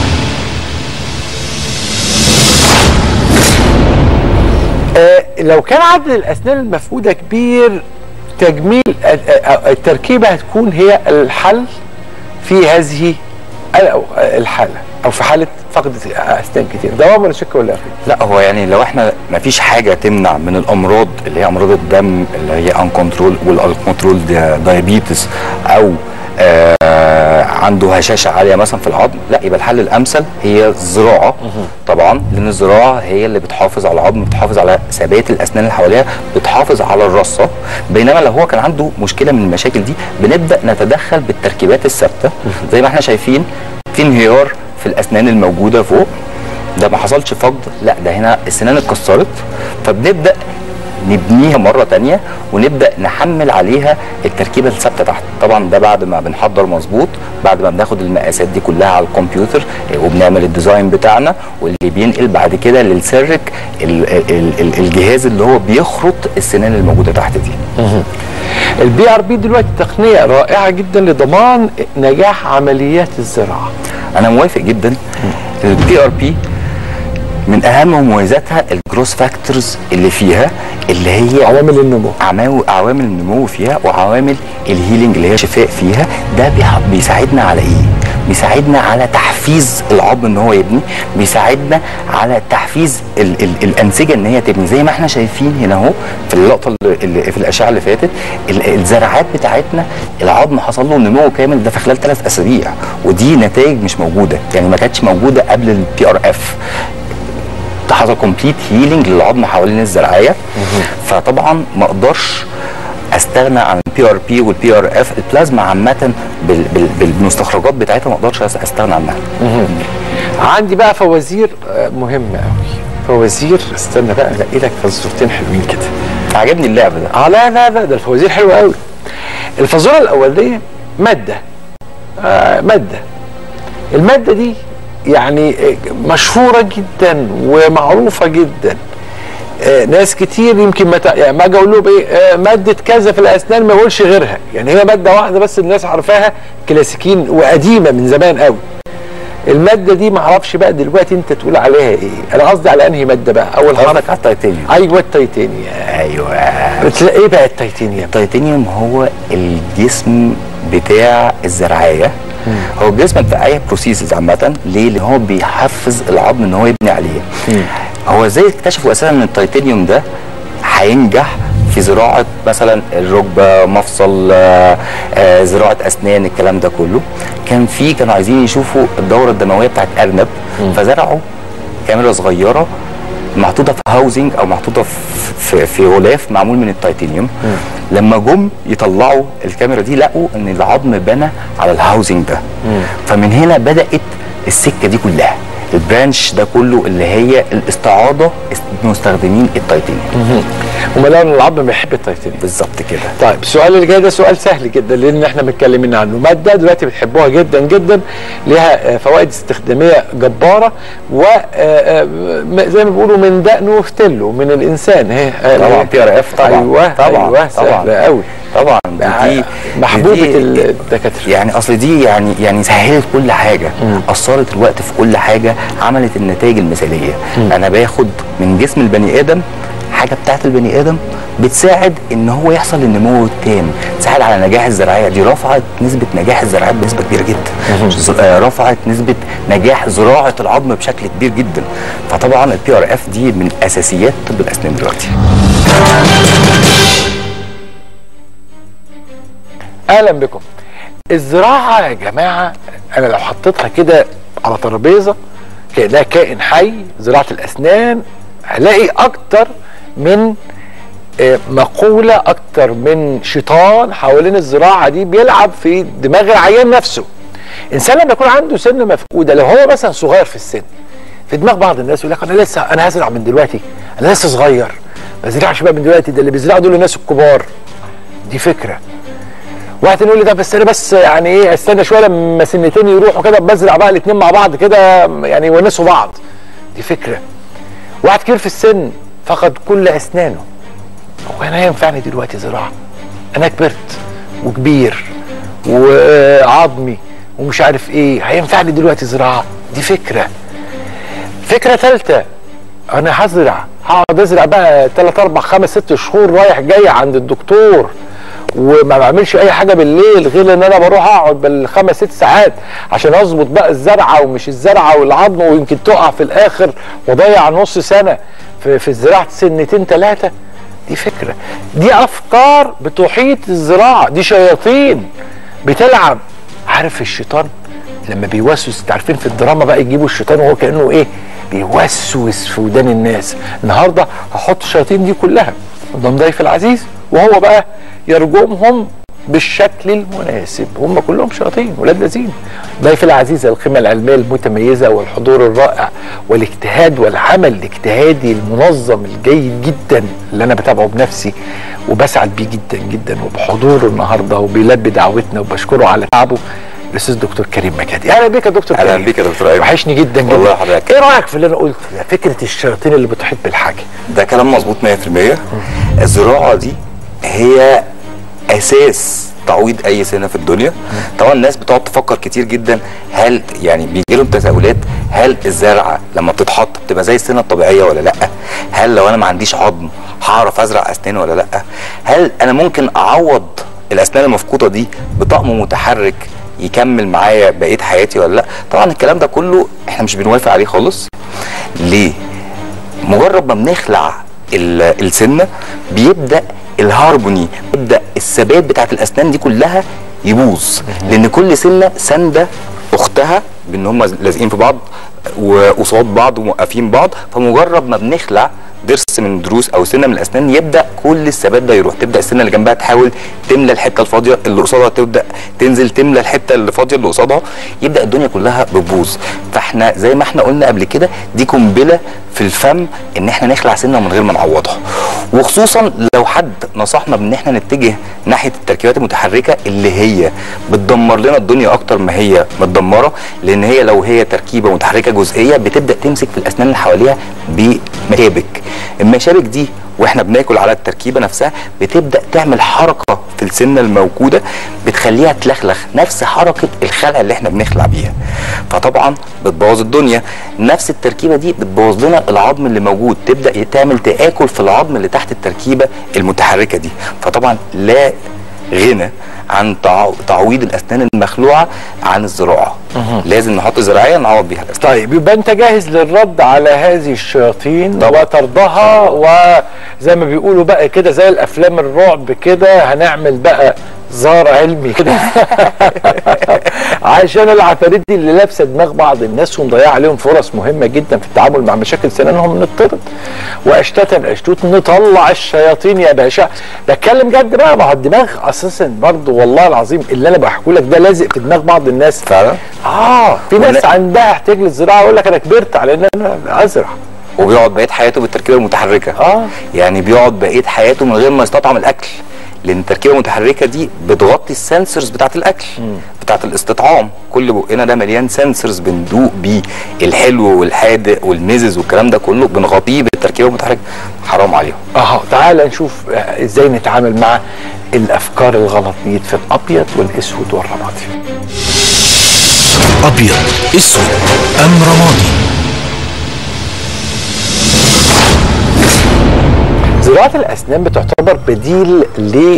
لو كان عدد الاسنان المفقوده كبير، تجميل التركيبه هتكون هي الحل في هذه الحاله، او في حاله فقد اسنان كتير. دوام ولا شك ولا يقين؟ لا، هو يعني لو احنا ما فيش حاجه تمنع من الامراض اللي هي امراض الدم اللي هي انكنترول والكنترول دايابيتس، او عنده هشاشه عاليه مثلا في العظم، لا يبقى الحل الامثل هي الزراعه طبعا، لان الزراعه هي اللي بتحافظ على العظم، بتحافظ على ثبات الاسنان اللي حواليها، بتحافظ على الرصه. بينما لو هو كان عنده مشكله من المشاكل دي بنبدا نتدخل بالتركيبات الثابته زي ما احنا شايفين في انهيار في الاسنان الموجوده فوق. ده ما حصلش فقد، لا ده هنا السنان اتكسرت، فبنبدا نبنيها مرة تانية ونبدأ نحمل عليها التركيبة الثابتة تحت. طبعا ده بعد ما بنحضر مظبوط، بعد ما بناخد المقاسات دي كلها على الكمبيوتر وبنعمل الديزاين بتاعنا، واللي بينقل بعد كده للسيرك الجهاز اللي هو بيخرط السنان الموجودة تحت دي. البي ار بي دلوقتي تقنية رائعة جدا لضمان نجاح عمليات الزراعة. أنا موافق جدا. البي ار بي من اهم مميزاتها الجروس فاكتورز اللي فيها، اللي هي عوامل النمو، عوامل النمو فيها، وعوامل الهيلينج اللي هي شفاء فيها. ده بيساعدنا على ايه؟ بيساعدنا على تحفيز العظم ان هو يبني، بيساعدنا على تحفيز الانسجه ان هي تبني. زي ما احنا شايفين هنا اهو في اللقطه اللي في الاشعه اللي فاتت، الزراعات بتاعتنا العظم حصل له نمو كامل ده في خلال 3 اسابيع، ودي نتائج مش موجوده، يعني ما كانتش موجوده قبل البي ار اف. حصل كومبليت هيلينج للعظم حوالين الزراعيه. فطبعا ما اقدرش استغنى عن البي ار بي والبي ار اف. البلازما عامه بالمستخرجات بتاعتها ما اقدرش استغنى عنها. عندي بقى فوازير مهمه قوي، فوازير. استنى بقى الاقي لك فزورتين حلوين كده. عجبني اللعب ده. لا ده الفوازير حلوه قوي. الفزوره الاولانيه ماده ماده. الماده دي يعني مشهوره جدا ومعروفه جدا. ناس كتير يمكن ما اجي اقول لهم ايه ماده كذا في الاسنان ما يقولش غيرها، يعني هي ماده واحده بس الناس عارفاها، كلاسيكيين وقديمه من زمان قوي. الماده دي ما اعرفش بقى دلوقتي انت تقول عليها ايه. انا قصدي على انهي ماده بقى؟ اول حاجه على التيتانيوم. ايوه التيتانيوم. ايوه. بتلاقي ايه بقى التيتانيوم؟ التيتانيوم هو الجسم بتاع الزراعيه. هو الجسم في اي بروسيسز عامه. ليه؟ لان هو بيحفز العظم ان هو يبني عليه. هو ازاي اكتشفوا اساسا ان التيتانيوم ده هينجح في زراعه مثلا الركبه، مفصل، زراعه اسنان، الكلام ده كله. كانوا عايزين يشوفوا الدوره الدمويه بتاعت ارنب، فزرعوا كاميرا صغيره محطوطه في هاوزنج او محطوطه في غلاف معمول من التيتانيوم. لما جم يطلعوا الكاميرا دي لقوا ان العظم بنى على الهاوزنج ده. فمن هنا بدات السكه دي كلها، البرانش ده كله اللي هي الاستعاضه مستخدمين التيتانيوم. هم لقوا ان العظم بيحب التيتانيوم. بالظبط كده. طيب السؤال اللي جاي ده سؤال سهل جدا لان احنا متكلمين عنه. ماده دلوقتي بتحبوها جدا جدا، ليها فوائد استخداميه جباره، وزي ما بيقولوا من دقنه وفتله من الانسان. طبعا بي ار اف. طبعا. ايوه سهله قوي. طبعا دي محبوبه الدكاتره. يعني اصل دي يعني سهلت كل حاجه، اثرت الوقت في كل حاجه، عملت النتائج المثاليه. انا باخد من جسم البني ادم حاجه بتاعت البني ادم بتساعد ان هو يحصل النمو التام، تساعد على نجاح الزراعيه. دي رفعت نسبه نجاح الزراعيه بنسبه كبيره جدا. رفعت نسبه نجاح زراعه العظم بشكل كبير جدا. فطبعا البي ار اف دي من اساسيات طب الاسنان دلوقتي. اهلا بكم. الزراعه يا جماعه انا لو حطيتها كده على ترابيزه كانها كائن حي، زراعه الاسنان، هلاقي اكتر من مقوله، اكتر من شيطان حوالين الزراعه دي بيلعب في دماغ العيان نفسه. انسان لما يكون عنده سن مفقوده، لو هو مثلا صغير في السن، في دماغ بعض الناس يقول لك انا هزرع من دلوقتي، انا لسه صغير، ما ازرعش بقى من دلوقتي، ده اللي بيزرعوا دول الناس الكبار. دي فكره. واحد يقول لي ده بس انا يعني ايه استنى شويه لما سنتين يروحوا كده بزرع بقى الاثنين مع بعض كده يعني يونسوا بعض. دي فكره. واحد كبير في السن فقد كل اسنانه، هو انا ينفعني دلوقتي زراعه؟ انا كبرت وكبير وعظمي ومش عارف ايه، هينفعني دلوقتي زراعه؟ دي فكره. فكره ثالثه، انا هقعد ازرع بقى 3 4 5 6 شهور رايح جاي عند الدكتور وما بعملش اي حاجه بالليل غير ان انا بروح اقعد بال5 6 ساعات عشان اظبط بقى الزرعه ومش الزرعه والعظم، ويمكن تقع في الاخر وضيع نص سنه في زراعه سنتين 3. دي فكره. دي افكار بتحيط الزراعه، دي شياطين بتلعب. عارف الشيطان لما بيوسوس، انت عارفين في الدراما بقى يجيبوا الشيطان وهو كانه ايه بيوسوس في ودان الناس. النهارده هحط الشياطين دي كلها قدام ضيف العزيز وهو بقى يرجمهم بالشكل المناسب. هم كلهم شياطين ولاد لذين. ضيف العزيز القيمه العلميه المتميزه والحضور الرائع والاجتهاد والعمل الاجتهادي المنظم الجيد جدا اللي انا بتابعه بنفسي وبسعد بيه جدا جدا وبحضوره النهارده وبيلبي دعوتنا وبشكره على تعبه، الاستاذ دكتور كريم مكادي. اهلا بيك يا دكتور كريم. اهلا بيك يا دكتور ايمن. وحشني جدا جدا. والله حضرتك. ايه رايك في اللي انا قلته ده؟ فكره الشياطين اللي بتحيط بالحاجه. ده كلام مظبوط 100%. الزراعه دي هي اساس تعويض اي سنه في الدنيا. طبعا الناس بتقعد تفكر كتير جدا، هل يعني بيجي لهم تساؤلات، هل الزرعه لما بتتحط بتبقى زي السنه الطبيعيه ولا لا؟ هل لو انا ما عنديش عظم هعرف ازرع اسنان ولا لا؟ هل انا ممكن اعوض الاسنان المفقوده دي بطقم متحرك يكمل معايا بقيه حياتي ولا لا. طبعا الكلام ده كله احنا مش بنوافق عليه خالص. ليه؟ مجرد ما بنخلع السنه بيبدا الهارموني، بيبدا الثبات بتاعت الاسنان دي كلها يبوظ، لان كل سنه سانده اختها بان هم لازقين في بعض وقصاد بعض وموقفين بعض. فمجرد ما بنخلع ضرس من ضروس او سنه من الاسنان يبدا كل الثبات ده يروح، تبدا السنه اللي جنبها تحاول تملى الحته الفاضيه اللي قصادها، تبدا تنزل تملى الحته اللي فاضيه اللي قصادها، يبدا الدنيا كلها بتبوظ. فاحنا زي ما احنا قلنا قبل كده دي قنبله في الفم ان احنا نخلع سنه من غير ما نعوضها. وخصوصا لو حد نصحنا بان احنا نتجه ناحيه التركيبات المتحركه اللي هي بتدمر لنا الدنيا اكتر ما هي متدمره، لان هي لو هي تركيبه متحركه جزئيه بتبدا تمسك في الاسنان اللي حواليها بمشابك. المشابك دي واحنا بناكل على التركيبه نفسها بتبدا تعمل حركه في السنه الموجوده بتخليها تلخلخ نفس حركه الخلع اللي احنا بنخلع بيها، فطبعا بتبوظ الدنيا. نفس التركيبه دي بتبوظ لنا العظم اللي موجود، تبدا تعمل تاكل في العظم اللي تحت التركيبه المتحركه دي. فطبعا لا غنى عن تعويض الاسنان المخلوعه عن الزراعه. لازم نحط زراعيه نعوض بيها الاسنان. طيب يبقى انت جاهز للرد على هذه الشياطين وطردها، وزي ما بيقولوا بقى كده زي الافلام الرعب كده هنعمل بقى زار علمي كده عشان العفاريت دي اللي لابسه دماغ بعض الناس ومضيعه عليهم فرص مهمه جدا في التعامل مع مشاكل سنانهم نطرد واشتتا اشتوت نطلع الشياطين يا باشا. بتكلم جد بقى، ما هو الدماغ اساسا برضه والله العظيم اللي انا بحكوا لك ده لازق في دماغ بعض الناس فعلا. في ناس عندها احتياج للزراعه يقول لك انا كبرت على ان انا ازرع، وبيقعد بقيه حياته بالتركيبه المتحركه. يعني بيقعد بقيه حياته من غير ما يستطعم الاكل، لان التركيبه المتحركه دي بتغطي السنسورز بتاعت الاكل بتاعت الاستطعام. كل بقنا ده مليان سنسورز بندوق بيه الحلو والحادق والمزز والكلام ده كله بنغطيه بالتركيبه المتحركه. حرام عليهم. تعال نشوف ازاي نتعامل مع الافكار الغلط في الابيض والاسود والرمادي. ابيض اسود ام رمادي؟ زراعة الأسنان بتعتبر بديل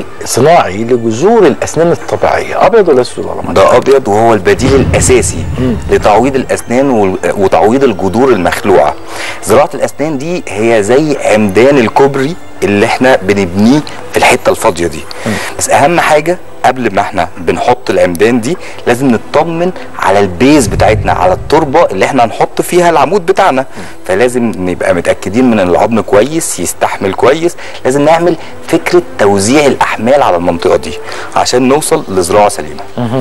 صناعي لجذور الأسنان الطبيعية. أبيض ولا أسود ولا رمادي؟ ده أبيض، وهو البديل الأساسي لتعويض الأسنان وتعويض الجذور المخلوعة. زراعة الأسنان دي هي زي عمدان الكوبري اللي احنا بنبنيه في الحتة الفاضية دي. بس أهم حاجة قبل ما احنا بنحط العمدان دي لازم نطمن على البيز بتاعتنا، على التربه اللي احنا هنحط فيها العمود بتاعنا. فلازم نبقى متاكدين من ان العظم كويس يستحمل كويس. لازم نعمل فكره توزيع الاحمال على المنطقه دي عشان نوصل لزراعه سليمه.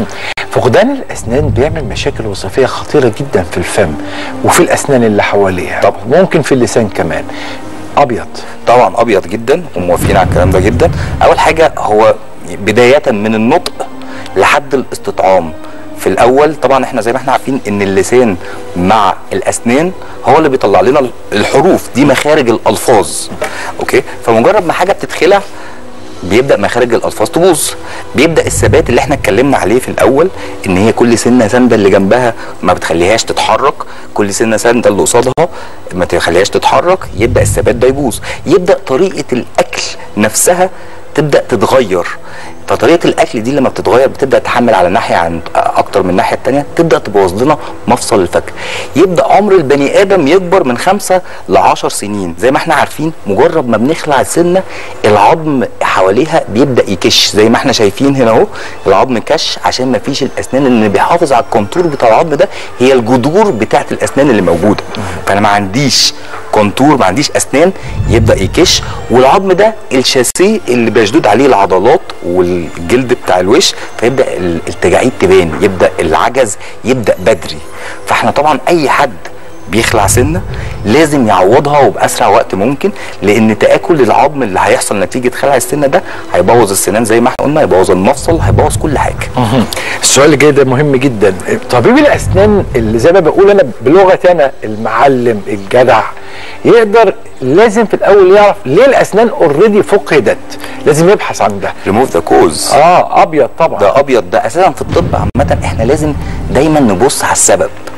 فقدان الاسنان بيعمل مشاكل وظيفيه خطيره جدا في الفم وفي الاسنان اللي حواليها، طب ممكن في اللسان كمان. ابيض طبعا ابيض جدا وموافقين على الكلام ده جدا. اول حاجه هو بداية من النطق لحد الاستطعام. في الاول طبعا احنا زي ما احنا عارفين ان اللسان مع الاسنان هو اللي بيطلع لنا الحروف دي، مخارج الالفاظ. اوكي، فمجرد ما حاجة بتتخلع بيبدا مخارج الالفاظ تبوظ. بيبدا الثبات اللي احنا اتكلمنا عليه في الاول ان هي كل سنه سنده اللي جنبها ما بتخليهاش تتحرك، كل سنه سنده اللي قصادها ما تخليهاش تتحرك، يبدا الثبات ده يبوظ. يبدا طريقه الاكل نفسها تبدا تتغير. فطريقه الاكل دي لما بتتغير بتبدا تحمل على ناحيه عن اكتر من الناحيه الثانيه، تبدا تبوظ لنا مفصل الفك. يبدا عمر البني ادم يكبر من 5 ل 10 سنين. زي ما احنا عارفين مجرد ما بنخلع السنه العظم حواليها بيبدا يكش، زي ما احنا شايفين هنا اهو العظم كش عشان ما فيش الاسنان. اللي بيحافظ على الكونتور بتاع العظم ده هي الجذور بتاعت الاسنان اللي موجوده. فانا ما عنديش كونتور، ما عنديش اسنان، يبدا يكش. والعظم ده الشاسيه اللي بيشدد عليه العضلات والجلد بتاع الوش، فيبدا التجاعيد تبان، يبدا العجز يبدا بدري. فاحنا طبعا اي حد بيخلع سنه لازم يعوضها وباسرع وقت ممكن، لان تاكل العظم اللي هيحصل نتيجه خلع السنه ده هيبوظ السنان زي ما احنا قلنا، هيبوظ المفصل، هيبوظ كل حاجه. السؤال اللي جاي ده مهم جدا. طبيب الاسنان اللي زي ما بقول انا بلغتي انا المعلم الجدع يقدر لازم في الاول يعرف ليه الاسنان اوريدي فقدت، لازم يبحث عن ده. ريموف ذا كوز. ابيض طبعا. ده ابيض ده اساسا في الطب عامه احنا لازم دايما نبص على السبب.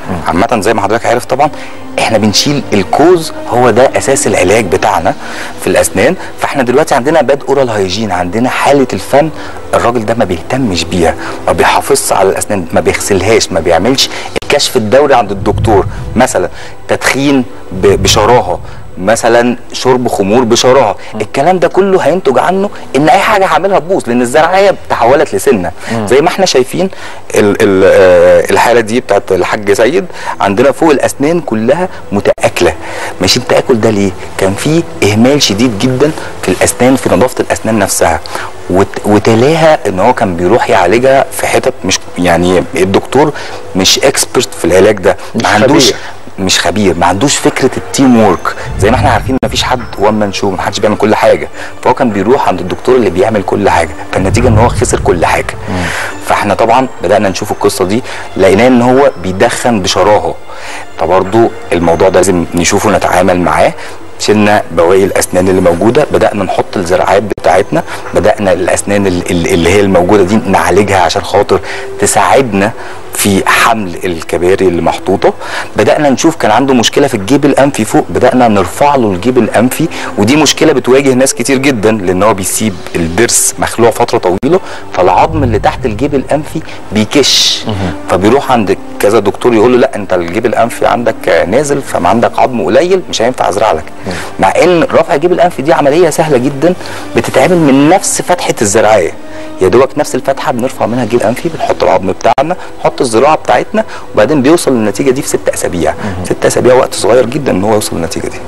عامه زي ما حضرتك عارف طبعا احنا بنشيل الكوز، هو ده اساس العلاج بتاعنا في الاسنان. فاحنا دلوقتي عندنا باد اورال هايجين، عندنا حاله الفم الراجل ده ما بيهتمش بيها، ما بيحافظش على الاسنان، ما بيغسلهاش، ما بيعملش الكشف الدوري عند الدكتور، مثلا تدخين بشراهه، مثلا شرب خمور بشراهه، الكلام ده كله هينتج عنه ان اي حاجه هعملها تبوظ، لان الزرعيه تحولت لسنه. زي ما احنا شايفين الحاله دي بتاعت الحاج سيد، عندنا فوق الاسنان كلها متاكله. ماشي، التاكل ده ليه؟ كان في اهمال شديد جدا في الاسنان، في نظافه الاسنان نفسها، وتلاها ان هو كان بيروح يعالجها في حتت مش، يعني الدكتور مش اكسبرت في العلاج ده، ما عندوش، مش خبير، ما عندوش فكره التيم وورك. زي ما احنا عارفين ما فيش حد وان مان شو، ما حدش بيعمل كل حاجه، فهو كان بيروح عند الدكتور اللي بيعمل كل حاجه، فالنتيجه ان هو خسر كل حاجه. فاحنا طبعا بدانا نشوف القصه دي، لقيناه ان هو بيدخن بشراهه، فبرضه الموضوع ده لازم نشوفه نتعامل معاه. شلنا بواقي الاسنان اللي موجوده، بدانا نحط الزراعات بتاعتنا، بدانا الاسنان اللي هي الموجوده دي نعالجها عشان خاطر تساعدنا في حمل الكباري اللي محطوطه. بدانا نشوف كان عنده مشكله في الجيب الانفي فوق، بدانا نرفع له الجيب الانفي، ودي مشكله بتواجه ناس كتير جدا، لان هو بيسيب الضرس مخلوع فتره طويله، فالعظم اللي تحت الجيب الانفي بيكش، فبيروح عند كذا دكتور يقول له لا انت الجيب الانفي عندك نازل، فما عندك عظم قليل، مش هينفع ازرع لك. مع ان رفع الجيب الانفي دي عمليه سهله جدا، بتتعمل من نفس فتحه الزراعيه، يا دوبك نفس الفتحه بنرفع منها الجيب الانفي، بنحط العظم بتاعنا، نحط الزراعه بتاعتنا، وبعدين بيوصل للنتيجه دي في 6 اسابيع. 6 اسابيع وقت صغير جدا ان هو يوصل للنتيجه دي.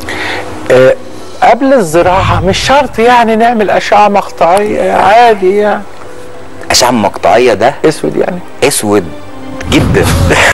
قبل الزراعه مش شرط يعني نعمل اشعه مقطعيه، عادي يعني. اشعه مقطعيه ده اسود يعني؟ اسود جدا.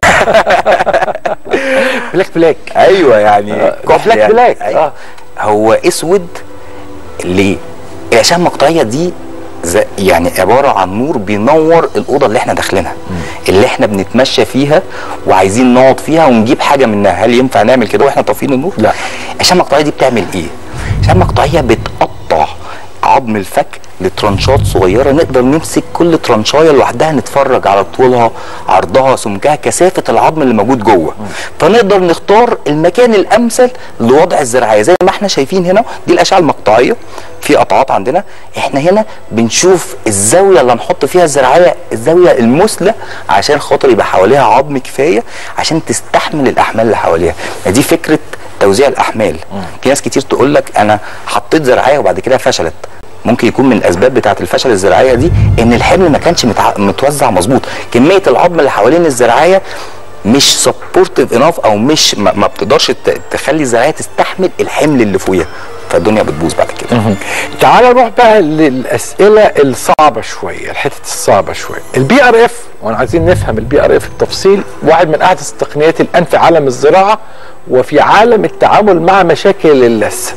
بلاك ايوه يعني بلاك أيوة. هو اسود ليه؟ الاشعه المقطعيه دي يعني عباره عن نور بينور الاوضه اللي احنا داخلينها، اللي احنا بنتمشى فيها وعايزين نقعد فيها ونجيب حاجه منها. هل ينفع نعمل كده واحنا طافين النور؟ لا. الاشعه المقطعيه دي بتعمل ايه؟ الاشعه المقطعيه بتقطع عظم الفك لترانشات صغيره، نقدر نمسك كل ترانشايه لوحدها، نتفرج على طولها، عرضها، سمكها، كثافه العظم اللي موجود جوه، فنقدر نختار المكان الامثل لوضع الزراعيه. زي ما احنا شايفين هنا دي الاشعه المقطعيه، في قطعات عندنا، احنا هنا بنشوف الزاويه اللي هنحط فيها الزراعيه، الزاويه المثلى، عشان خاطر يبقى حواليها عظم كفايه عشان تستحمل الاحمال اللي حواليها. دي فكره توزيع الاحمال. في ناس كتير تقول لك انا حطيت زراعيه وبعد كده فشلت. ممكن يكون من الاسباب بتاعه الفشل الزراعيه دي ان الحمل ما كانش متوزع مظبوط، كميه العظم اللي حوالين الزراعيه مش سبورتيف اناف، او مش ما بتقدرش تخلي الزراعيه تستحمل الحمل اللي فوقيها، فالدنيا بتبوظ بعد كده. تعال نروح بقى للاسئله الصعبه شويه، الحته الصعبه شويه. البي ار اف، وانا عايزين نفهم البي ار اف بتفصيل، واحد من احدث تقنيات الان في عالم الزراعه وفي عالم التعامل مع مشاكل اللثه.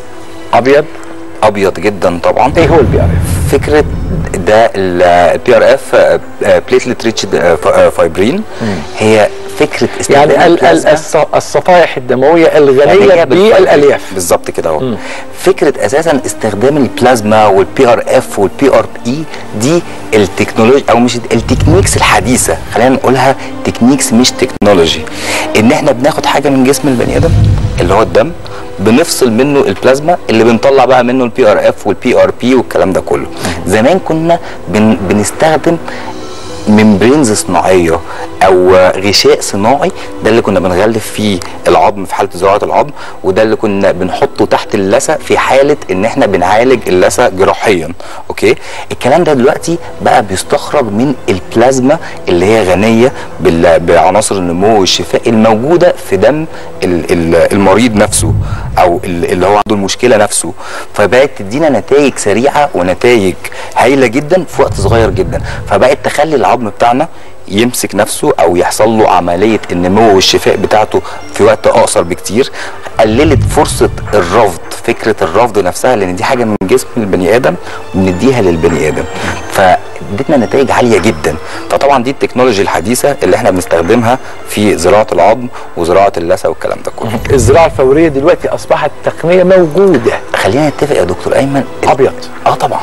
ابيض جدا طبعا. ايه هو البي ار اف؟ فكره ده البي ار اف بليتلت ريتش فايبرين، هي فكره يعني الصفائح الدمويه الغنيه بالالياف. بالظبط كده اهو. فكره اساسا استخدام البلازما والبي ار اف والبي ار اي دي التكنولوجيا، او مش التكنيكس الحديثه، خلينا نقولها تكنيكس مش تكنولوجي، ان احنا بناخد حاجه من جسم البني ادم اللي هو الدم، بنفصل منه البلازما اللي بنطلع بقى منه البي ار اف والبي ار بي والكلام ده كله. زمان كنا بنستخدم ممبرينز صناعيه او غشاء صناعي، ده اللي كنا بنغلف فيه العظم في حاله زراعه العظم، وده اللي كنا بنحطه تحت اللثه في حاله ان احنا بنعالج اللثه جراحيا. اوكي، الكلام ده دلوقتي بقى بيستخرج من البلازما اللي هي غنيه بعناصر النمو والشفاء الموجوده في دم المريض نفسه، او اللي هو عنده المشكله نفسه، فبقت تدينا نتائج سريعه ونتائج هايله جدا في وقت صغير جدا، فبقت تخلي العظم بتاعنا يمسك نفسه او يحصل له عمليه النمو والشفاء بتاعته في وقت اقصر بكتير. قللت فرصه الرفض، فكره الرفض نفسها، لان دي حاجه من جسم البني ادم بنديها للبني ادم، فادتنا نتائج عاليه جدا. فطبعا دي التكنولوجيا الحديثه اللي احنا بنستخدمها في زراعه العظم وزراعه اللثه والكلام ده كله. الزراعه الفوريه دلوقتي اصبحت تقنيه موجوده، خلينا نتفق يا دكتور ايمن، ابيض. طبعا.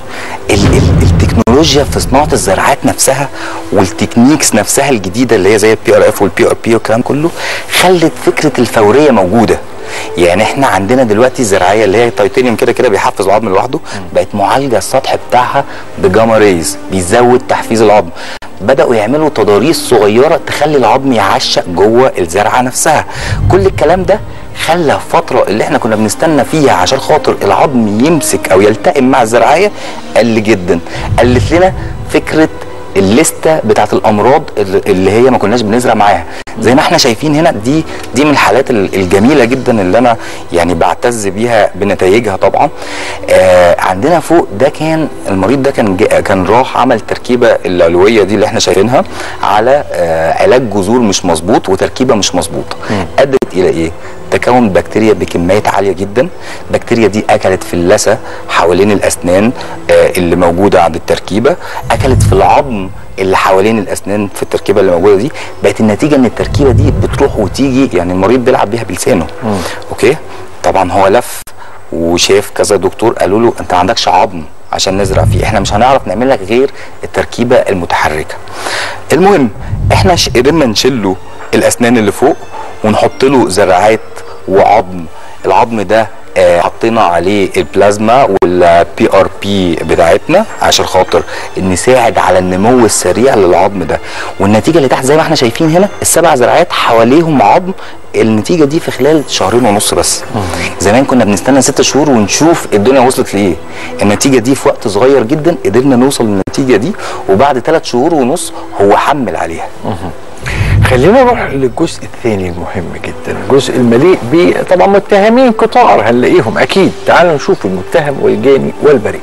التكنولوجيا في صناعه الزراعات نفسها والتكنيكس نفسها الجديده اللي هي زي البي ار اف والبي ار بي والكلام كله خلت فكره الفوريه موجوده. يعني احنا عندنا دلوقتي الزراعيه اللي هي تيتانيوم كده كده بيحفز العظم لوحده، بقت معالجه السطح بتاعها بجاما ريز بيزود تحفيز العظم. بدأوا يعملوا تضاريس صغيرة تخلي العظم يعشق جوه الزرعة نفسها. كل الكلام ده خلى فترة اللي احنا كنا بنستنى فيها عشان خاطر العظم يمسك او يلتئم مع الزراعية قل جدا. قلت لنا فكرة الليسته بتاعت الامراض اللي هي ما كناش بنزرع معاها. زي ما احنا شايفين هنا دي من الحالات الجميله جدا اللي انا يعني بعتز بيها بنتائجها طبعا. عندنا فوق ده كان المريض ده كان راح عمل تركيبه العلويه دي اللي احنا شايفينها على علاج جذور مش مظبوط وتركيبه مش مظبوطه. ادت الى ايه؟ تكون بكتيريا بكميات عاليه جدا. البكتيريا دي اكلت في اللثه حوالين الاسنان اللي موجوده عند التركيبه، اكلت في العظم اللي حوالين الاسنان في التركيبه اللي موجوده دي. بقت النتيجه ان التركيبه دي بتروح وتيجي، يعني المريض بيلعب بيها بلسانه. اوكي، طبعا هو لف وشاف كذا دكتور قالوا له انت ما عندكش عظم عشان نزرع فيه، احنا مش هنعرف نعمل لك غير التركيبه المتحركه. المهم احنا قدرنا نشيل له الاسنان اللي فوق ونحط له زراعات وعظم. العظم ده حطينا عليه البلازما والبي ار بي بتاعتنا عشان خاطر نساعد على النمو السريع للعظم ده. والنتيجه اللي تحت زي ما احنا شايفين هنا ال7 زراعات حواليهم عظم. النتيجه دي في خلال 2.5 شهور بس. زمان كنا بنستنى 6 شهور ونشوف الدنيا وصلت لايه. النتيجه دي في وقت صغير جدا قدرنا نوصل للنتيجه دي، وبعد 3.5 شهور هو حمل عليها. خلينا نروح للجزء الثاني المهم جدا، الجزء المليء ب طبعا متهمين كتار هنلاقيهم اكيد. تعالوا نشوف المتهم والجاني والبريء.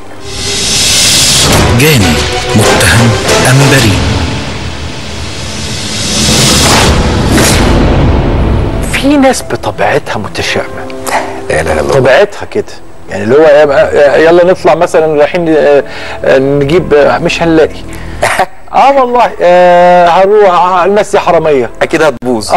جاني، متهم ام بريء؟ في ناس بطبيعتها متشائمه. لا طبيعتها كده، يعني اللي هو يلا نطلع مثلا رايحين نجيب مش هنلاقي. والله هروح المسي حراميه اكيد هتبوظ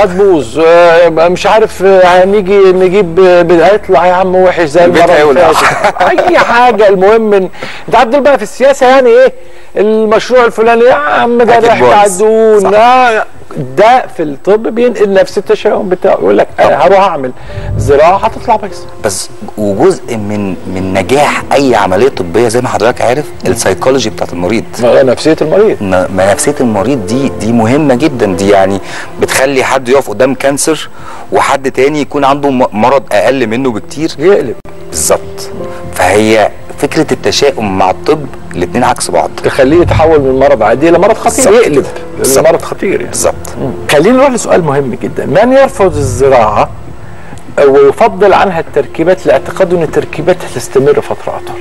مش عارف هنيجي نجيب هيطلع يا عم وحش زي المره اللي فاتت. اي حاجه. المهم انت عارف دول بقى في السياسه يعني ايه المشروع الفلاني يا عم ده رايح تعدون. ده في الطب بينقل نفس التشاؤم بتاعه، يقول لك هروح اعمل زراعه هتطلع بس وجزء من نجاح اي عمليه طبيه زي ما حضرتك عارف السيكولوجي بتاعت المريض، نفسيه المريض. ما نفسيه المريض دي مهمه جدا. دي يعني بتخلي حد يقف قدام كانسر وحد تاني يكون عنده مرض اقل منه بكتير يقلب. بالظبط. فهي فكره التشاؤم مع الطب الاثنين عكس بعض، تخليه يتحول من مرض عادي لمرض خطير، يقلب لمرض خطير يعني. بالظبط. خلينا نروح لسؤال مهم جدا. من يرفض الزراعه ويفضل عنها التركيبات لاعتقاده ان التركيبات هتستمر فتره اطول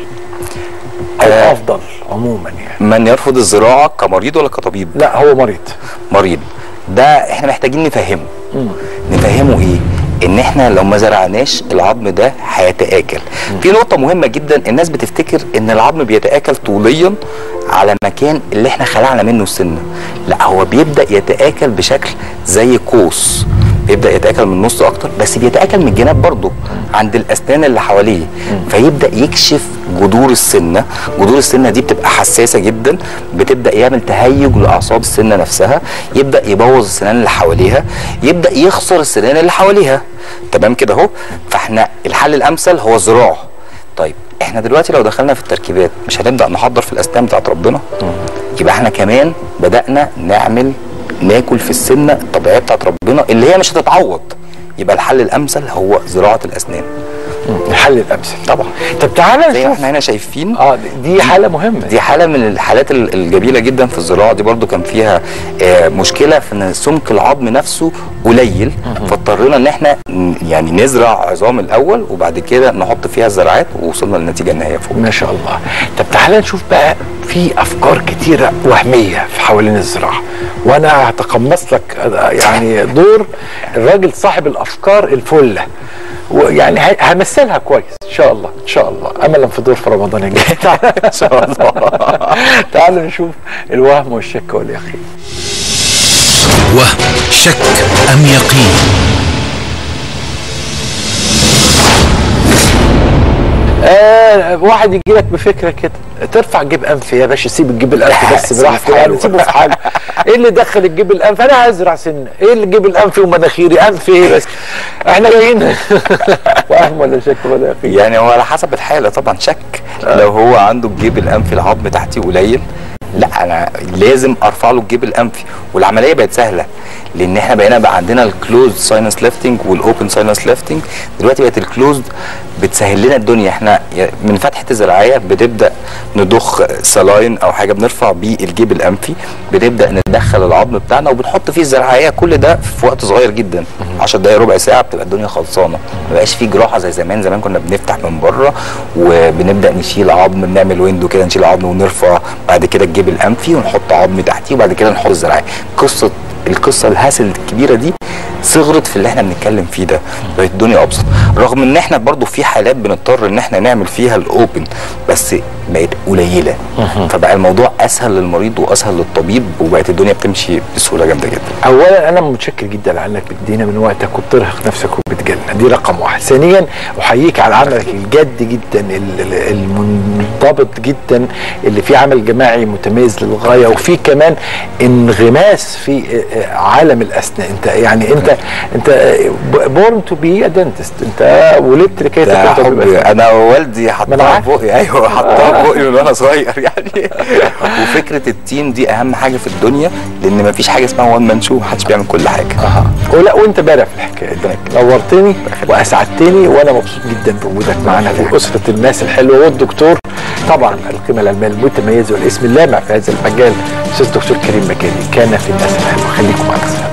او افضل عموما يعني؟ من يرفض الزراعه كمريض ولا كطبيب؟ لا هو مريض. ده احنا محتاجين نفهمه. نفهمه ايه؟ ان احنا لو ما زرعناش العظم ده هيتآكل. في نقطة مهمة جدا، الناس بتفتكر ان العظم بيتآكل طوليا على مكان اللي احنا خلعنا منه السنة. لا، هو بيبدأ يتآكل بشكل زي قوس، بيبدأ يتآكل من النص اكتر، بس بيتآكل من الجناب برضه عند الاسنان اللي حواليه. فيبدأ يكشف جذور السنة. جذور السنة دي بتبقى حساسة جدا، بتبدأ يعمل تهيج لأعصاب السنة نفسها، يبدأ يبوظ السنان اللي حواليها، يبدأ يخسر السنان اللي حواليها. تمام كده اهو. فاحنا الحل الامثل هو الزراعة. طيب احنا دلوقتي لو دخلنا في التركيبات مش هنبدأ نحضر في الاسنان بتاعت ربنا؟ يبقى احنا كمان بدأنا ناكل في السنة الطبيعية بتاعت ربنا اللي هي مش هتتعوض. يبقى الحل الامثل هو زراعة الاسنان. الحل الامثل طبعا. طب تعالى نشوف زي ما احنا هنا شايفين دي حاله مهمه. دي حاله من الحالات الجميله جدا في الزراعه دي. برضو كان فيها مشكله في ان سمك العظم نفسه قليل، فاضطرينا ان احنا يعني نزرع عظام الاول وبعد كده نحط فيها الزراعات ووصلنا للنتيجه النهائيه فوق. ما شاء الله. طب تعالى نشوف بقى في افكار كتيره وهميه في حوالين الزراعه، وانا هتقمص لك يعني دور الراجل صاحب الافكار الفله، ويعني همثلها كويس ان شاء الله ان شاء الله، املا في دور في رمضان الجاي. ان شاء الله. تعالوا نشوف الوهم والشك واليقين. وهم، شك ام يقين؟ انما واحد يجي لك بفكره كده ترفع جيب انف يا باشا، سيب الجيب الانف بس براحته يعني، سيبه في حاله. ايه اللي دخل الجيب الانف؟ انا هزرع سن، ايه اللي جيب الانف ومناخيري؟ انف ايه بس؟ احنا جايين وهم ولا شك ولا يقين؟ يعني هو على حسب الحاله طبعا. شك لو هو عنده الجيب الانفي العظم تحتيه قليل، لا انا لازم ارفع له الجيب الانفي، والعمليه بقت سهله لان احنا بقى عندنا الكلوزد ساينس ليفتنج والاوبن ساينس ليفتنج. دلوقتي بقت الكلوزد بتسهل لنا الدنيا. احنا من فتحه الزراعيه بنبدا نضخ سلاين او حاجه بنرفع بيه الجيب الانفي، بنبدا ندخل العظم بتاعنا وبنحط فيه الزراعيه، كل ده في وقت صغير جدا، 10 دقائق ربع ساعه بتبقى الدنيا خلصانه. ما بقاش فيه جراحه زي زمان. زمان كنا بنفتح من بره وبنبدا نشيل عظم، بنعمل ويندو كده نشيل عظم ونرفع بعد كده الجيب الانفي ونحط عظم تحتيه وبعد كده نحط الزراعيه. القصه الهاسل الكبيره دي صغرت في اللي احنا بنتكلم فيه ده، بقت الدنيا ابسط، رغم ان احنا برضو في حالات بنضطر ان احنا نعمل فيها الاوبن بس بقت قليله، فبقى الموضوع اسهل للمريض واسهل للطبيب وبقت الدنيا بتمشي بسهوله جامده جدا. اولا انا متشكر جدا على انك بتدينا من وقتك وبترهق نفسك وبتجلنا، دي رقم واحد. ثانيا احييك على عملك الجد جدا المنضبط جدا اللي فيه عمل جماعي متميز للغايه، وفي كمان انغماس في عالم الاسنان. انت يعني انت بورن تو بي ا دنتست، انت ولدت لكي تكون طبيب. انا والدي حطها في بقي، ايوه حطها في بقي من وانا صغير يعني. وفكره التيم دي اهم حاجه في الدنيا، لان ما فيش حاجه اسمها وان مان شو، محدش بيعمل كل حاجه. ولا وانت بارع في الحكايه دي، نورتني واسعدتني، وانا مبسوط جدا بوجودك معانا في اسره الناس الحلوه. والدكتور طبعا القيمه العلميه المتميزه والاسم اللامع في هذا المجال الاستاذ الدكتور كريم مكاني كان في الناس الحلوه. خليكم معنا.